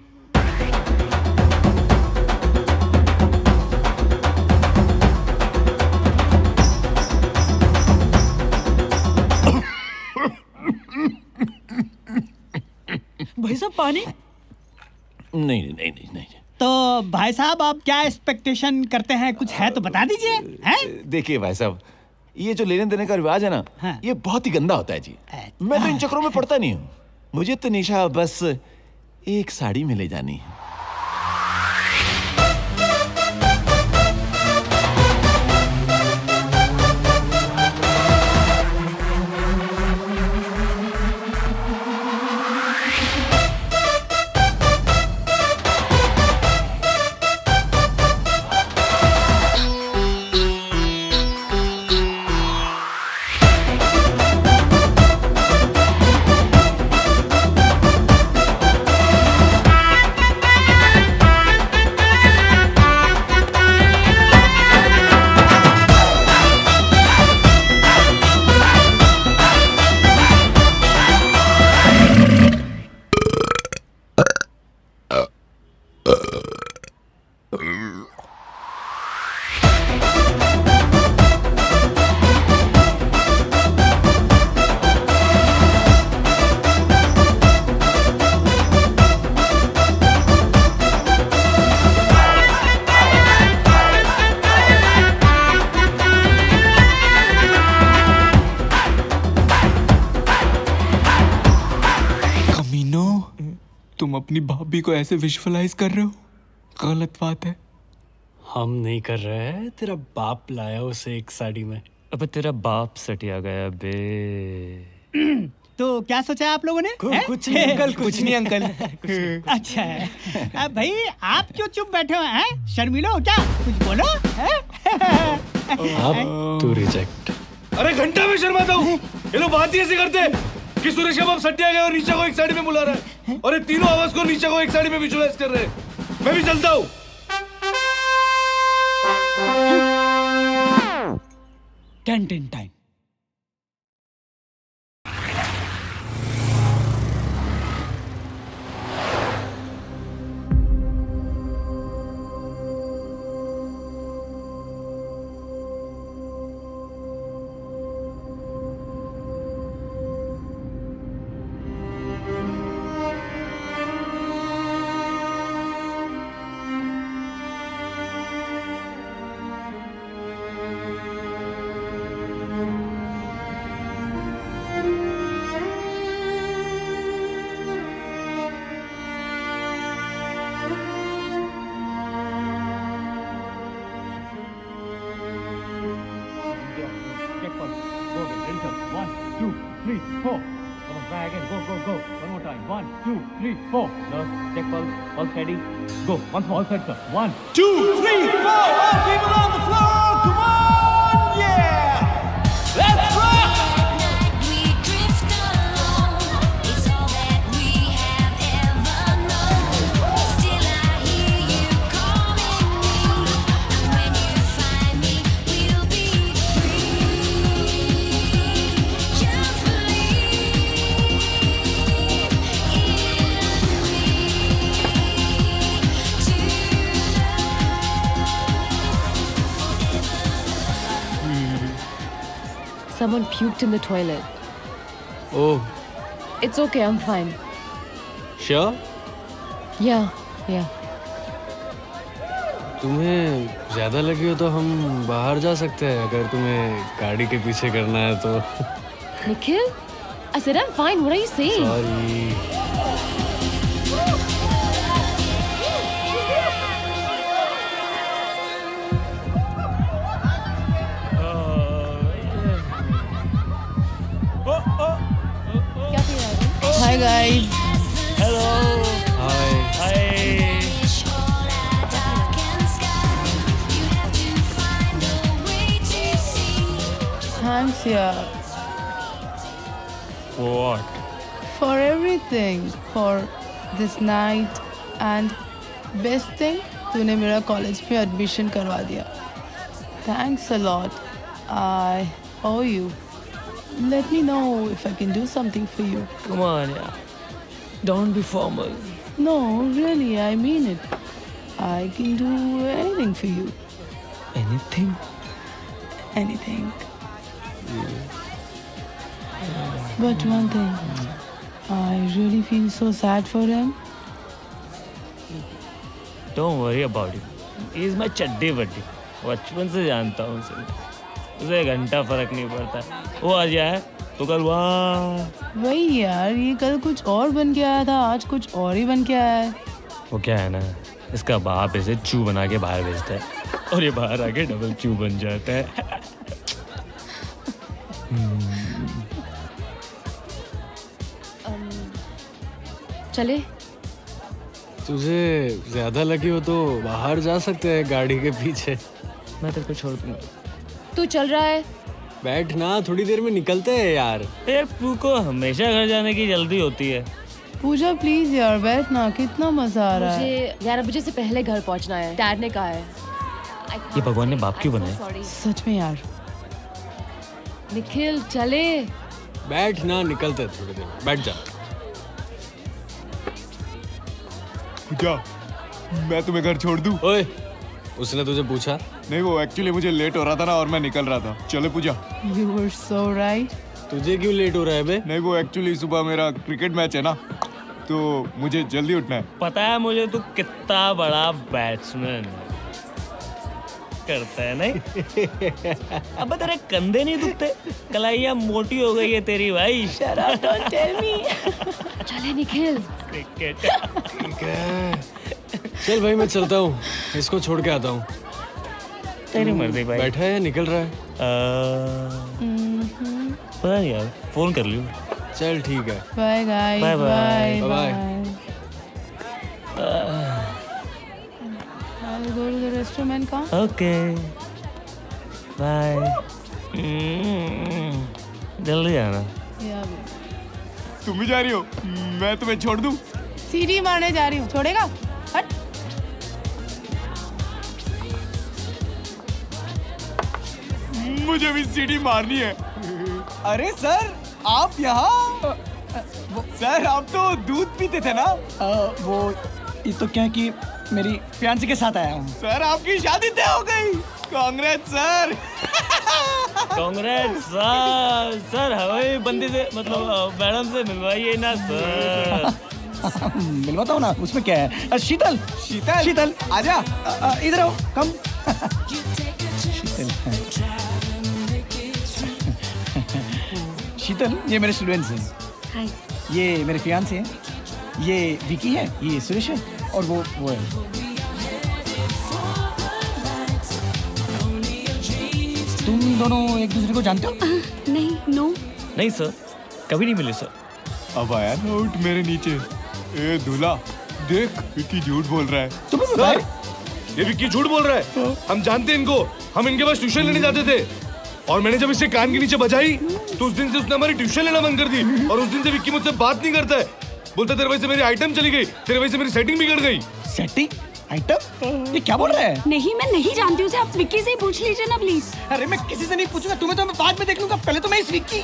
भाई साहब पानी? नहीं नहीं नहीं नहीं। तो भाई साहब आप क्या एक्सपेक्टेशन करते हैं, कुछ है तो बता दीजिए। हैं? देखिए भाई साहब, ये जो लेने देने का रिवाज है ना, हाँ। ये बहुत ही गंदा होता है जी। मैं तो इन चक्रों में पड़ता नहीं हूँ। मुझे तो निशा बस एक साड़ी में ले जानी है। तुम अपनी भाभी को ऐसे विजुअलाइज कर रहे हो, गलत बात है। हम नहीं कर रहे हैं, तेरा बाप लाया उसे एक साड़ी में। अब तेरा बाप सटिया गया बे। तो क्या सोचा आप लोगों ने? कुछ नहीं अंकल, कुछ नहीं अंकल। अच्छा है। अब भाई आप क्यों चुप बैठे हो हैं? शर्मिलो हो क्या? कुछ बोलो। अब तू रिजेक्ट। अरे घंटा में शर्माता हूँ। ये लोग बात ही ऐसे करते हैं कि सुरेश का बाप सटिया गया और नीचा को एक साड़ी में बुला रहा है, और ये तीनों आवाज को नीचा को एक साड़ी में विजुअलाइज कर रहे हैं। मैं भी चलता हूँ। Canteen time. Try again. Go, go, go. One more time. One, two, three, four. No, check pulse. Pulse steady. Go. Once more. All set, sir. One, Two, three, four. All people on the floor. Come on, yeah. Let's rock. Someone puked in the toilet. Oh. It's okay, I'm fine. Sure? Yeah, yeah. तुम्हें ज्यादा लगी हो तो हम बाहर जा सकते हैं अगर तुम्हें गाड़ी के पीछे करना है तो। Nikhil? I said I'm fine. What are you saying? Sorry. Hi guys. Hello. Hi. Hi. Thanks, yeah. What? For everything. For this night and best thing, तूने मेरा कॉलेज में एडमिशन करवा दिया. Thanks a lot. I owe you. Let me know if I can do something for you. Come on, yeah. Don't be formal. No, really, I mean it. I can do anything for you. Anything? Anything. But one thing, I really feel so sad for him. Don't worry about it. He is my चड्डी बड्डी. बचपन से जानता हूँ उसे. उसे एक घंटा फर्क नहीं पड़ता. वो आ जाए तो कल वहाँ. वही यार, ये कल कुछ और बन के आया था, आज कुछ और ही बन के आया है. वो क्या है ना, इसका बाप इसे चू बना के बाहर भेजता है और ये बाहर आके डबल चू बन जाता है. चले? तुझे ज्यादा लगी हो तो बाहर जा सकते हैं गाड़ी के पीछे. मैं तेरे को छोड़ दूंगा. तू चल रहा है? बैठ ना, थोड़ी देर में निकलते हैं यार. यार तू को हमेशा घर जाने की जल्दी होती है. पूजा प्लीज यार बैठ ना, कितना मजा आ रहा है. मुझे ग्यारह बजे से पहले घर पहुंचना है. डैड ने कहा है. ये भगवान ने बाप क्यों बनाया? सच में यार. निखिल चले. बैठ ना, निकलते हैं थोड़ी देर. बैठ जा. पूजा, मैं तुम्हें घर छोड़ दूं? ओए, उसने तुझे पूछा? नहीं, वो एक्चुअली मुझे लेट हो रहा था ना और मैं निकल रहा था. चलो पूजा. You were so right. तुझे क्यों लेट हो रहा है बे? नहीं, वो एक्चुअली सुबह मेरा क्रिकेट मैच है ना, तो मुझे जल्दी उठना है. पता है मुझे तू कितना बड़ा बैट्समैन करता है नहीं? अब तेरे कंधे नहीं दुखते? कलाइयाँ मोटी हो गई है तेरी भाई. Shut up, don't tell me. चले निखिल. क्रिकेट. ठीक है. चल भाई मैं चलता हूँ, इसको छोड़ के आता हूँ. तेरी मर्जी भाई. बैठा है या निकल रहा है? पता नहीं यार, फोन कर लियो. चल ठीक है. Bye guys. Bye bye. Bye. I'll go to the restroom and come. Okay. Bye. जल्दी आना. Yeah. तुम भी जा रही हो? मैं तुम्हें छोड़ दूं? सीढ़ी मारने जा रही हूँ. छोड़ेगा? हट. मुझे भी सीढ़ी मारनी है. अरे सर, आप यहाँ? सर, आप तो दूध पीते थे ना? आ, वो ये तो क्या है कि मेरी फियांसी के साथ आया हूँ. सर, आपकी शादी तय हो गई. Congrats sir. Congrats sir. Sir हवाई बंदी से मतलब मैडम से मिलवाइए ना सर. मिलवाता हूँ ना, उसमें क्या है. आ, शीतल. शीतल. शीतल आजा. इधर आओ. कम. शीतल. शीतल, ये मेरे स्टूडेंट्स हैं. हाय. ये मेरे फियांसे हैं. ये विकी है, ये सुरेश है और वो वो है. तुम दोनों एक दूसरे को जानते हो? नहीं, नो. नहीं सर, कभी नहीं मिले सर. अब आया नोट मेरे नीचे। ए दूल्हा देख विक्की झूठ बोल रहा है। तुम्हें सर ये विक्की झूठ बोल रहा है। हम जानते हैं इनको, हम इनके पास ट्यूशन लेने जाते थे और मैंने जब इससे कान के नीचे बजाई तो उस दिन से उसने हमारी ट्यूशन लेना बंद कर दी और उस दिन से विक्की मुझसे बात नहीं करता है। बोलता तेरे वजह से मेरी आइटम चली गई, तेरे वजह से मेरी सेटिंग बिगड़ गई। Setting item? ये क्या बोल रहा है? नहीं मैं नहीं जानती उसे, आप विक्की से ही पूछ लीजिए ना प्लीज। अरे मैं किसी से नहीं पूछूंगा, तुम्हें तो मैं बाद में देख लूंगा, पहले तो मैं इस विक्की।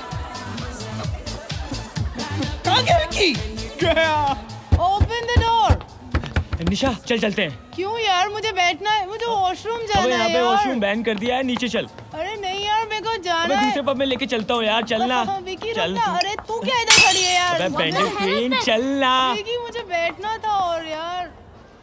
कहाँ गया विक्की? गया। Open the door. निशा चल चलते हैं। क्यों यार, मुझे बैठना है, मुझे वॉशरूम जाना है। यहाँ पे वॉशरूम बैन कर दिया है, नीचे चल। अरे नहीं यार मेरे को जाना है। दूसरे पब में लेके चलता हूँ यार, चलना। विकी चल। रुकना। अरे तू क्या इधर खड़ी है यार? अबे बैंडेड क्वीन चलना। विकी मुझे बैठना था और यार।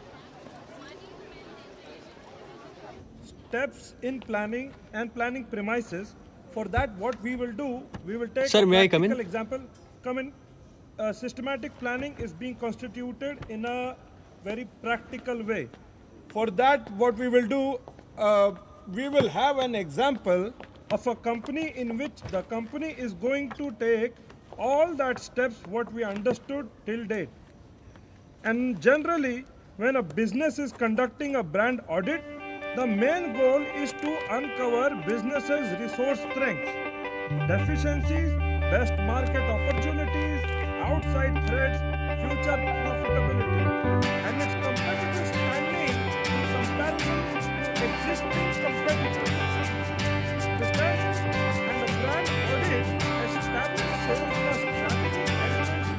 Steps in planning and planning premises. For that, what we will do, we will take Sir, a may I come in? practical example. Come in. Uh, systematic planning is being constituted in a very practical way. For that, what we will do, uh, we will have an example of a company in which the company is going to take all that steps what we understood till date. And generally, when a business is conducting a brand audit, the main goal is to uncover businesses' resource strengths, deficiencies, best market opportunities, outside threats, future profitability, and its competitive standing in comparison to existing competitors. Understand? And the brand audit establishes the strategic elements.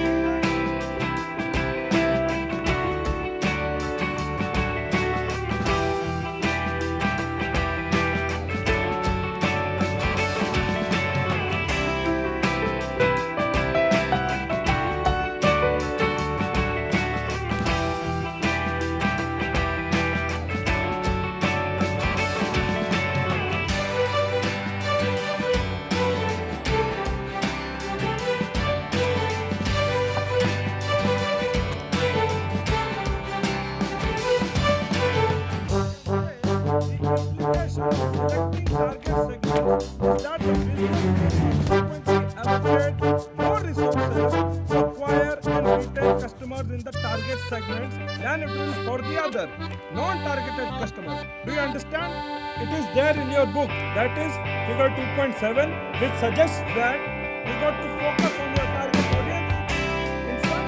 Non-targeted customers. Do you understand? It is there in your book. That is figure two point seven, which suggests that you got to focus on your target audience. In some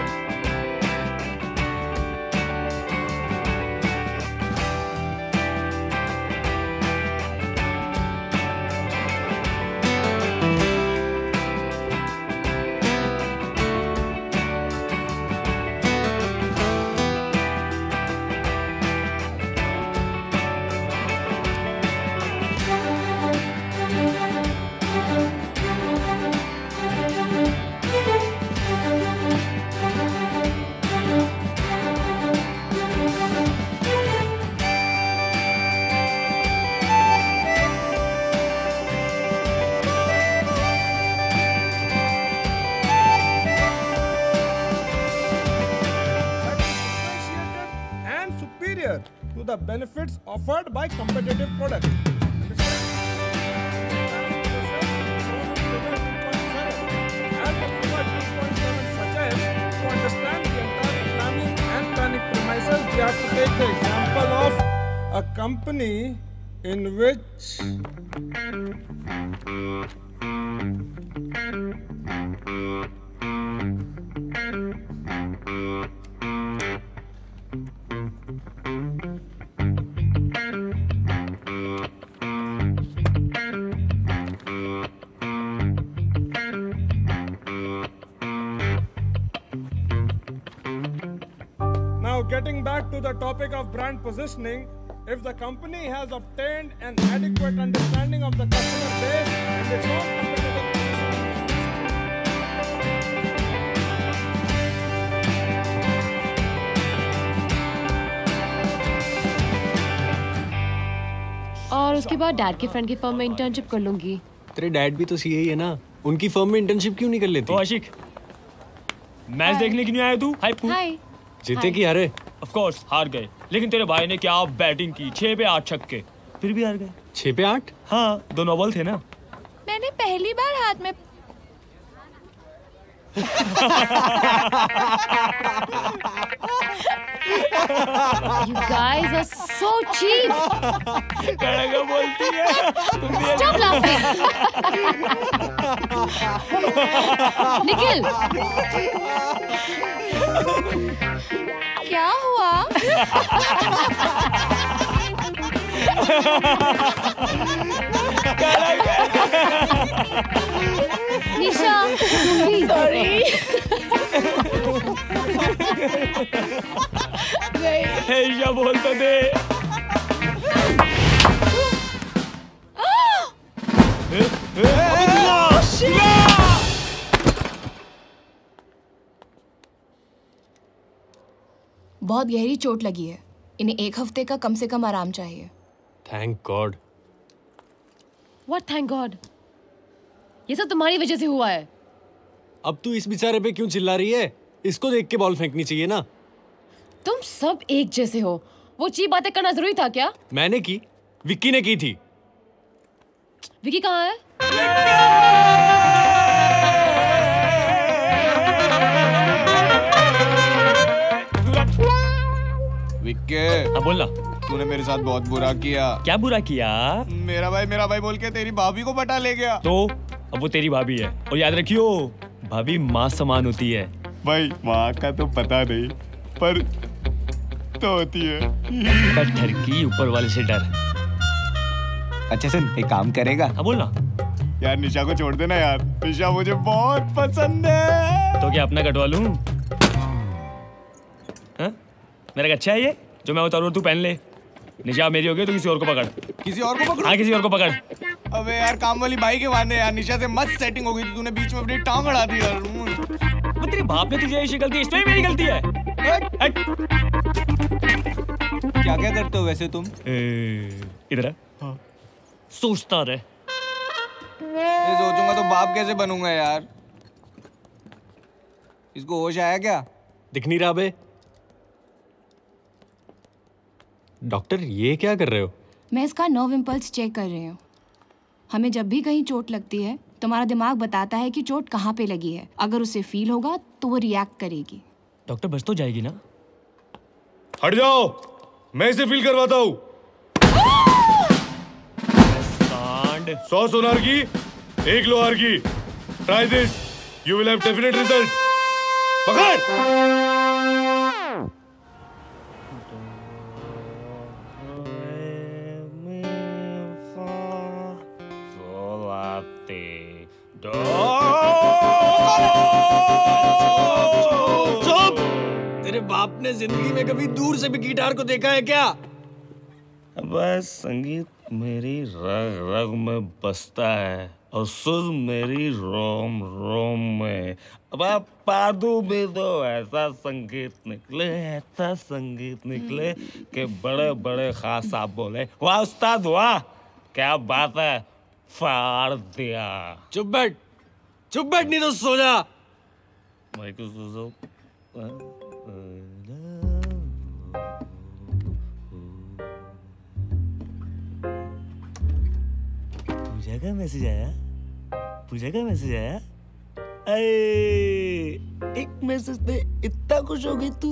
to the benefits offered by competitive products. To understand the entire planning and planning premises, we have to take the example of a company in which getting back to the topic of brand positioning, if the company has obtained an adequate understanding of the customer base and its own competitive और उसके बाद dad के friend की firm में internship कर लूंगी। तेरे dad भी तो सीए ही है ना, उनकी फर्म में इंटर्नशिप क्यों नहीं कर लेती? ओ आशिक, मैच देखने क्यों नहीं आया तू? हाय पू। हाय। जीते कि हारे? ऑफ कोर्स हार गए, लेकिन तेरे भाई ने क्या बैटिंग की, छह पे आठ छक्के, फिर भी हार गए। छह पे आठ? हाँ, दो नॉबल थे ना। मैंने पहली बार हाथ में You guys are so cheap. कड़का बोलती है। Stop laughing. निखिल। क्या हुआ? निशा, तुम भी। Sorry. निशा बोल तो दे। बहुत गहरी चोट लगी है। इन्हें एक हफ्ते का कम से कम आराम चाहिए। Thank God. What thank God? ये सब तुम्हारी वजह से हुआ है। अब तू इस बेचारे पे क्यों चिल्ला रही है? इसको देख के बॉल फेंकनी चाहिए ना। तुम सब एक जैसे हो। वो चीप बातें करना जरूरी था क्या? मैंने की, विक्की ने की थी। विक्की कहाँ है? विक्के, हाँ बोलना। तूने मेरे साथ बहुत बुरा किया। क्या बुरा किया? मेरा भाई मेरा भाई बोल के तेरी भाभी को पटा ले गया। तो अब वो तेरी भाभी है और याद रखियो भाभी माँ समान होती है। भाई माँ का तो पता नहीं पर तो होती है। पत्थर की ऊपर वाले से डर। अच्छा सुन, एक काम करेगा? हाँ बोलना। यार निशा को छोड़ देना यार, निशा मुझे बहुत पसंद है। तो क्या अपना कटवा लूं? हाँ? मेरा अच्छा है ये जो मैं उतारूं तू पहन ले। निशा मेरी हो गई तो किसी और को पकड़। किसी और को पकड़? हाँ किसी और को पकड़। अबे यार काम वाली बाई के बहाने यार निशा से मस्त सेटिंग हो गई थी, तूने बीच में अपनी टांग अड़ा दी यार। वो तेरे बाप ने तुझे ऐसी गलती, इसमें मेरी गलती है। क्या क्या करते हो वैसे तुम? इधर हाँ। सोचता रहे। ये सोचूंगा तो बाप कैसे बनूंगा यार। इसको होश आया क्या? दिख नहीं रहा बे। डॉक्टर ये क्या कर रहे हो? मैं इसका नर्व इम्पल्स चेक कर रही हूँ। हमें जब भी कहीं चोट लगती है तुम्हारा दिमाग बताता है कि चोट कहाँ पे लगी है। अगर उसे फील होगा तो वो रिएक्ट करेगी। डॉक्टर बच तो जाएगी ना? हट जाओ, मैं इसे फील करवाता हूँ। सौ सोनार की एक लोहार की। Try this, you will have definite result. पकड़। चुप! तेरे बाप ने जिंदगी में कभी दूर से भी गिटार को देखा है क्या? बस संगीत मेरी रग रग में बसता है और सुर मेरी रोम रोम में। अब आप पादू भी दो ऐसा संगीत निकले, ऐसा संगीत निकले कि बड़े बड़े खास साहब बोले वाह उस्ताद वाह, क्या बात है, फाड़ दिया। चुप बैठ, चुप बैठ नहीं तो सो जा। मैं कुछ सो पूजा का मैसेज आया, पूजा का मैसेज आया। अरे एक मैसेज पे इतना खुश हो गई तू?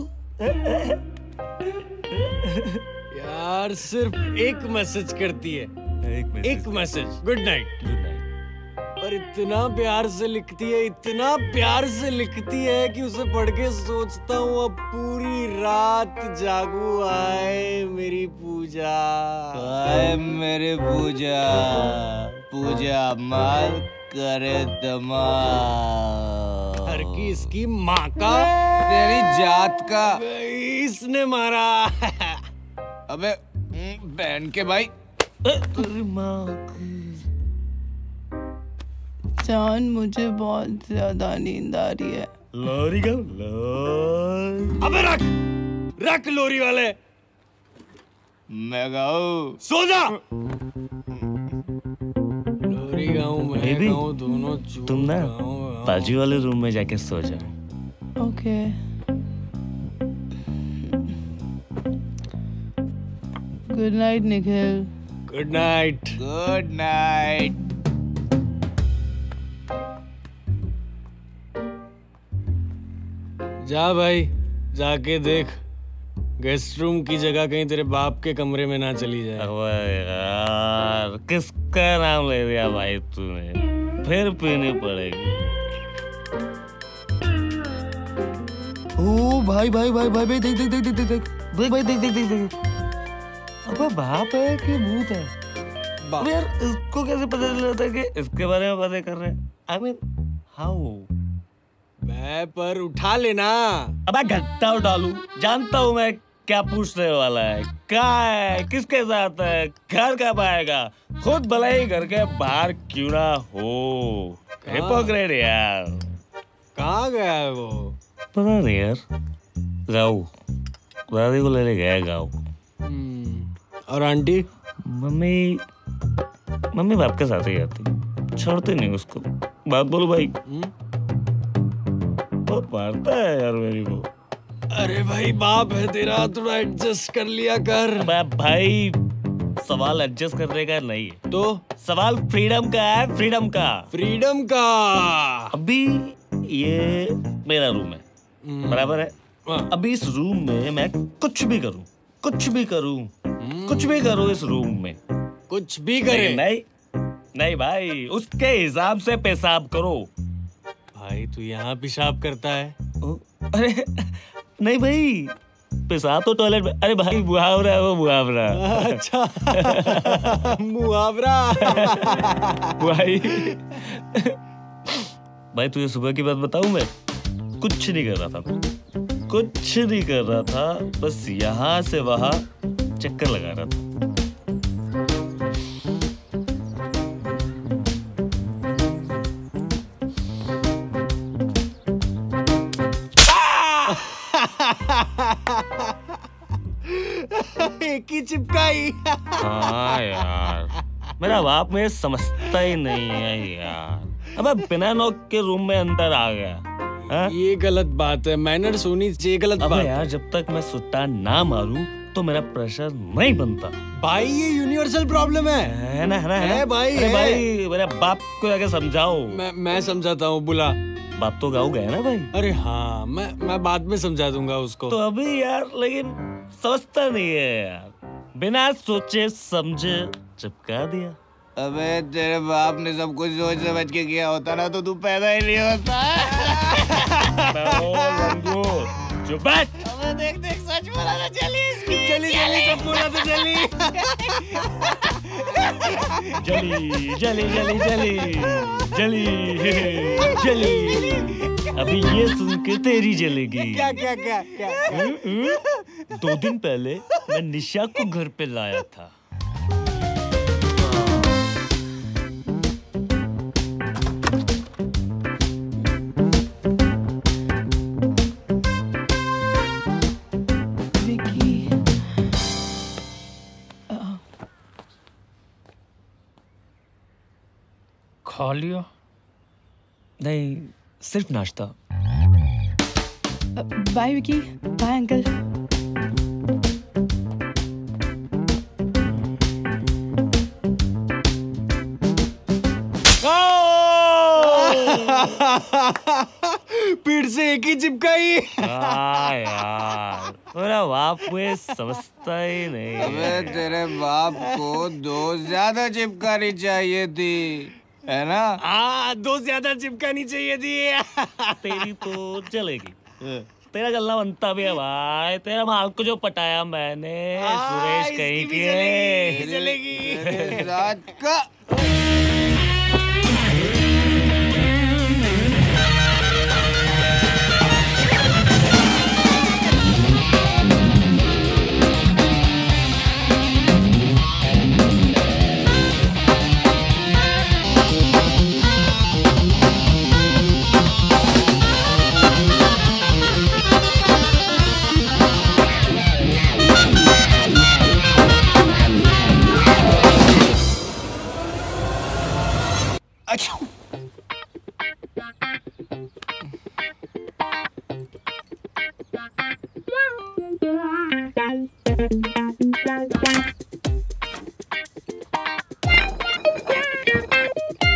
यार सिर्फ एक मैसेज करती है, एक मैसेज, एक message good night. Good night. और इतना प्यार से लिखती है, इतना प्यार से लिखती है कि उसे पढ़ के सोचता हूँ अब पूरी रात जागू। आए मेरी पूजा, आए मेरी पूजा, पूजा माल करे दमाल। हर की इसकी माँ का, तेरी जात का इसने मारा। अबे बहन के भाई, तेरी माँ की। जान मुझे बहुत ज्यादा नींद आ रही है। लोरी का लोरी। अबे रख रख लोरी वाले। मैं गाऊं? सो जा। लोरी गाऊं मैं गाऊं दोनों चुप। तुम ना बाजू वाले रूम में जाके सो जाओ। Okay. Good night Nikhil. Good night. Good night. जा भाई, जाके देख गेस्ट रूम की जगह कहीं तेरे बाप के कमरे में ना चली जाए। अबे यार, किसका नाम ले लिया भाई तूने? फिर पीनी पड़ेगी। ओ भाई भाई भाई भाई भाई देख देख देख देख देख देख देख भाई देख देख देख देख। अबे बाप है कि भूत है? अबे यार, इसको कैसे पता चलता है कि इसके बारे में बातें कर रहे हैं? I mean how? मैं पर उठा लेना। अबे गट्टा उठा लूं? जानता हूँ मैं क्या पूछने वाला है। कहाँ है, किसके साथ है, घर कब आएगा? खुद भले ही घर के बाहर क्यों ना हो। हिपोक्रेट यार। कहाँ गया है वो? पता नहीं यार। गाँव, दादी को लेने गया गाँव। और आंटी? मम्मी मम्मी बाप के साथ ही आती, छोड़ते नहीं उसको। बात बोलो भाई। बहुत मारता है यार मेरी को। अरे भाई बाप है तेरा, थोड़ा एडजस्ट कर लिया कर। भाई सवाल एडजस्ट करने का नहीं है, तो सवाल फ्रीडम का है। फ्रीडम का फ्रीडम का अभी ये मेरा रूम है, बराबर है? अभी इस रूम में मैं कुछ भी करूं, कुछ भी करूं, कुछ भी करूं इस रूम में, कुछ भी करे। नहीं नहीं भाई, उसके हिसाब से पेशाब करो। भाई तू यहाँ पेशाब करता है? अरे नहीं भाई, पेशाब तो टॉयलेट में। अरे भाई मुहावरा है वो, मुहावरा। अच्छा मुहावरा। भाई भाई तुझे सुबह की बात बताऊं, मैं कुछ नहीं कर रहा था, कुछ नहीं कर रहा था, बस यहाँ से वहां चक्कर लगा रहा था। एक ही चिपकाई। हाँ यार, मेरा बाप में समझता ही नहीं है यार। अब बिना नॉक के रूम में अंदर आ गया। हा? ये गलत बात है, मैनर्स होनी चाहिए। गलत बात यार, जब तक मैं सुट्टा ना मारूं तो मेरा प्रेशर नहीं बनता। भाई ये यूनिवर्सल प्रॉब्लम है। है ना, है ना, है भाई। अरे है। भाई मेरे बाप को जाके समझाओ। मैं मैं समझाता हूँ, बुला। बाप तो गाँव गया ना भाई। अरे हाँ, मैं मैं बाद में समझा दूंगा उसको। तो अभी यार, लेकिन समझता नहीं है यार, बिना सोचे समझे चिपका दिया। अबे तेरे बाप ने सब कुछ सोच समझ के किया होता ना तो तू पैदा ही नहीं होता। चुप बैठ। अबे देख देख, सच बोला ना। चली इसकी, चली चली, सब बोला तो चली। जली जली जली जली जली जली। अभी ये सुन के तेरी जलेगी। क्या क्या क्या क्या? दो दिन पहले मैं निशा को घर पे लाया था। खा लिया? नहीं, सिर्फ नाश्ता। Bye Vicky, bye uncle. पीठ से एक ही चिपकाई। हाँ यार, मेरा बाप मुझे समझता ही नहीं। अबे तेरे बाप को दो ज्यादा चिपकानी चाहिए थी, है ना? हाँ, दो ज्यादा चिपकानी चाहिए थी। तेरी तो चलेगी, तेरा गल्ला बनता भी है भाई। तेरा माल को जो पटाया मैंने, सुरेश कहीं के चलेगी। रात का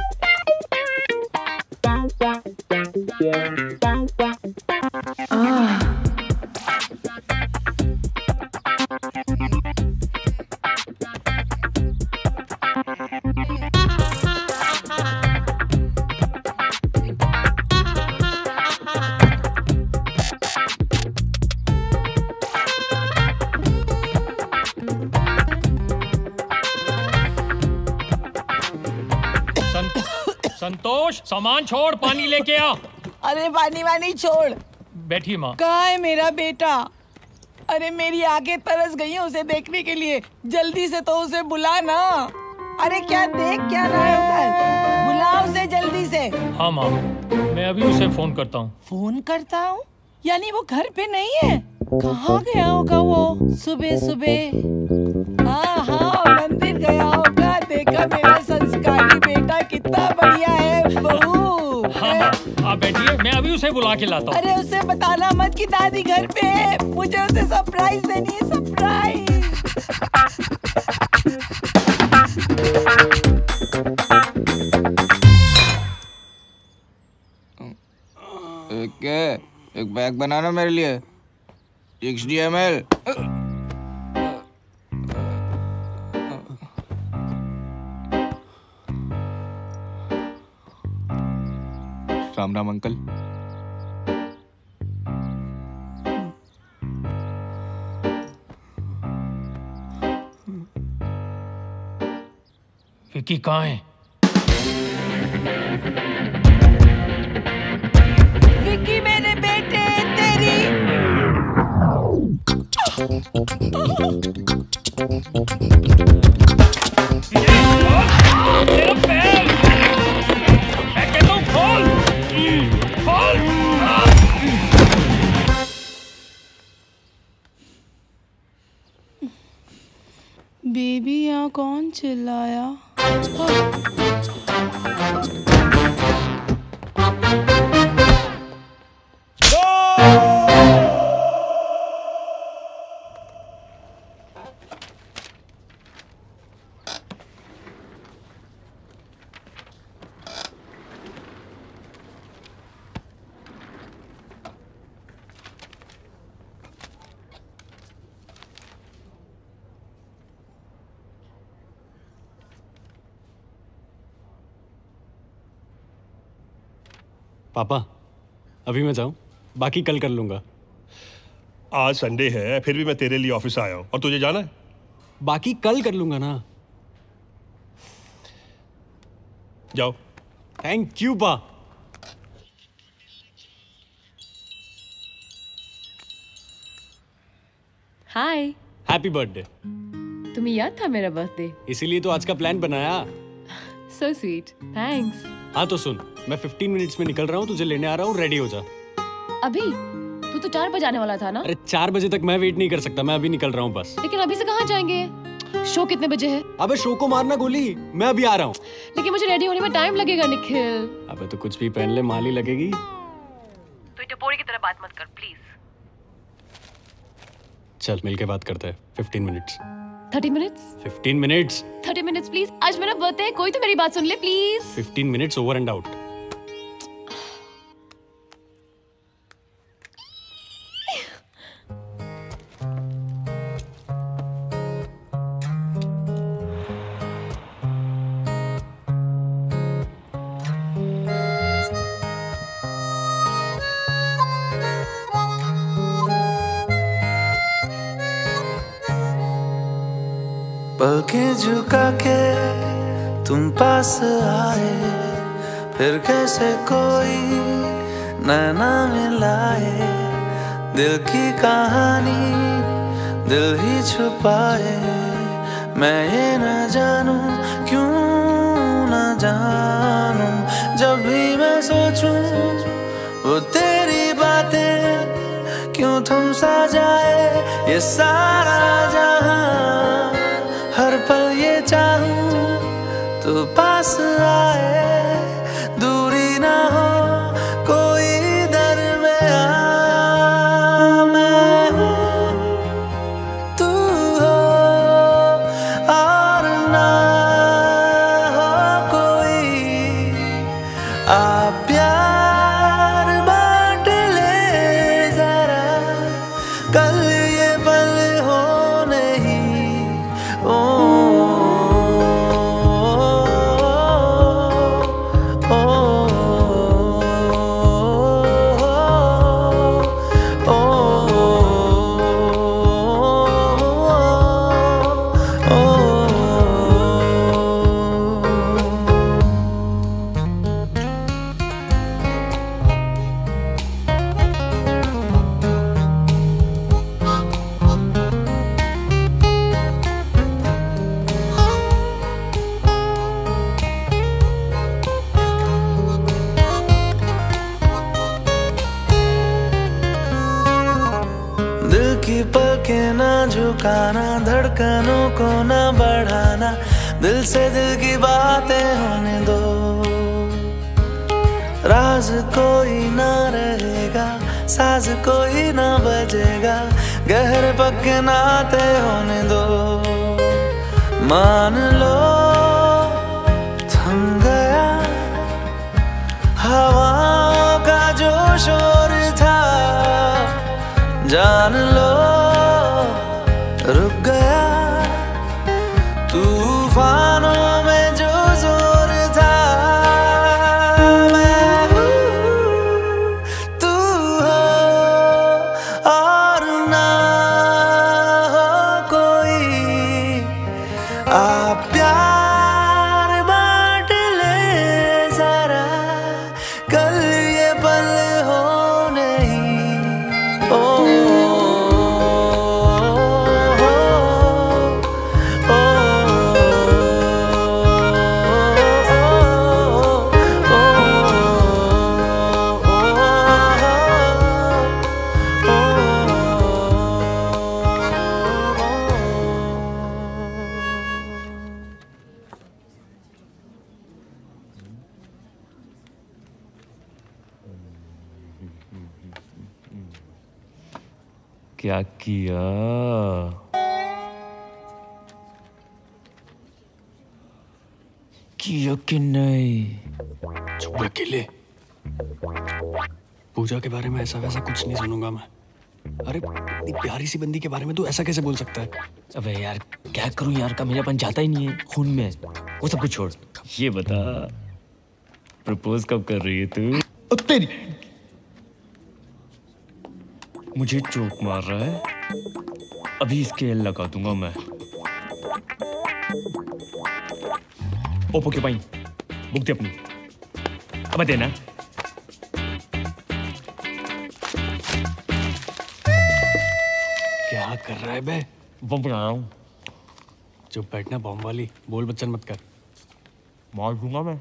Ah. सामान छोड़, पानी लेके आ। अरे पानी वानी छोड़। बैठिए माँ। कहाँ है मेरा बेटा? अरे मेरी आंखें तरस गई हैं उसे देखने के लिए। जल्दी से तो उसे बुला ना। अरे क्या देख क्या रहा है उधर? बुला उसे जल्दी से। हाँ माँ, मैं अभी उसे फोन करता हूँ। फोन करता हूँ? यानी वो घर पे नहीं है? कहाँ गया होगा वो सुबह सुबह? हाँ हाँ मंदिर गया होगा। देखा मेरा संस्कारी बेटा कितना बढ़िया है। बहू हाँ हाँ, आप बैठिए, मैं अभी उसे बुला के लाता हूँ। अरे उसे बताना मत कि दादी घर पे है। मुझे उसे सरप्राइज देनी है, सरप्राइज। एक क्या? एक बैग बनाना मेरे लिए। Six D M L. Ram Ram uncle. Vicky कहाँ है? विकी मेरे बेटे तेरी। मेरा पैर! मैं कहता हूँ खोल! खोल! बेबी यहाँ कौन चिल्लाया? पापा अभी मैं जाऊं, बाकी कल कर लूंगा। आज संडे है, फिर भी मैं तेरे लिए ऑफिस आया हूं। और तुझे जाना है? बाकी कल कर लूंगा ना। जाओ। थैंक यू पा। हाय। Happy birthday. तुम्हें याद था मेरा बर्थडे? इसीलिए तो आज का प्लान बनाया। So sweet, thanks. हाँ तो सुन, मैं पंद्रह मिनट्स में निकल रहा हूँ, तुझे लेने आ रहा हूँ, रेडी हो जा। अभी? तू तो चार बजे आने वाला था ना? अरे चार बजे तक मैं वेट नहीं कर सकता, मैं अभी निकल रहा हूँ बस। लेकिन अभी से कहाँ जाएंगे? शो कितने बजे है? अबे शो को मारना गोली, मैं अभी आ रहा हूँ। लेकिन मुझे रेडी होने में टाइम लगेगा निखिल। अबे तो कुछ भी पहन ले, माली लगेगी। तू टपोरी की तरह बात मत कर प्लीज। चल मिलके बात करते हैं। पंद्रह मिनट्स। Thirty minutes? पंद्रह मिनट्स। Thirty minutes please. आज मेरा बर्थडे है, कोई तो मेरी बात सुन ले प्लीज। पंद्रह मिनट्स ओवर एंड आउट। पलकें झुका के तुम पास आए, फिर कैसे कोई नैना मिलाए। दिल की कहानी दिल ही छुपाए, मैं ये न जानूं क्यों न जानूं। जब भी मैं सोचूं वो तेरी बातें, क्यों थम सा जाए ये सारा जहां। हर पल ये चाहूं तो पास आए, दूरी ना हो कोई दरमियां। मैं हूँ तू हो और ना हो कोई। आप प्यार बांट ले जरा, कल ये पल हो नहीं। ओ के ना झुकाना, धड़कनों को ना बढ़ाना, दिल से दिल की बातें होने दो। राज कोई ना रहेगा, साज कोई ना बजेगा, गहरे पक्के नाते होने दो। मान लो थम गया हवाओं का जो शोर था, जान लो रुक गया तूफानों में जो जोर था। मैं हूँ, तू हो और ना हो कोई। आप प्यार बांट ले जरा, कल ये पल हो नहीं। ओ क्या किया? किया कि नहीं? चुप अकेले। पूजा के बारे में ऐसा वैसा कुछ नहीं सुनूंगा मैं। अरे इतनी प्यारी सी बंदी के बारे में तू ऐसा कैसे बोल सकता है? अबे यार क्या करूं यार, का मेरापन जाता ही नहीं है खून में। वो सब कुछ छोड़, ये बता प्रपोज कब कर रही है तू? तेरी मुझे चोक मार रहा है, अभी इसके एल लगा दूंगा मैं। ओप्पो के पाइन बुक दे अपनी, अब देना। क्या कर रहा है बे? बम बना रहा हूँ। चुप बैठना बम वाली, बोल बच्चन मत कर। मार दूंगा मैं।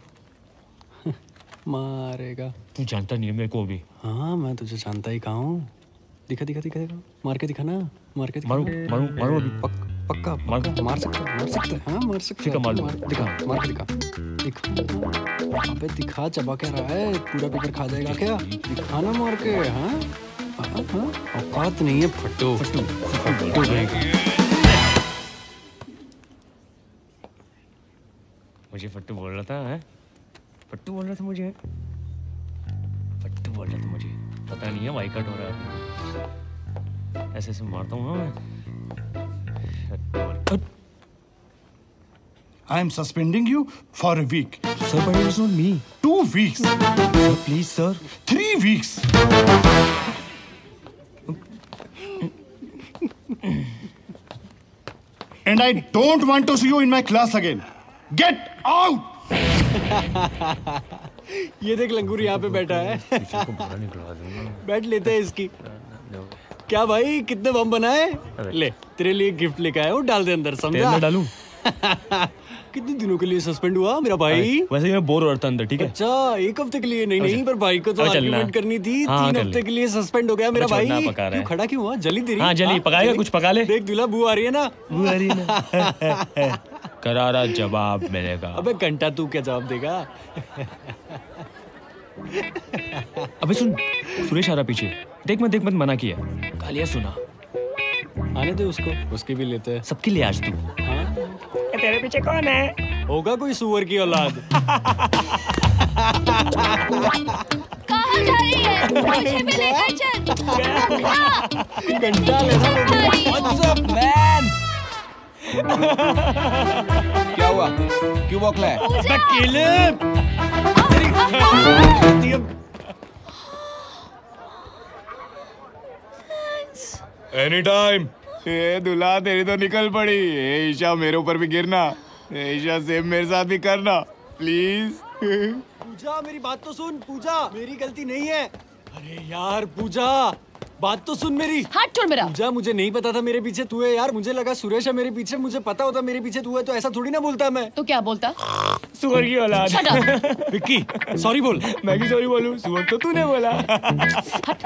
मारेगा? तू जानता नहीं है मेरे को अभी। हाँ मैं तुझे जानता ही कहाँ हूँ। दिखा दिखा दिखा दिखा, मार के दिखा ना, मार के दिखा। मारू मारू मारू अभी। पक, पक्का मार मार सकता है, मार सकता है। हाँ मार सकता है। ठीक है मार लो। दिखा, मार के दिखा दिखा। अबे दिखा, चबा क्या रहा है? पूरा पेपर खा जाएगा क्या? दिखा ना मार के। हाँ हाँ हाँ, औकात नहीं है फट्टू फट्टू फट्टू रहेगी। मुझे फट्टू बोल रहा था है? फट्टू बोल रहा था मुझे, फट्टू बोल रहा था मुझे। पता नहीं है वाई कट हो रहा है, ऐसे ऐसे मारता हूँ मैं। I am suspending you for a week. Sir, but it was not me. Two weeks. Sir, please, sir. Three weeks. And I don't want to see you in my class again. Get out! ये देख लंगूर यहाँ पे बैठा है। बैठ लेते हैं इसकी। क्या भाई कितने बम बनाए? ले तेरे लिए गिफ्ट लेके आया हूँ, डाल दे अंदर। समझा? डालूं? कितने दिनों के लिए सस्पेंड हुआ मेरा भाई? वैसे ही मैं बोर हो रहा था अंदर। ठीक है। अच्छा एक हफ्ते के लिए? नहीं नहीं, पर भाई को तो आर्गुमेंट करनी थी। हाँ, तीन हफ्ते के लिए सस्पेंड हो गया मेरा भाई। क्यों खड़ा क्यों हुआ? जली तेरी? हाँ जली। पकाएगा कुछ? पका ले। देख दूल्हा बू आ रही है ना, बू आ रही है ना। करारा जवाब मिलेगा। अबे घंटा तू क्या जवाब देगा? अबे सुन, सुरेश आ रहा पीछे। देख मत देख मत, मना किया। गालियाँ सुना। आने दे उसको, उसकी भी लेते हैं। सबकी ले आज तू। हाँ? तेरे पीछे कौन है? होगा कोई सुअर की औलाद। कहाँ जा रही है? मुझे भी लेकर चल। घंटा लेना। What's up, man? क्या हुआ? क्यों बौखला है? Any time. ए दूल्हा तेरी तो निकल पड़ी। ए ईशा मेरे ऊपर भी गिरना। ए ईशा सेम मेरे साथ भी करना प्लीज। पूजा मेरी बात तो सुन। पूजा मेरी गलती नहीं है। अरे यार पूजा बात तो सुन मेरी। हाथ छोड़ मेरा। पूजा मुझे नहीं पता था मेरे पीछे तू है यार। मुझे लगा सुरेश है मेरे पीछे। मुझे पता होता मेरे पीछे तू है तो ऐसा थोड़ी ना बोलता मैं। तो क्या बोलता? सुअर की औलाद। Shut up. विक्की सॉरी बोल। मैं भी सॉरी बोलूं? सुअर तो तूने बोला।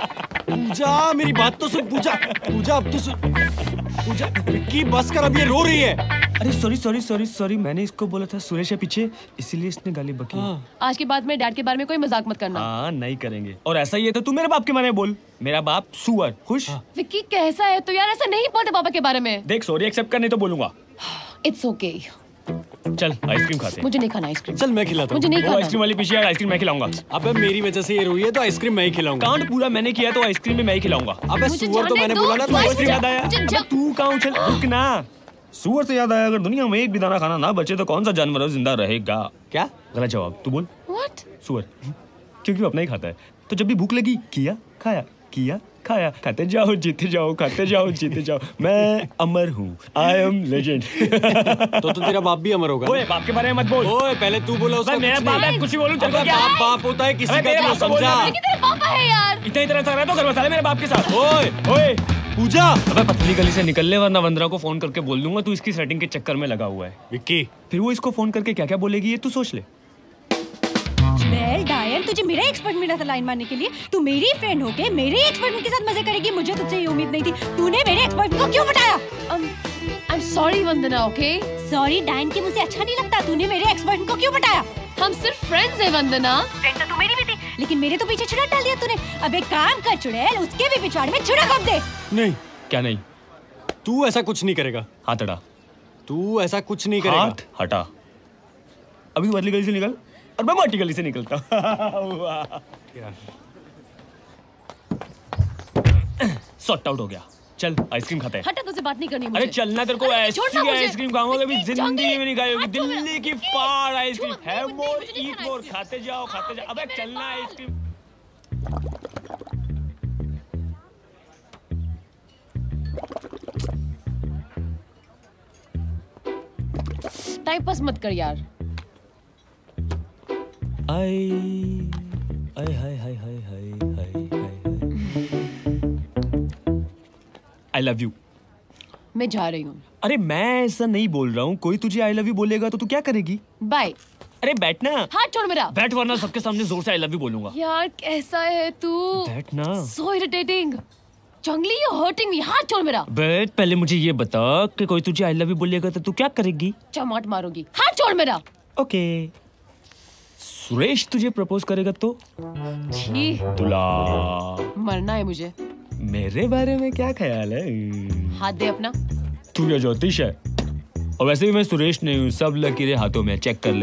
पूजा मेरी बात तो सुन पूजा पूजा अब तो सुन पूजा विक्की बस कर अब ये रो रही है। अरे सॉरी सॉरी सॉरी सॉरी मैंने इसको बोला था सुरेश है पीछे इसीलिए इसने गाली बकी। आज के बाद मेरे डैड के बारे में कोई मजाक मत करना। हाँ नहीं करेंगे और ऐसा ही है तो तू मेरे बाप के बारे में बोल। मेरा बाप सुअर खुश। विक्की कैसा है तो यार ऐसा नहीं बोलते पापा के बारे में। देख सॉरी एक्सेप्ट कर नहीं तो बोलूंगा। इट्स ओके चल आइसक्रीम खाते हैं। मुझे नहीं खाना आइसक्रीम। चल मैं खिलाता हूँ। मुझे नहीं खाना। आइसक्रीम वाली पीछे आइसक्रीम मैं खिलाऊंगा। अबे मेरी वजह से ये रोई है तो आइसक्रीम मैं ही खिलाऊंगा। कांड पूरा मैंने किया तो आइसक्रीम भी मैं ही खिलाऊंगा। अबे सुअर तो मैंने बोला ना तो आइसक्रीम याद आया। अबे तू कहाँ उछल रुक ना। सुअर से याद आया अगर दुनिया में एक भी दाना खाना ना बचे तो कौन सा जानवर जिंदा रहेगा। क्या गलत जवाब तू बोल। What? सुअर क्योंकि वो अपना ही खाता है तो जब भी भूख लगी किया खाया किया खाया खाते जाओ जीते जाओ खाते जाओ जीते जाओ मैं अमर हूँ आई एम लेजेंड। तो तो तेरा बाप भी अमर होगा। ओए बाप के बारे में मत बोल। ओए पहले तू बोला उसका मेरा बाप है कुछ ही बोलूं तेरे को क्या बाप बाप होता है किसी का तू समझा। लेकिन तेरा पापा है यार। इतना इतना कर रहा है तो घर मसाले मेरे बाप के साथ। ओए ओए पूजा अबे पतली गली से निकलने वरना वंदना को फोन करके बोल दूंगा तू इसकी सेटिंग के चक्कर में लगा हुआ है। विक्की फिर वो इसको फोन करके क्या क्या बोलेगी ये तू सोच ले। वेल डायन तुझे मेरा एक्सपर्ट मिला था लाइन मारने के लिए। तू मेरी फ्रेंड होके मेरे एक्सपर्ट के साथ मजे करेगी मुझे तुझसे ये उम्मीद नहीं थी। तूने मेरे एक्सपर्ट को क्यों बताया? I am sorry Vandana okay. Sorry डायन की मुझे अच्छा नहीं लगता। तूने मेरे एक्सपर्ट को क्यों बताया? हम सिर्फ फ्रेंड्स हैं वंदना। फ्रेंड तो तू मेरी भी थी लेकिन मेरे तो पीछे छुरा डाल दिया तूने। अब एक काम कर चुड़ैल उसके भी पिछाड़ में छुरा कब दे। नहीं क्या नहीं तू ऐसा कुछ नहीं करेगा। हाथ हटा। तू ऐसा कुछ नहीं करेगा। हाथ हटा। अभी पतली गली से निकल और मैं मोटी गली से निकलता सॉर्ट आउट हो गया। चल आइसक्रीम खाते हैं। हटा तुझसे बात नहीं करनी मुझे। अरे चलना तेरे को ऐसी आइसक्रीम खाऊंगा कभी जिंदगी में नहीं खाई होगी। दिल्ली की फाड़ आइसक्रीम हैव मोर ईट मोर खाते जाओ खाते जाओ। अबे चलना आइसक्रीम। टाइम पास मत कर यार। आई आई हाय हाय हाय हाय हाय आई लव यू। मैं जा रही हूँ। अरे मैं ऐसा नहीं बोल रहा हूँ कोई तुझे आई लव यू बोलेगा तो तू क्या करेगी? बाय। अरे बैठना। हाथ छोड़ मेरा। बैठ वरना सबके सामने जोर से आई लव यू बोलूंगा। यार कैसा है तू? बैठना। So irritating. जंगली यू हर्टिंग मी। हाथ छोड़ मेरा। बैठ पहले मुझे ये बता कि कोई तुझे आई लव यू बोलेगा तो तू क्या करेगी? चमाट मारूंगी। हाथ छोड़ मेरा। ओके सुरेश तुझे प्रपोज करेगा तो? छी तुला मरना है मुझे। मेरे बारे में क्या ख्याल है? हाथ दे अपना। तू क्या ज्योतिष है? और वैसे भी मैं सुरेश नहीं हूँ सब लकीरें हाथों में चेक कर ले।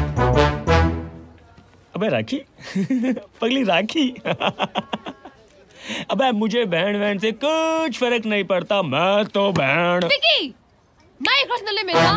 अबे राखी पगली राखी अबे मुझे बहन बहन से कुछ फर्क नहीं पड़ता मैं तो बहन। विकी मैं एक प्रश्न ले मेरा।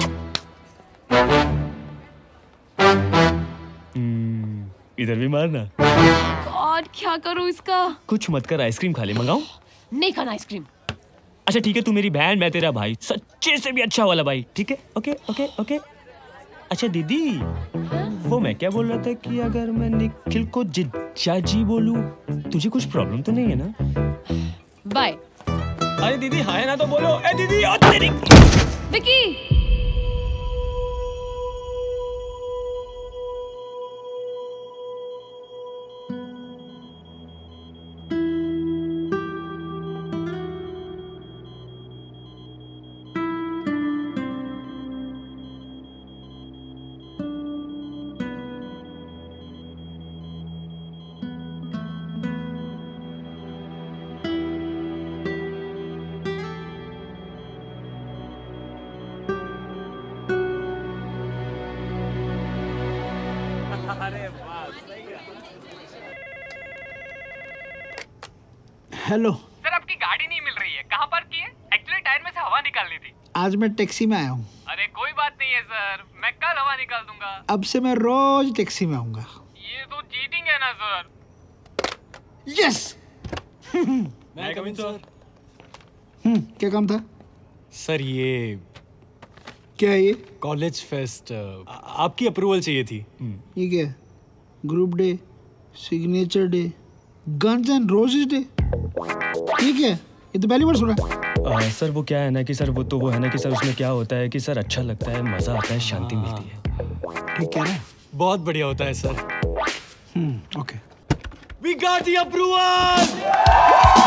इधर भी मारना। गॉड क्या करूं इसका? कुछ मत कर आइसक्रीम खा ले। मंगाऊं? नहीं खाना आइसक्रीम। अच्छा ठीक है तू मेरी बहन मैं तेरा भाई सच्चे से भी अच्छा वाला भाई ठीक है ओके ओके ओके। अच्छा दीदी वो मैं क्या बोल रहा था कि अगर मैं निखिल को जिज्जा जी बोलूं तुझे कुछ प्रॉब्लम तो नहीं है ना? बाय। अरे दीदी हाय ना तो बोलो। ए दीदी ओ तेरी विकी। हेलो सर आपकी गाड़ी नहीं मिल रही है कहाँ पार्क की है? एक्चुअली टायर में से हवा निकालनी थी। आज मैं टैक्सी में आया हूँ। अरे कोई बात नहीं है सर मैं कल हवा निकाल दूंगा। अब से मैं रोज टैक्सी में आऊंगा। ये तो चीटिंग है ना सर। यस मैं कम इन सर। हम्म क्या काम था? सर ये क्या है ये? कॉलेज फेस्ट आपकी अप्रूवल चाहिए थी। ये क्या है? Group day, signature day, guns and roses day. ये क्या है? ये तो पहली बार सुना। आ, सर वो क्या है ना कि सर वो तो वो है ना कि सर उसमें क्या होता है कि सर अच्छा लगता है मजा आता है शांति मिलती है। ठीक है ना? बहुत बढ़िया होता है sir. Hmm okay. We got the approval!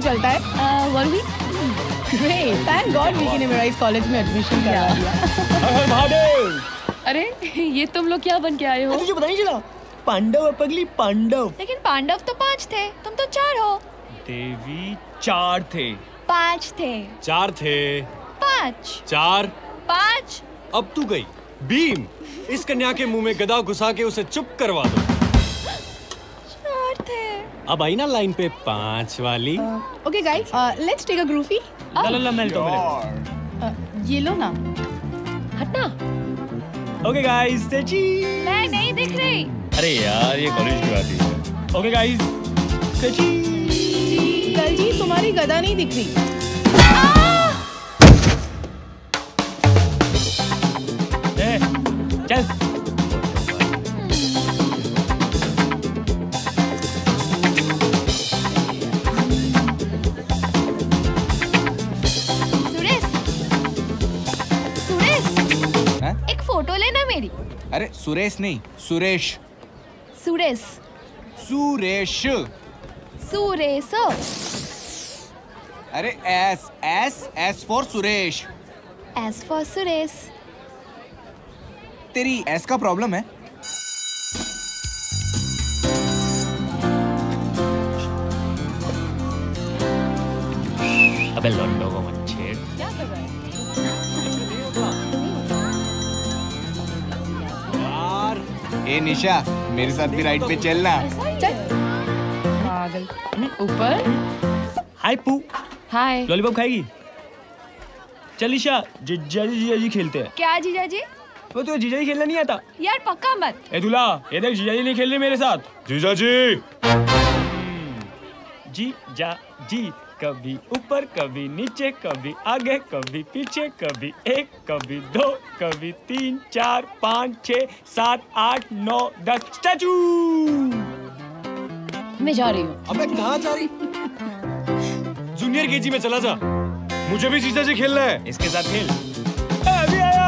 चलता है? One week. Great, thank God Vicky ने मेरा इस कॉलेज में एडमिशन करा दिया। अरे ये तुम लोग क्या बन के आए हो? तुझे पता नहीं चला? पांडव है पगली, पांडव। लेकिन पांडव तो पांच थे, तुम तो चार हो। देवी चार थे। पांच थे। चार थे। पांच। चार। पांच। अब तू गई। भीम, इस कन्या के मुंह में गदा घुसा के उसे चुप करवा दो। चार थे। अब आई ना लाइन पे पांच वाली। Okay guys, let's take a groufie. ला ला ला मैं तो मैं ये लो ना। हटना। ओके गाइस, तेजी। मैं नहीं दिख रही। अरे यार ये कॉलेज की बात है। ओके गाइस, तेजी। कल जी तुम्हारी गदा नहीं दिख रही। ए, चल। सुरेश, सुरेश, एक फोटो लेना मेरी। अरे सुरेश नहीं, सुरेश। सुरेश। सुरेश। सुरेश। अरे S S S for Suresh. S for Suresh. तेरी एस का प्रॉब्लम है? अबे लौंडों को मत छेड़। क्या कर रहा है? यार ए निशा, मेरे साथ भी राइड पे चलना। चल। पागल। ऊपर। हाय पू। हाय। लॉलीपॉप खाएगी? चल ईशा, जीजा जी जीजा जी खेलते हैं। क्या जीजा जी? वो तो जीजा जी खेलना नहीं आता। यार पक्का मत। ए दूल्हा, ये देख जीजा जी नहीं खेल रहे मेरे साथ। जीजा जी। जीजा जी, कभी ऊपर कभी नीचे, कभी आगे कभी पीछे, कभी एक कभी दो, कभी तीन चार पाँच छः सात आठ नौ दस। स्टैचू। मैं जा रही हूँ। अबे कहाँ जा रही? जूनियर केजी में चला जा। मुझे भी जीजा जी खेलना है। इसके साथ खेल। अभी आया।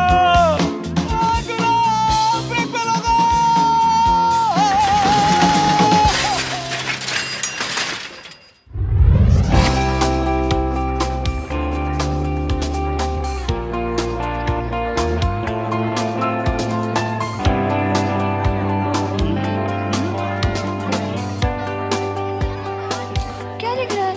क्या लिख रहा है?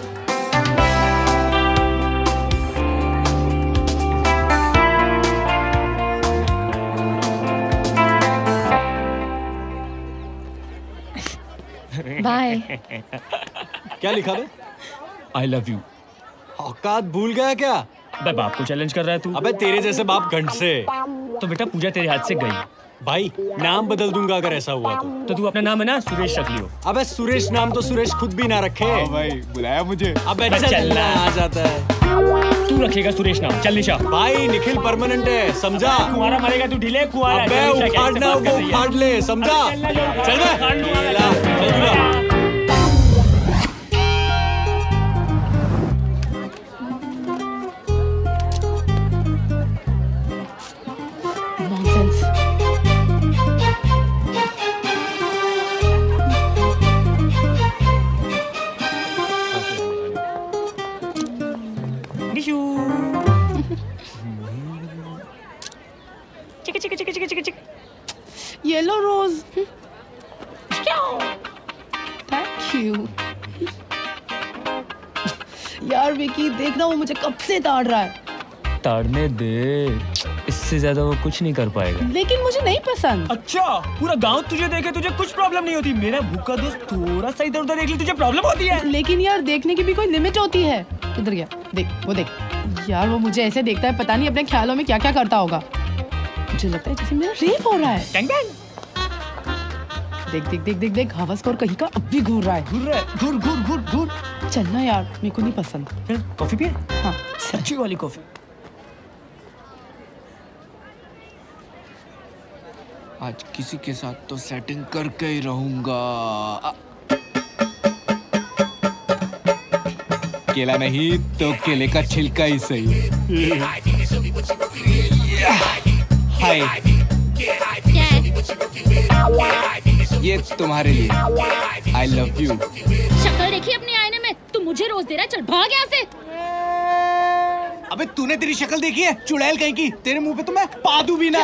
बाय। क्या लिखा बे? आई लव यू। औकात भूल गया क्या? अबे बाप को चैलेंज कर रहा है तू। अबे तेरे जैसे बाप घंट से। तो बेटा पूजा तेरे हाथ से गई। भाई नाम बदल दूंगा अगर ऐसा हुआ तो। तो तू अपना नाम है ना सुरेश रख लियो। अबे सुरेश नाम तो सुरेश खुद भी ना रखे। भाई बुलाया मुझे। अबे चलना आ जाता है। तू रखेगा सुरेश नाम। चल निशा। भाई निखिल परमानेंट है, समझा? कुंवारा मरेगा तू ढीले कुंवारा। अबे उखाड़ना वो उखाड़ ले, समझा? चल बे। चल दूल्हा। Yellow rose. Thank you. यार विकी देखना, वो मुझे कब से ताड़ रहा है। ताड़ने दे, इससे ज्यादा वो कुछ नहीं कर पाएगा। लेकिन मुझे नहीं पसंद। अच्छा, पूरा गांव तुझे देखे तुझे कुछ प्रॉब्लम नहीं होती। मेरा भूखा दोस्त थोड़ा सा इधर उधर देख ले तुझे प्रॉब्लम होती है। लेकिन यार देखने की भी कोई लिमिट होती है। किधर गया? देख वो देख। यार वो मुझे ऐसे देखता है, पता नहीं अपने ख्यालों में क्या क्या करता होगा। मुझे लगता है जैसे मेरा रेप हो रहा है। देख देख देख देख देख हवसखोर कहीं का अब भी घूर रहा है। घूर रहा है। घूर घूर घूर घूर। चलना यार, मेरे को नहीं पसंद। चल कॉफी पिए। हाँ अच्छी वाली कॉफी। आज किसी के साथ तो सेटिंग करके ही रहूंगा। केला नहीं तो केले का छिलका ही सही। हाय, ये तुम्हारे लिए। I love you. शक्ल देखी अपने आईने में, तुम मुझे रोज दे रहा है, चल भाग यहाँ से। अबे तूने तेरी शक्ल देखी है चुड़ैल कहीं की? तेरे मुंह पे तो मैं पा दूं भी ना।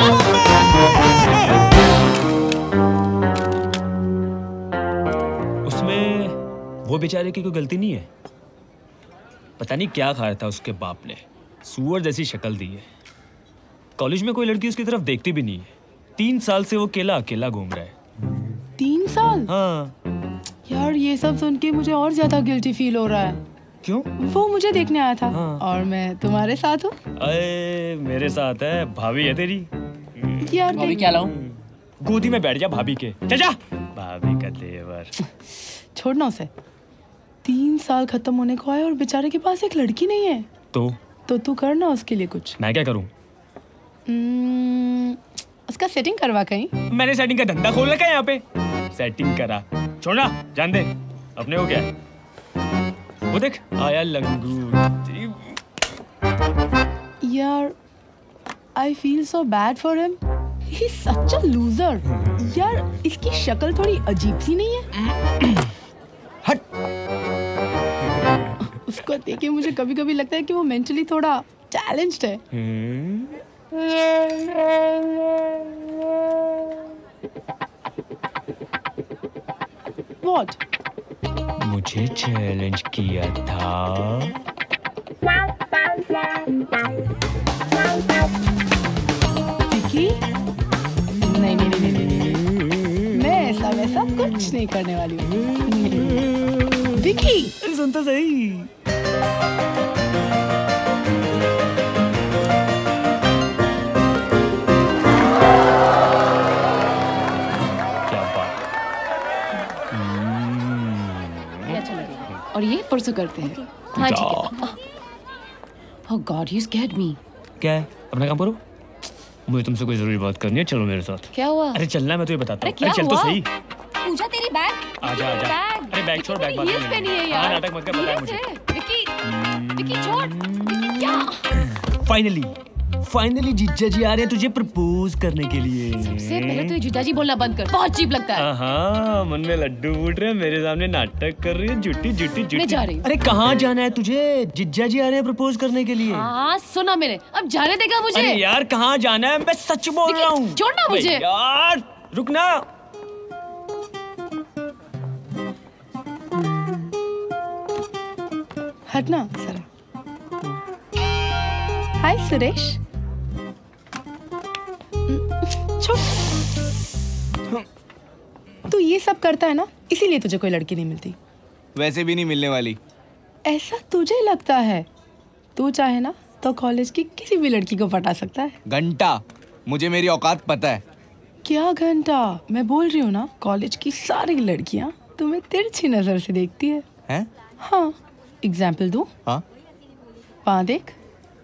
उसमें वो बेचारे की कोई गलती नहीं है। पता नहीं क्या खाया था उसके बाप ने, सुअर जैसी शक्ल दी है। कॉलेज में कोई लड़की उसकी तरफ देखती भी नहीं है। तीन साल से वो अकेला अकेला घूम रहा है। तीन साल? हाँ। यार ये सब सुन के मुझे और ज्यादा गिल्टी फील हो रहा है। क्यों? वो मुझे देखने आया था। हाँ। और मैं तुम्हारे साथ हूँ। अरे मेरे साथ है, भाभी है तेरी। यार भाभी क्या लाऊं? गोदी में बैठ जा भाभी के। चल जा। भाभी का देवर। छोड़ना उसे। तीन साल खत्म होने को आए और बेचारे के पास एक लड़की नहीं है। तो तो तू करना उसके लिए कुछ। मैं क्या करूं? hmm, उसका सेटिंग करवा कहीं। मैंने सेटिंग का धंधा खोल रखा है यहाँ पे। सेटिंग करा, छोड़ना, जान दे। अपने को क्या है? वो देख आया लंगूर। यार I feel so bad for him. He is such a loser. यार इसकी शक्ल थोड़ी अजीब सी नहीं है? हट। उसको देख के मुझे कभी कभी लगता है कि वो मेंटली थोड़ा चैलेंज्ड है। What? मुझे चैलेंज किया था। विकी? नहीं नहीं नहीं नहीं नहीं, मैं ऐसा वैसा कुछ नहीं करने वाली हूँ। विकी? सुन तो सही। और ये परसों करते हैं। हाँ ठीक है। Oh God, you scared me. क्या है? अपना काम करो। मुझे तुमसे कोई जरूरी बात करनी है, चलो मेरे साथ। क्या हुआ? अरे चलना, मैं तुझे बताता हूँ। अरे चल तो सही। पूजा तेरी बैग। आजा आजा। अरे बैग छोड़, बैग बाद में नहीं है यार। हाँ, नाटक मत कर, पता है मुझे। विकी, विकी छोड़। विकी क्या? फाइनली, फाइनली जीजा जी आ रहे हैं तुझे प्रपोज करने के लिए। सबसे पहले तो ये जीजा जी बोलना बंद कर, बहुत अजीब लगता है। हाँ, मन में लड्डू फूट रहे हैं, मेरे सामने नाटक कर रही है, झूठी झूठी झूठी। मैं जा रही हूँ। अरे कहाँ जाना है तुझे? जीजा जी आ रहे हैं प्रपोज करने के लिए। हाँ सुना मैंने, अब जाने देगा मुझे? अरे यार कहाँ जाना है? मैं सच बोल रहा हूँ। छोड़ना मुझे। यार रुकना। हटना जरा। हाय सुरेश। छोड़। तू ये सब करता है ना, इसीलिए तुझे कोई लड़की नहीं मिलती। वैसे भी नहीं मिलने वाली। ऐसा तुझे लगता है? तू चाहे ना तो कॉलेज की किसी भी लड़की को पटा सकता है। घंटा, मुझे मेरी औकात पता है। क्या घंटा? मैं बोल रही हूँ ना, कॉलेज की सारी लड़कियाँ तुम्हें तिरछी नजर से देखती है। हैं? हाँ, एग्जाम्पल दूँ? हाँ। वहाँ देख।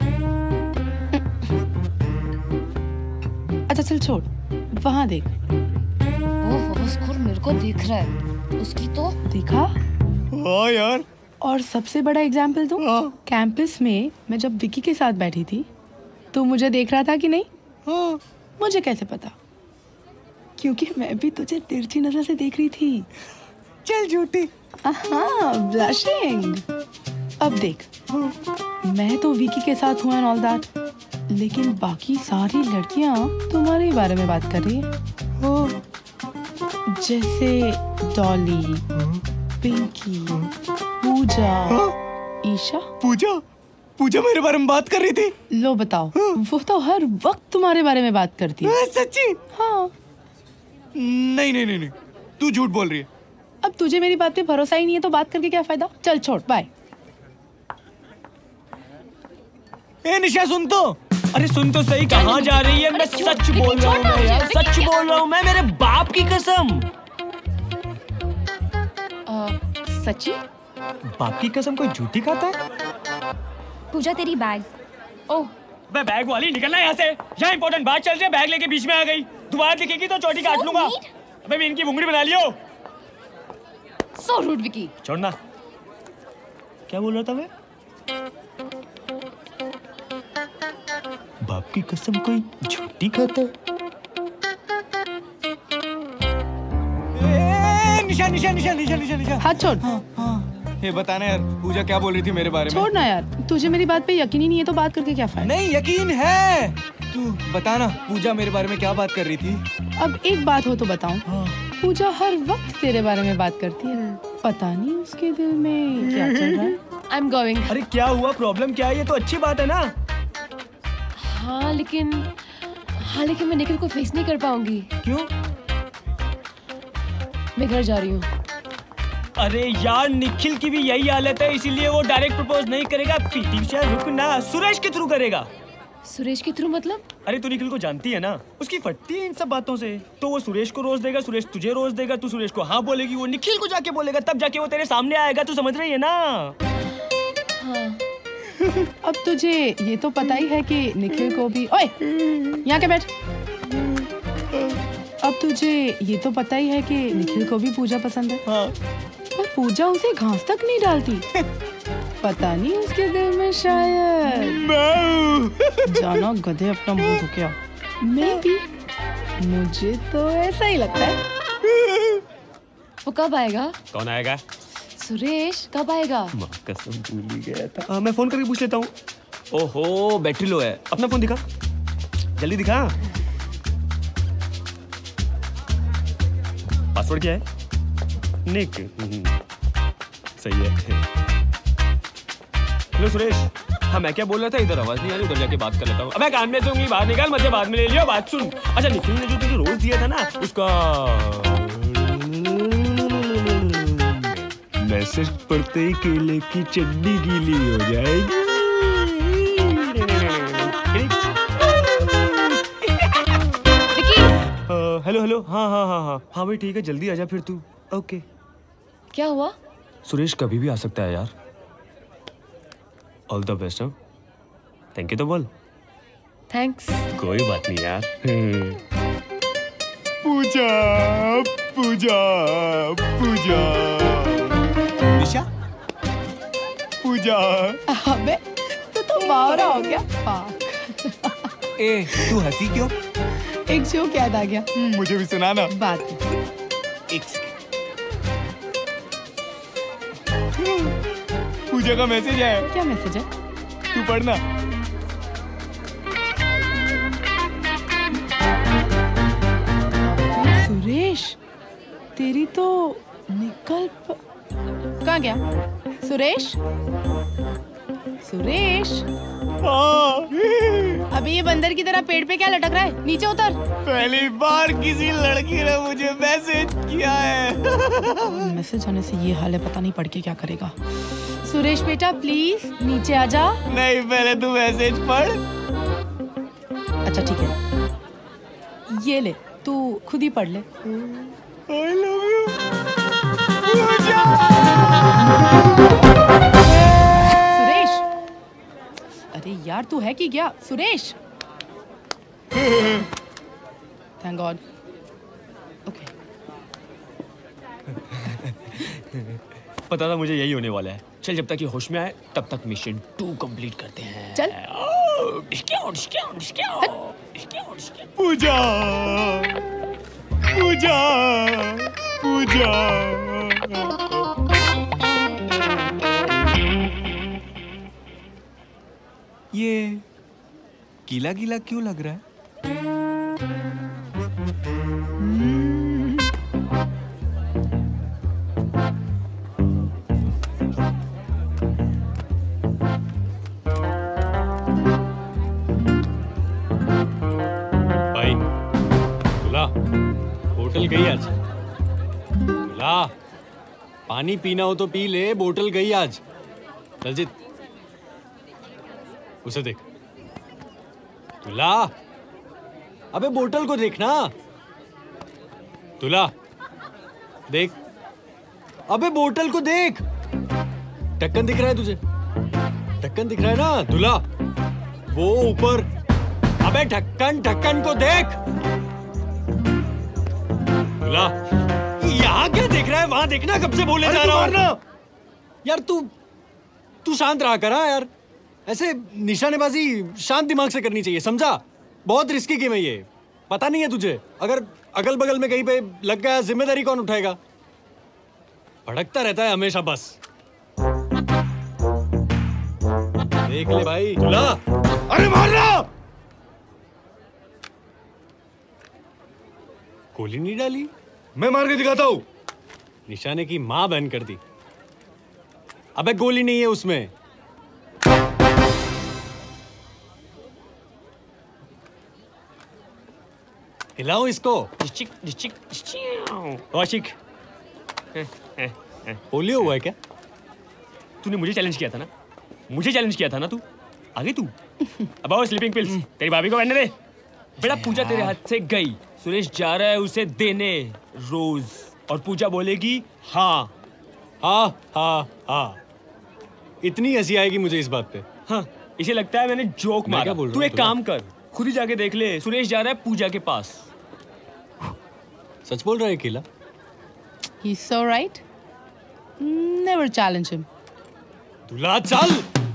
अच्छा चल छोड़, वहाँ देख। ओह, स्कूल मेरे को दिख रहा है। उसकी तो देखा? हाँ यार। और सबसे बड़ा एग्जाम्पल दूँ? हाँ। कैंपस में मैं जब विकी के साथ बैठी थी, तू मुझे देख रहा था कि नहीं? हाँ। मुझे कैसे पता? क्योंकि मैं भी तुझे तिरछी नजर से देख रही थी। चल झूठी। हाँ, ब्लशिंग। अब देख, मैं तो विकी के साथ हूँ एंड ऑल दैट, लेकिन बाकी सारी लड़कियाँ तुम्हारे ही बारे में बात कर रही है। जैसे डॉली, पिंकी, पूजा, ईशा। पूजा? पूजा मेरे बारे में बात कर रही थी? लो बताओ, वो तो हर वक्त तुम्हारे बारे में बात करती है। सच्ची? हाँ। नहीं नहीं नहीं नहीं, तू झूठ बोल रही है। अब तुझे मेरी बात पे भरोसा ही नहीं है तो बात करके क्या फायदा? चल छोड़, बाय। ए निशा सुन तो। अरे सुन तो सही, कहाँ जा रही है? मैं सच बोल रहा हूँ मैं यार, सच बोल रहा हूँ मैं, मेरे बाप की कसम। सच्ची? बाप की कसम कोई झूठी खाता है? पूजा तेरी बैग। ओह, मैं बैग वाली निकलना यहाँ से। यहाँ इंपॉर्टेंट बात चल रही है, बैग लेके बीच में आ गई। दोबारा दिखेगी तो चोटी काट लूंगा। अबे मैं इनकी मुंगली बना लियो। So rude, Vicky. छोड़ना। क्या बोल रहा था मैं? बाप की कसम कोई झूठी खाता है? निशा निशा निशा निशा निशा निशा। हाथ छोड़। हाँ, हाँ। ये बताना यार, पूजा क्या बोल रही थी मेरे बारे में? छोड़ ना यार, तुझे मेरी बात पे यकीन ही नहीं है तो बात करके क्या फायदा? नहीं यकीन है, तू बताना पूजा मेरे बारे में क्या बात कर रही थी? अब एक बात हो तो बताऊं। पूजा हर वक्त तेरे बारे में बात करती है, पता नहीं उसके दिल में क्या चल रहा है। I am going. अरे क्या हुआ, प्रॉब्लम क्या है? ये तो अच्छी बात है ना। हाँ लेकिन हाँ लेकिन मैं निखिल को फेस नहीं कर पाऊंगी। क्यों? मैं घर जा रही हूँ। अरे यार निखिल की भी यही हालत है, इसीलिए वो डायरेक्ट प्रपोज नहीं करेगा। पीटी उषा रुक ना, सुरेश के थ्रू करेगा। सुरेश के थ्रू मतलब? अरे तू निखिल को जानती है ना, उसकी फटती है इन सब बातों से। तो वो सुरेश को रोज देगा, सुरेश तुझे रोज देगा, तू सुरेश को हाँ बोलेगी, वो निखिल को जाके बोलेगा, तब जाके वो तेरे सामने आएगा। तू समझ रही है ना? हाँ। अब तुझे ये तो पता ही है कि निखिल को भी, ओए यहाँ के बैठ। अब तुझे ये तो पता ही है कि निखिल को भी पूजा पसंद है। हाँ। पर पूजा उसे घास तक नहीं डालती। पता नहीं उसके दिल में शायद जाना गधे अपना मुंह धुकिया। मैं भी, मुझे तो ऐसा ही लगता है। वो कब आएगा? कौन आएगा? सुरेश कब आएगा? माँ कसम भूल ही गया था। आ, मैं फोन करके पूछ लेता हूँ। ओहो बैटरी लो है, अपना फोन दिखा, जल्दी दिखा। पासवर्ड क्या है? निक। सही है। हेलो सुरेश, हाँ मैं क्या बोल रहा था, इधर आवाज नहीं आ रही, उधर जाके बात कर लेता हूँ। अबे कान में से उंगली बाहर निकाल, मुझे बाद में ले लियो। बात सुन। अच्छा निखिल ने जो तुझे रोज दिया था ना, उसका मैसेज पढ़ते ही केले की चड्डी गीली हो जाएगी। हेलो हेलो, हाँ हाँ हाँ हाँ हाँ भाई ठीक है, जल्दी आजा फिर तू। ओके। क्या हुआ? सुरेश कभी भी आ सकता है यार। All the best. हाँ थैंक यू तो बोल। थैंक्स। कोई बात नहीं यार। पूजा पूजा पूजा निशा पूजा। अबे तू तो बावरा हो गया। पाक। ए तू हंसी क्यों? एक जोक याद आ गया। मुझे भी सुना ना। बात एक पूजा का मैसेज है। क्या मैसेज है? तू पढ़ना। सुरेश तेरी तो निकल प... कहाँ गया सुरेश? सुरेश अभी ये बंदर की तरह पेड़ पे क्या लटक रहा है? नीचे उतर। पहली बार किसी लड़की ने मुझे मैसेज किया है। मैसेज होने से ये हाल है, पता नहीं पढ़ के क्या करेगा। सुरेश बेटा प्लीज नीचे आ जा। नहीं पहले तू मैसेज पढ़। अच्छा ठीक है, ये ले तू खुद ही पढ़ ले। I love you. सुरेश अरे यार तू है कि क्या? Suresh thank God. ओके पता था मुझे यही होने वाला है। चल जब तक ये होश में आए तब तक मिशन टू कंप्लीट करते हैं। चल। पूजा पूजा पूजा। ये गीला गीला क्यों लग रहा है? भाई तुला बोतल गई आज। तुला पानी पीना हो तो पी ले, बोतल गई आज। दलजीत उसे देख। तुला अबे बोतल को देखना। तुला देख, अबे बोतल को देख। ढक्कन दिख रहा है तुझे? ढक्कन दिख रहा है ना तुला? वो ऊपर। अबे ढक्कन ढक्कन को देख। तुला यहाँ क्या देख रहा है? वहां देखना, कब से बोले जा रहा हूं। यार तू तू शांत रहा करा यार। ऐसे निशानेबाजी शांत दिमाग से करनी चाहिए, समझा? बहुत रिस्की गेम है ये। पता नहीं है तुझे, अगर अगल बगल में कहीं पे लग गया जिम्मेदारी कौन उठाएगा? भड़कता रहता है हमेशा बस। देख ले भाई। ला, अरे मारना! गोली नहीं डाली? मैं मार के दिखाता हूँ। निशाने की माँ बहन कर दी। अबे गोली नहीं है उसमें। हिलाओ इसको। डिचिक डिचिक कौशिक, पोलियो हुआ है क्या? तूने मुझे चैलेंज किया था ना, मुझे चैलेंज किया था ना तू, आगे तू। अब आओ स्लीपिंग पिल्स तेरी भाभी को पहनने दे। बेटा पूजा तेरे हाथ से गई, सुरेश जा रहा है उसे देने रोज, और पूजा बोलेगी हाँ हाँ हाँ हाँ। इतनी हंसी आएगी मुझे इस बात पे। हाँ, इसे लगता है मैंने जोक मैं मारा। क्या बोल रहा तू हूँ एक तुला? काम कर, खुद ही जाके देख ले, सुरेश जा रहा है पूजा के पास। सच बोल रहा है केला? He's so right. Never challenge him. दूल्हा चल।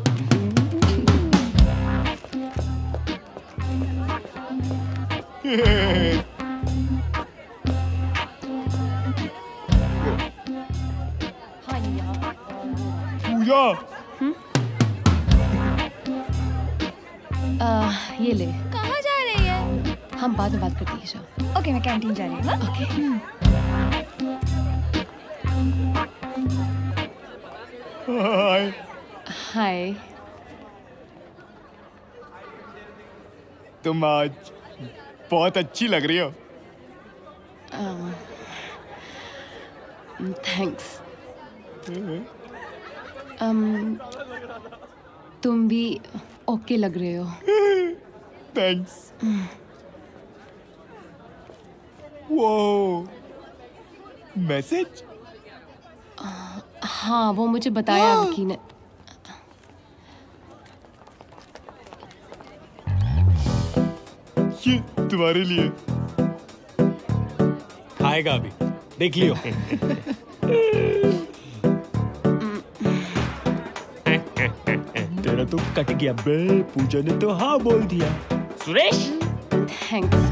पूजा, आ, ये ले। कहाँ जा रही है? हम बाद में बात करते हैं। जा। ओके, मैं कैंटीन जा रही हूँ। हाँ? ओके। हाय। हाय। तुम आज बहुत अच्छी लग रही हो। थैंक्स। um, तुम भी ओके लग रहे हो। थैंक्स। वो मैसेज? हाँ, वो मुझे बताया विकी ने। ये तुम्हारे लिए। खाएगा अभी, देख लियो। तेरा तो कट गया बे, पूजा ने तो हाँ बोल दिया। सुरेश, थैंक्स।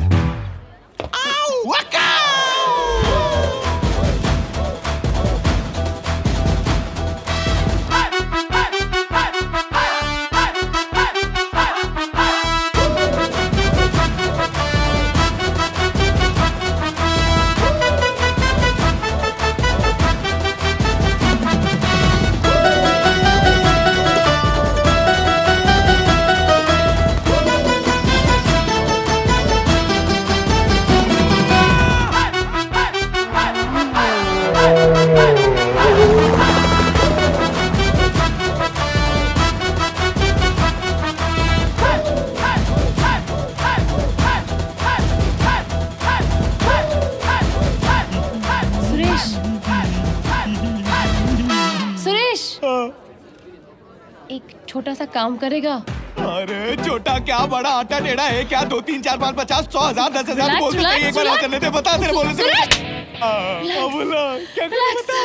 छोटा सा काम करेगा? अरे छोटा क्या बड़ा आटा टेढ़ा है क्या? दो तीन चार पाँच पचास सौ हजार दस हजार बोल तो एक बार करने दे। बता तेरे बोलने से बोला क्या बता।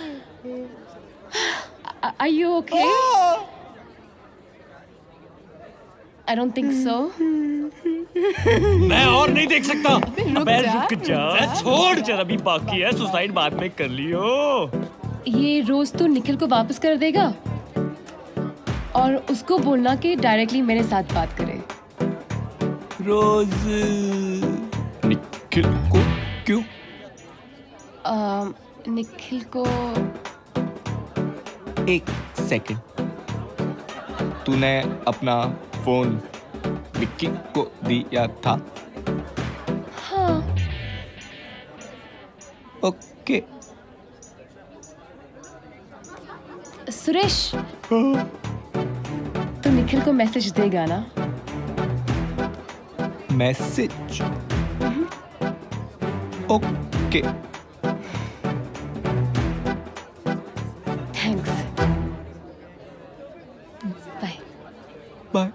Are you okay? I don't think so. मैं और नहीं देख सकता। अबे रुक जा, छोड़ जरा, अभी बाकी है, सुसाइड बाद में कर लियो। ये रोज तो निखिल को वापस कर देगा और उसको बोलना कि डायरेक्टली मेरे साथ बात करे। रोज निखिल को क्यों? आ, निखिल को एक सेकंड, तूने अपना फोन विक्की को दिया था? हाँ। ओके। सुरेश, तो निखिल को मैसेज देगा ना? Message? Okay. Thanks. Bye. Bye.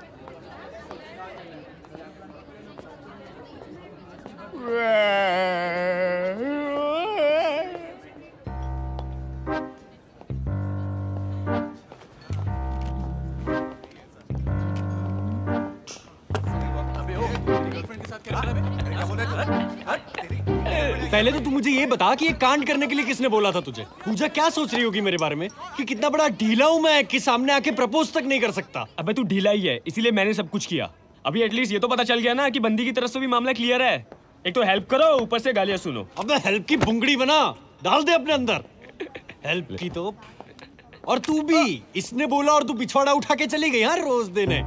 पहले तो तू मुझे ये बता कि ये कांड करने के लिए किसने बोला था तुझे? पूजा क्या सोच रही होगी मेरे बारे में कि कितना बड़ा ढीला हूँ मैं कि सामने आके प्रपोज तक नहीं कर सकता। अबे तू ढीला ही है, इसीलिए मैंने सब कुछ किया। अभी एटलीस्ट ये तो पता चल गया ना कि बंदी की तरफ से भी मामला क्लियर है। एक तो हेल्प करो, ऊपर से गालियां सुनो। अबे हेल्प की बुंगड़ी बना डाल दे अपने अंदर। हेल्प की तो और तू भी, इसने बोला और तू पिछवाड़ा उठा के चली गई हाँ रोज देने।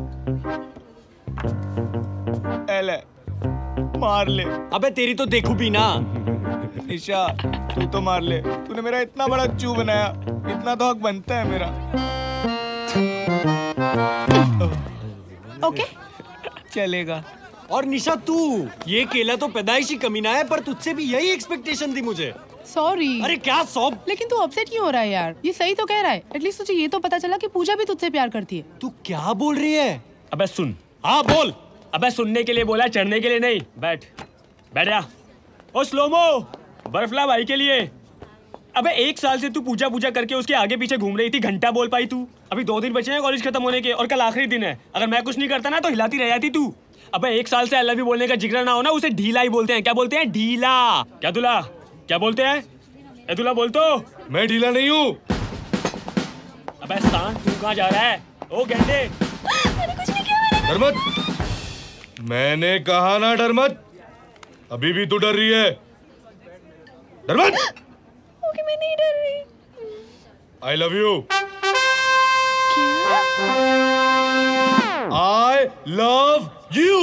एले, मार ले। अबे तेरी तो देखू भी ना। ईशा तू तो मार ले, तूने मेरा इतना बड़ा चू बनाया, इतना तो हक बनता है मेरा। ओके चलेगा। और निशा तू, ये केला तो पैदाइशी कमीना है पर तुझसे भी यही एक्सपेक्टेशन थी मुझे। सॉरी। अरे क्या सॉब? लेकिन तू अपसेट क्यों हो रहा है यार? ये सही तो कह रहा है। एटलीस्ट तुझे ये तो पता चला कि पूजा भी तुझसे प्यार करती है। तू क्या बोल रही है? अबे सुन। हाँ बोल। अबे सुनने के लिए बोला, चढ़ने के लिए नहीं। बैठ बैठ जा। ओ स्लोमो, बर्फ ला भाई के लिए। अबे एक साल से तू पूजा पूजा करके उसके आगे पीछे घूम रही थी, घंटा बोल पाई तू? अभी दो दिन बचे हैं कॉलेज खत्म होने के और कल आखिरी दिन है। अगर मैं कुछ नहीं करता ना तो हिलाती रह जाती तू। अबे एक साल से आई लव यू बोलने का जिक्र ना हो ना, उसे ढीला ही बोलते हैं। क्या बोलते हैं? ढीला। क्या दूल्हा क्या बोलते हैं? ए दूल्हा बोल तो। मैं ढीला नहीं हूँ। अबे सांड तू कहाँ जा रहा है? ओ गेंडे। डर मत, मैंने कहा ना डर मत। अभी भी तू डर रही है। डर मत। ओके मैं नहीं डर रही। I love you. I love you.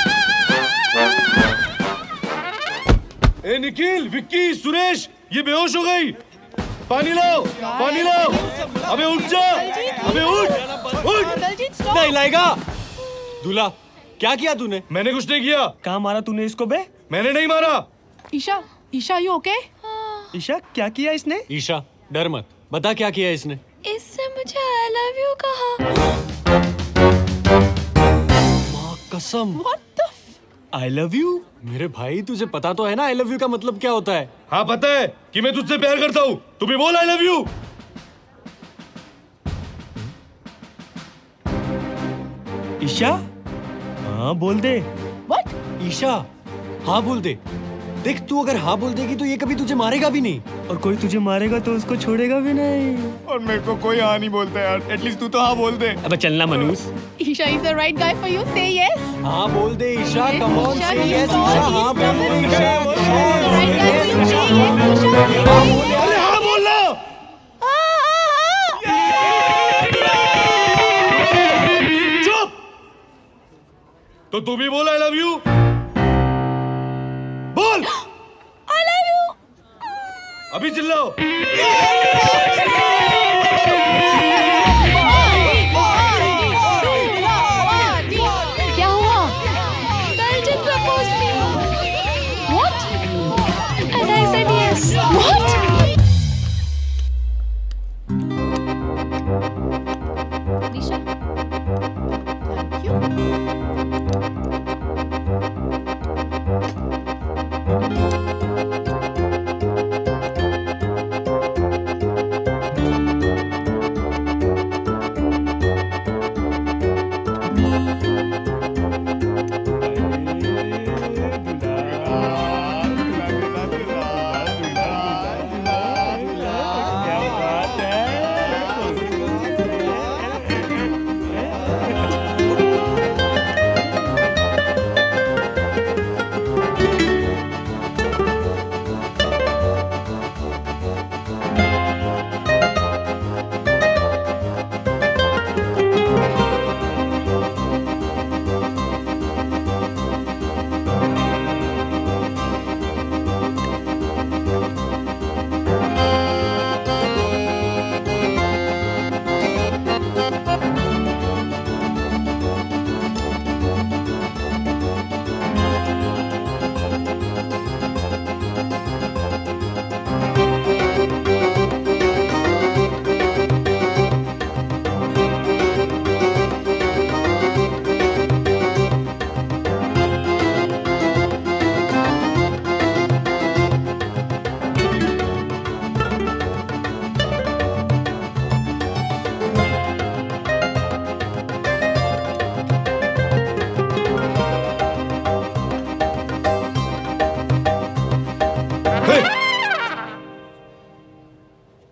ए निखिल, विक्की, सुरेश, ये बेहोश हो गई। पानी लाओ, पानी लाओ। अबे उठ जा, अबे उठ, उठ। नहीं लाएगा। दूल्हा क्या किया तूने? मैंने कुछ नहीं किया। कहाँ मारा तूने इसको बे? मैंने नहीं मारा। Isha, Isha you okay? ईशा क्या किया इसने? ईशा डर मत, बता क्या किया इसने? इससे मुझे आई लव यू कहा। माँ कसम। What the? I love you? मेरे भाई तुझे पता तो है ना आई लव यू का मतलब क्या होता है? हाँ पता है कि मैं तुझसे प्यार करता हूँ। तू भी बोल आई लव यू। ईशा हाँ बोल दे। What? ईशा हाँ बोल दे। देख तू अगर हाँ बोल देगी तो ये कभी तुझे मारेगा भी नहीं, और कोई तुझे मारेगा तो उसको छोड़ेगा भी नहीं। और मेरे को कोई हाँ नहीं बोलता यार। एटलीस्ट तू तो हाँ बोल दे। अबे चलना मनूस। Isha is the right guy for you. Say yes. हाँ बोल दे Isha. Yes, come on Isha, say he's yes tall, Isha. he's हाँ बोल दे stubborn, Isha. he's the right guy for you. Say yes, Isha. अरे हाँ बोलना। चुप। तो तू भी बोल आई लव यू। बोल। I love you. अभी चिल्लाओ। क्या हुआ? Daljit proposed me. What? And I said yes. What? Nisha Thank you.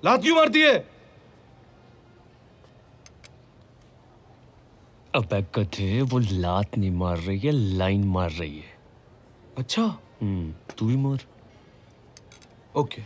लात क्यों मारती है? अबे गधे, वो लात नहीं मार रही है, लाइन मार रही है। अच्छा। हम्म, तू ही मार। ओके।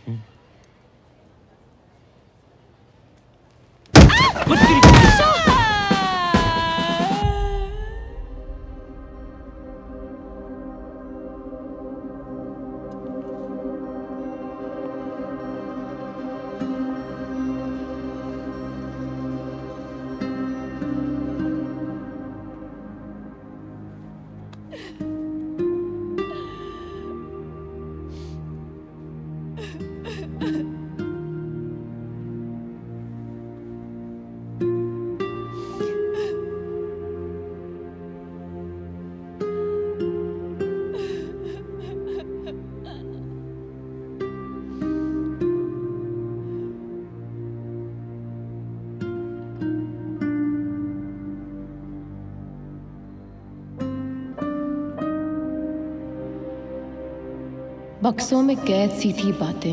बक्सों में कैद सी थी बातें,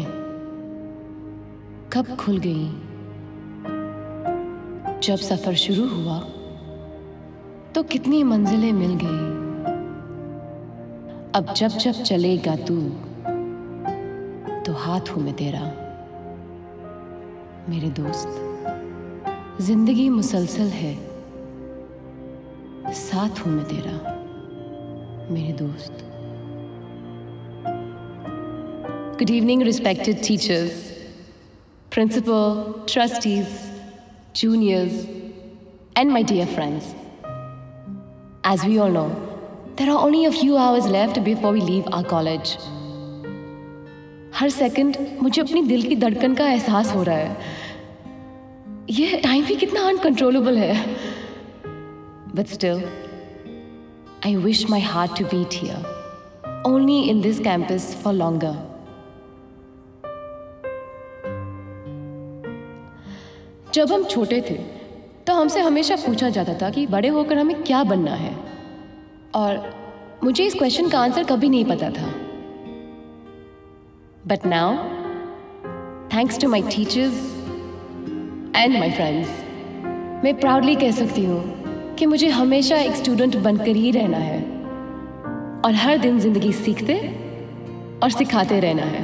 कब खुल गई। जब सफर शुरू हुआ तो कितनी मंजिलें मिल गई। अब जब जब चलेगा तू तो हाथ हूं मैं तेरा मेरे दोस्त। जिंदगी मुसलसल है, साथ हूं मैं तेरा मेरे दोस्त। Good evening, respected teachers, principal, trustees, juniors, and my dear friends. As we all know, there are only a few hours left before we leave our college. हर सेकंड मुझे अपनी दिल की धड़कन का एहसास हो रहा है। यह टाइम भी कितना अनकंट्रोलेबल है। But still, I wish my heart to beat here, only in this campus for longer. जब हम छोटे थे तो हमसे हमेशा पूछा जाता था कि बड़े होकर हमें क्या बनना है, और मुझे इस क्वेश्चन का आंसर कभी नहीं पता था। But now, thanks to my teachers and my friends, मैं प्राउडली कह सकती हूँ कि मुझे हमेशा एक स्टूडेंट बनकर ही रहना है और हर दिन जिंदगी सीखते और सिखाते रहना है।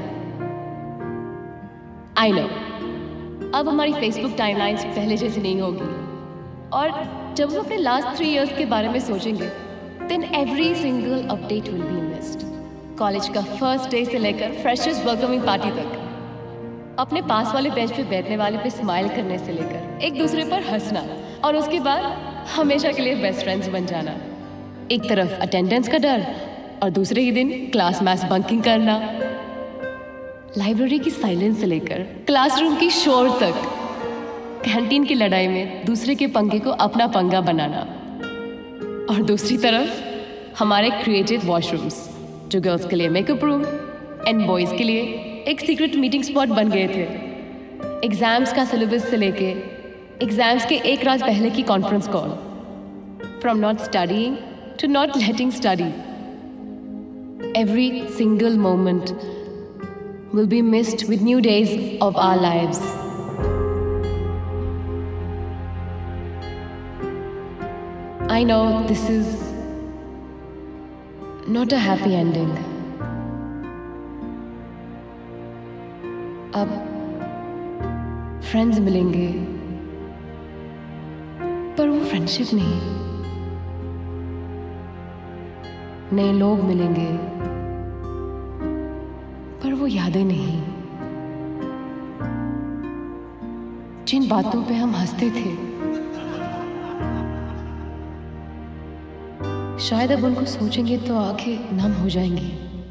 आई नो, अब हमारी फेसबुक टाइमलाइंस पहले जैसी नहीं होगी, और जब हम अपने लास्ट थ्री इयर्स के बारे में सोचेंगे, then every single update will be missed. College का फर्स्ट डे से लेकर फ्रेशर्स वेलकमिंग पार्टी तक, अपने पास वाले बेंच पे बैठने वाले पे स्माइल करने से लेकर एक दूसरे पर हंसना, और उसके बाद हमेशा के लिए बेस्ट फ्रेंड्स बन जाना। एक तरफ अटेंडेंस का डर और दूसरे ही दिन क्लास मैथ्स बंकिंग करना, लाइब्रेरी की साइलेंस से लेकर क्लासरूम की शोर तक, कैंटीन की लड़ाई में दूसरे के पंगे को अपना पंगा बनाना, और दूसरी तरफ हमारे क्रिएटिव वॉशरूम्स जो गर्ल्स के लिए मेकअप रूम एंड बॉयज़ के लिए एक सीक्रेट मीटिंग स्पॉट बन गए थे। एग्जाम्स का सिलेबस से लेके एग्जाम्स के एक रात पहले की conference call, from not studying to not letting study, every single moment will be missed with new days of our lives. I know this is not a happy ending. अब friends मिलेंगे, पर वो friendship नहीं। नए लोग मिलेंगे, पर वो यादें नहीं। जिन बातों पे हम हंसते थे, शायद अब उनको सोचेंगे तो आंखें नम हो जाएंगी।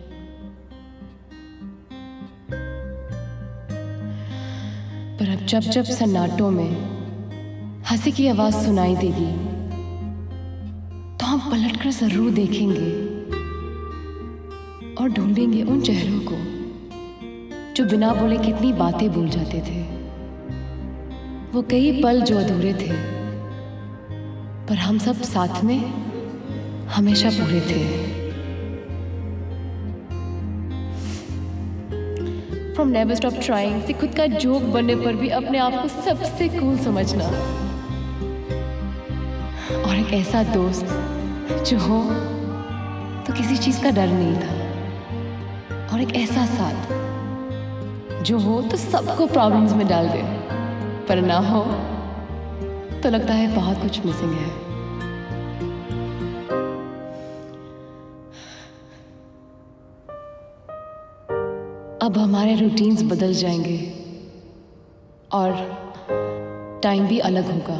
पर अब जब जब सन्नाटों में हंसी की आवाज सुनाई देगी, तो हम पलटकर जरूर देखेंगे और ढूंढेंगे उन चेहरों को जो बिना बोले कितनी बातें बोल जाते थे। वो कई पल जो अधूरे थे, पर हम सब साथ में हमेशा पूरे थे। फ्रॉम नेवर स्टॉप ट्राइंग से खुद का जोक बनने पर भी अपने आप को सबसे कूल समझना, और एक ऐसा दोस्त जो हो तो किसी चीज का डर नहीं था, और एक ऐसा साथ जो हो तो सबको प्रॉब्लम्स में डाल दे, पर ना हो तो लगता है बहुत कुछ मिसिंग है। अब हमारे रूटीन्स बदल जाएंगे और टाइम भी अलग होगा,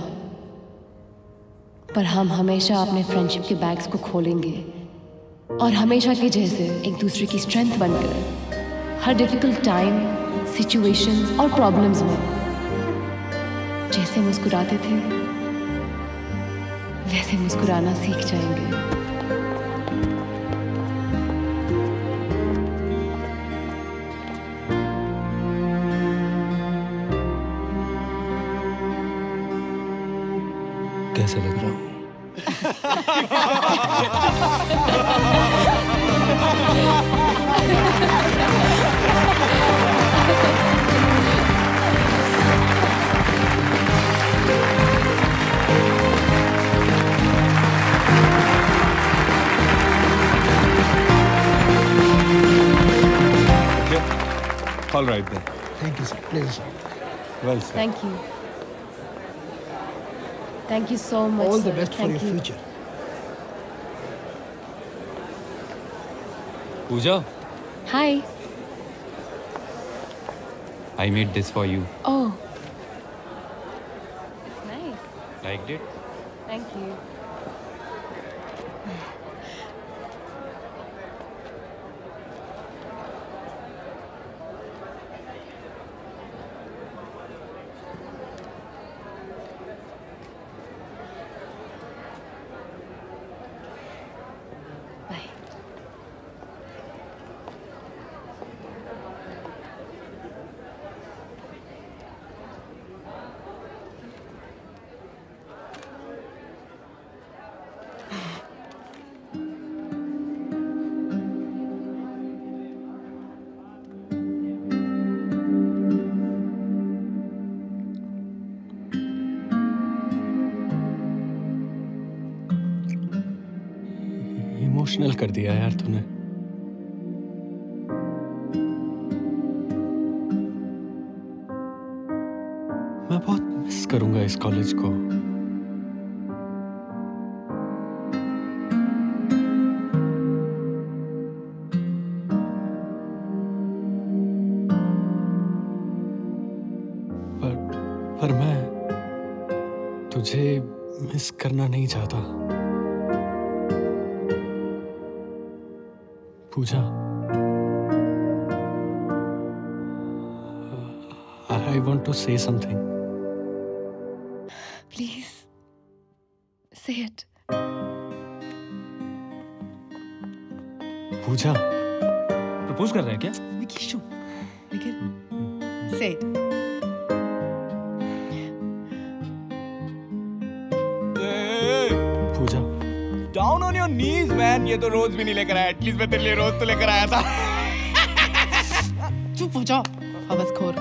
पर हम हमेशा अपने फ्रेंडशिप के बैग्स को खोलेंगे और हमेशा के जैसे एक दूसरे की स्ट्रेंथ बनकर हर डिफिकल्ट टाइम, सिचुएशंस और प्रॉब्लम्स में जैसे मुस्कुराते थे वैसे मुस्कुराना सीख जाएंगे। कैसे लग रहा हूँ? All right then. Thank you, sir. Pleasure, sir. Well, sir. Thank you. Thank you so much. All the sir. best for Thank your you. future. Pooja, Hi. I made this for you. Oh. It's nice. Liked it? Thank you. Emotional कर दिया यार तूने। मैं बहुत miss करूंगा इस college को। पर पर मैं तुझे मिस करना नहीं चाहता। Pooja, I want to say something. Please, say it. Pooja, propose कर रहा है क्या? Nikishu, Nikhil, say it. Pooja. Down on your knees, man. ये तो रोज भी नहीं लेकर आया. At least मैं तेरे लिए रोज तो लेकर आया था. चुप हो जाओ, हवसखोर।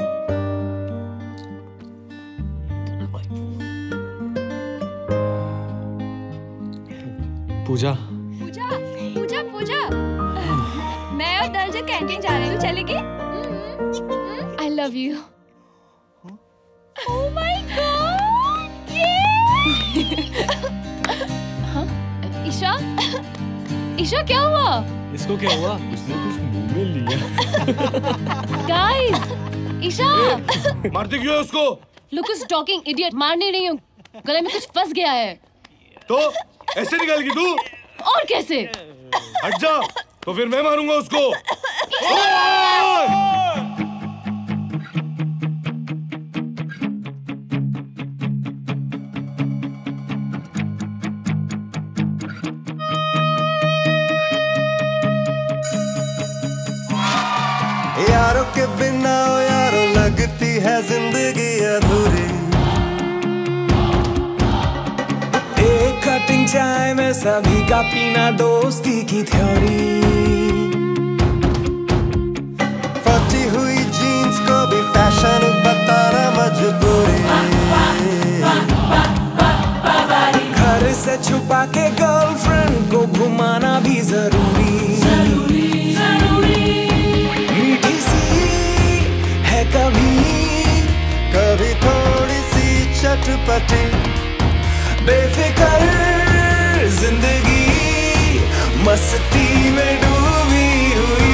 पूजा पूजा, पूजा, पूजा। मैं और दर्जा कैंटीन जा रही हूँ, चलेगी? I love you. Oh my God! Yeah! हाँ? ईशा, ईशा क्या हुआ? इसको क्या हुआ? उसने कुछ मुंह में लिया। Guys, ईशा! मारते क्यों है उसको? Look who's talking, idiot. मारने नहीं हूँ, गले में कुछ फंस गया है। तो ऐसे निकालेगी तू? और कैसे? हट जा, तो फिर मैं मारूंगा उसको। यारों के बिना ओ यारों लगती है जिंदगी अधूरी। एक कटिंग चाय में सभी का पीना दोस्ती की थ्योरी। फटी हुई से छुपा के गर्लफ्रेंड को घुमाना भी जरूरी जरूरी जरूरी मीठी सी है कभी कभी थोड़ी सी चटपटी बेफिक्र जिंदगी मस्ती में डूबी हुई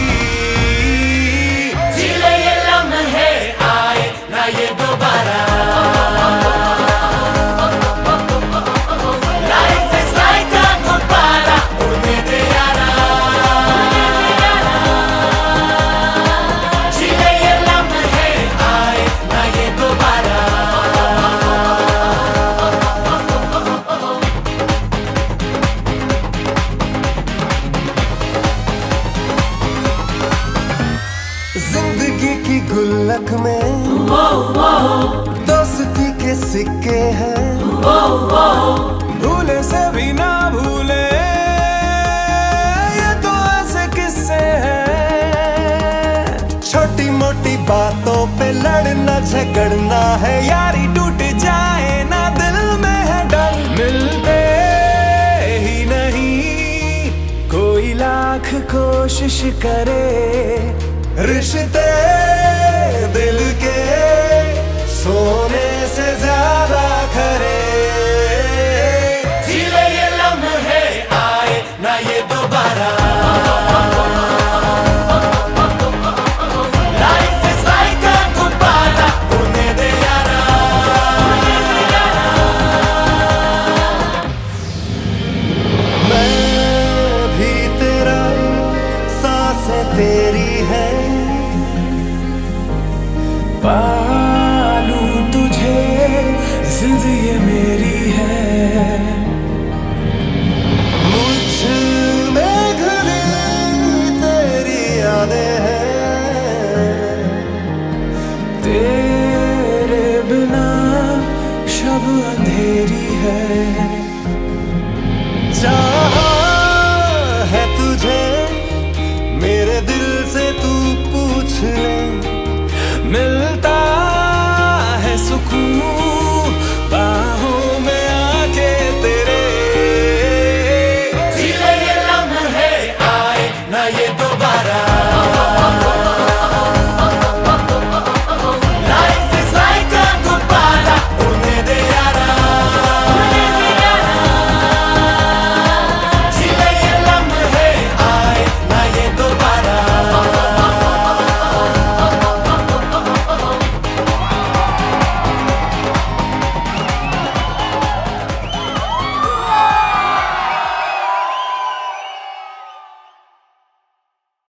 जी ले ये लम्हे आए ना ये दोबारा लाइफ इज लाइक अ गुब्बारा उड़ने दे यारा जी ले ये लम्हे आए ना ये दोबारा जिंदगी की गुल्लक में दोस्ती के सिक्के हैं भूले से भी ना भूले ये तो ऐसे किस्से हैं छोटी मोटी बातों पे लड़ना झगड़ना है यारी टूट जाए ना दिल में है डर मिलते ही नहीं कोई लाख कोशिश करे रिश्ते दिल के सोने से ज्यादा खरे जी ले ये लम्हे आए ना ये दोबारा लाइफ इज लाइक अ गुब्बारा उड़ने दे यारा मैं भी तेरा सांसें तेरी है पालूं तुझे जिद ये मेरी है मुझ में घुली तेरी यादें हैं तेरे बिना शब अंधेरी है चाहा है तुझे मेरे दिल से तू पूछ ले मिलता है सुकून बाहों में आके तेरे जी ले ये लम्हे आए ना ये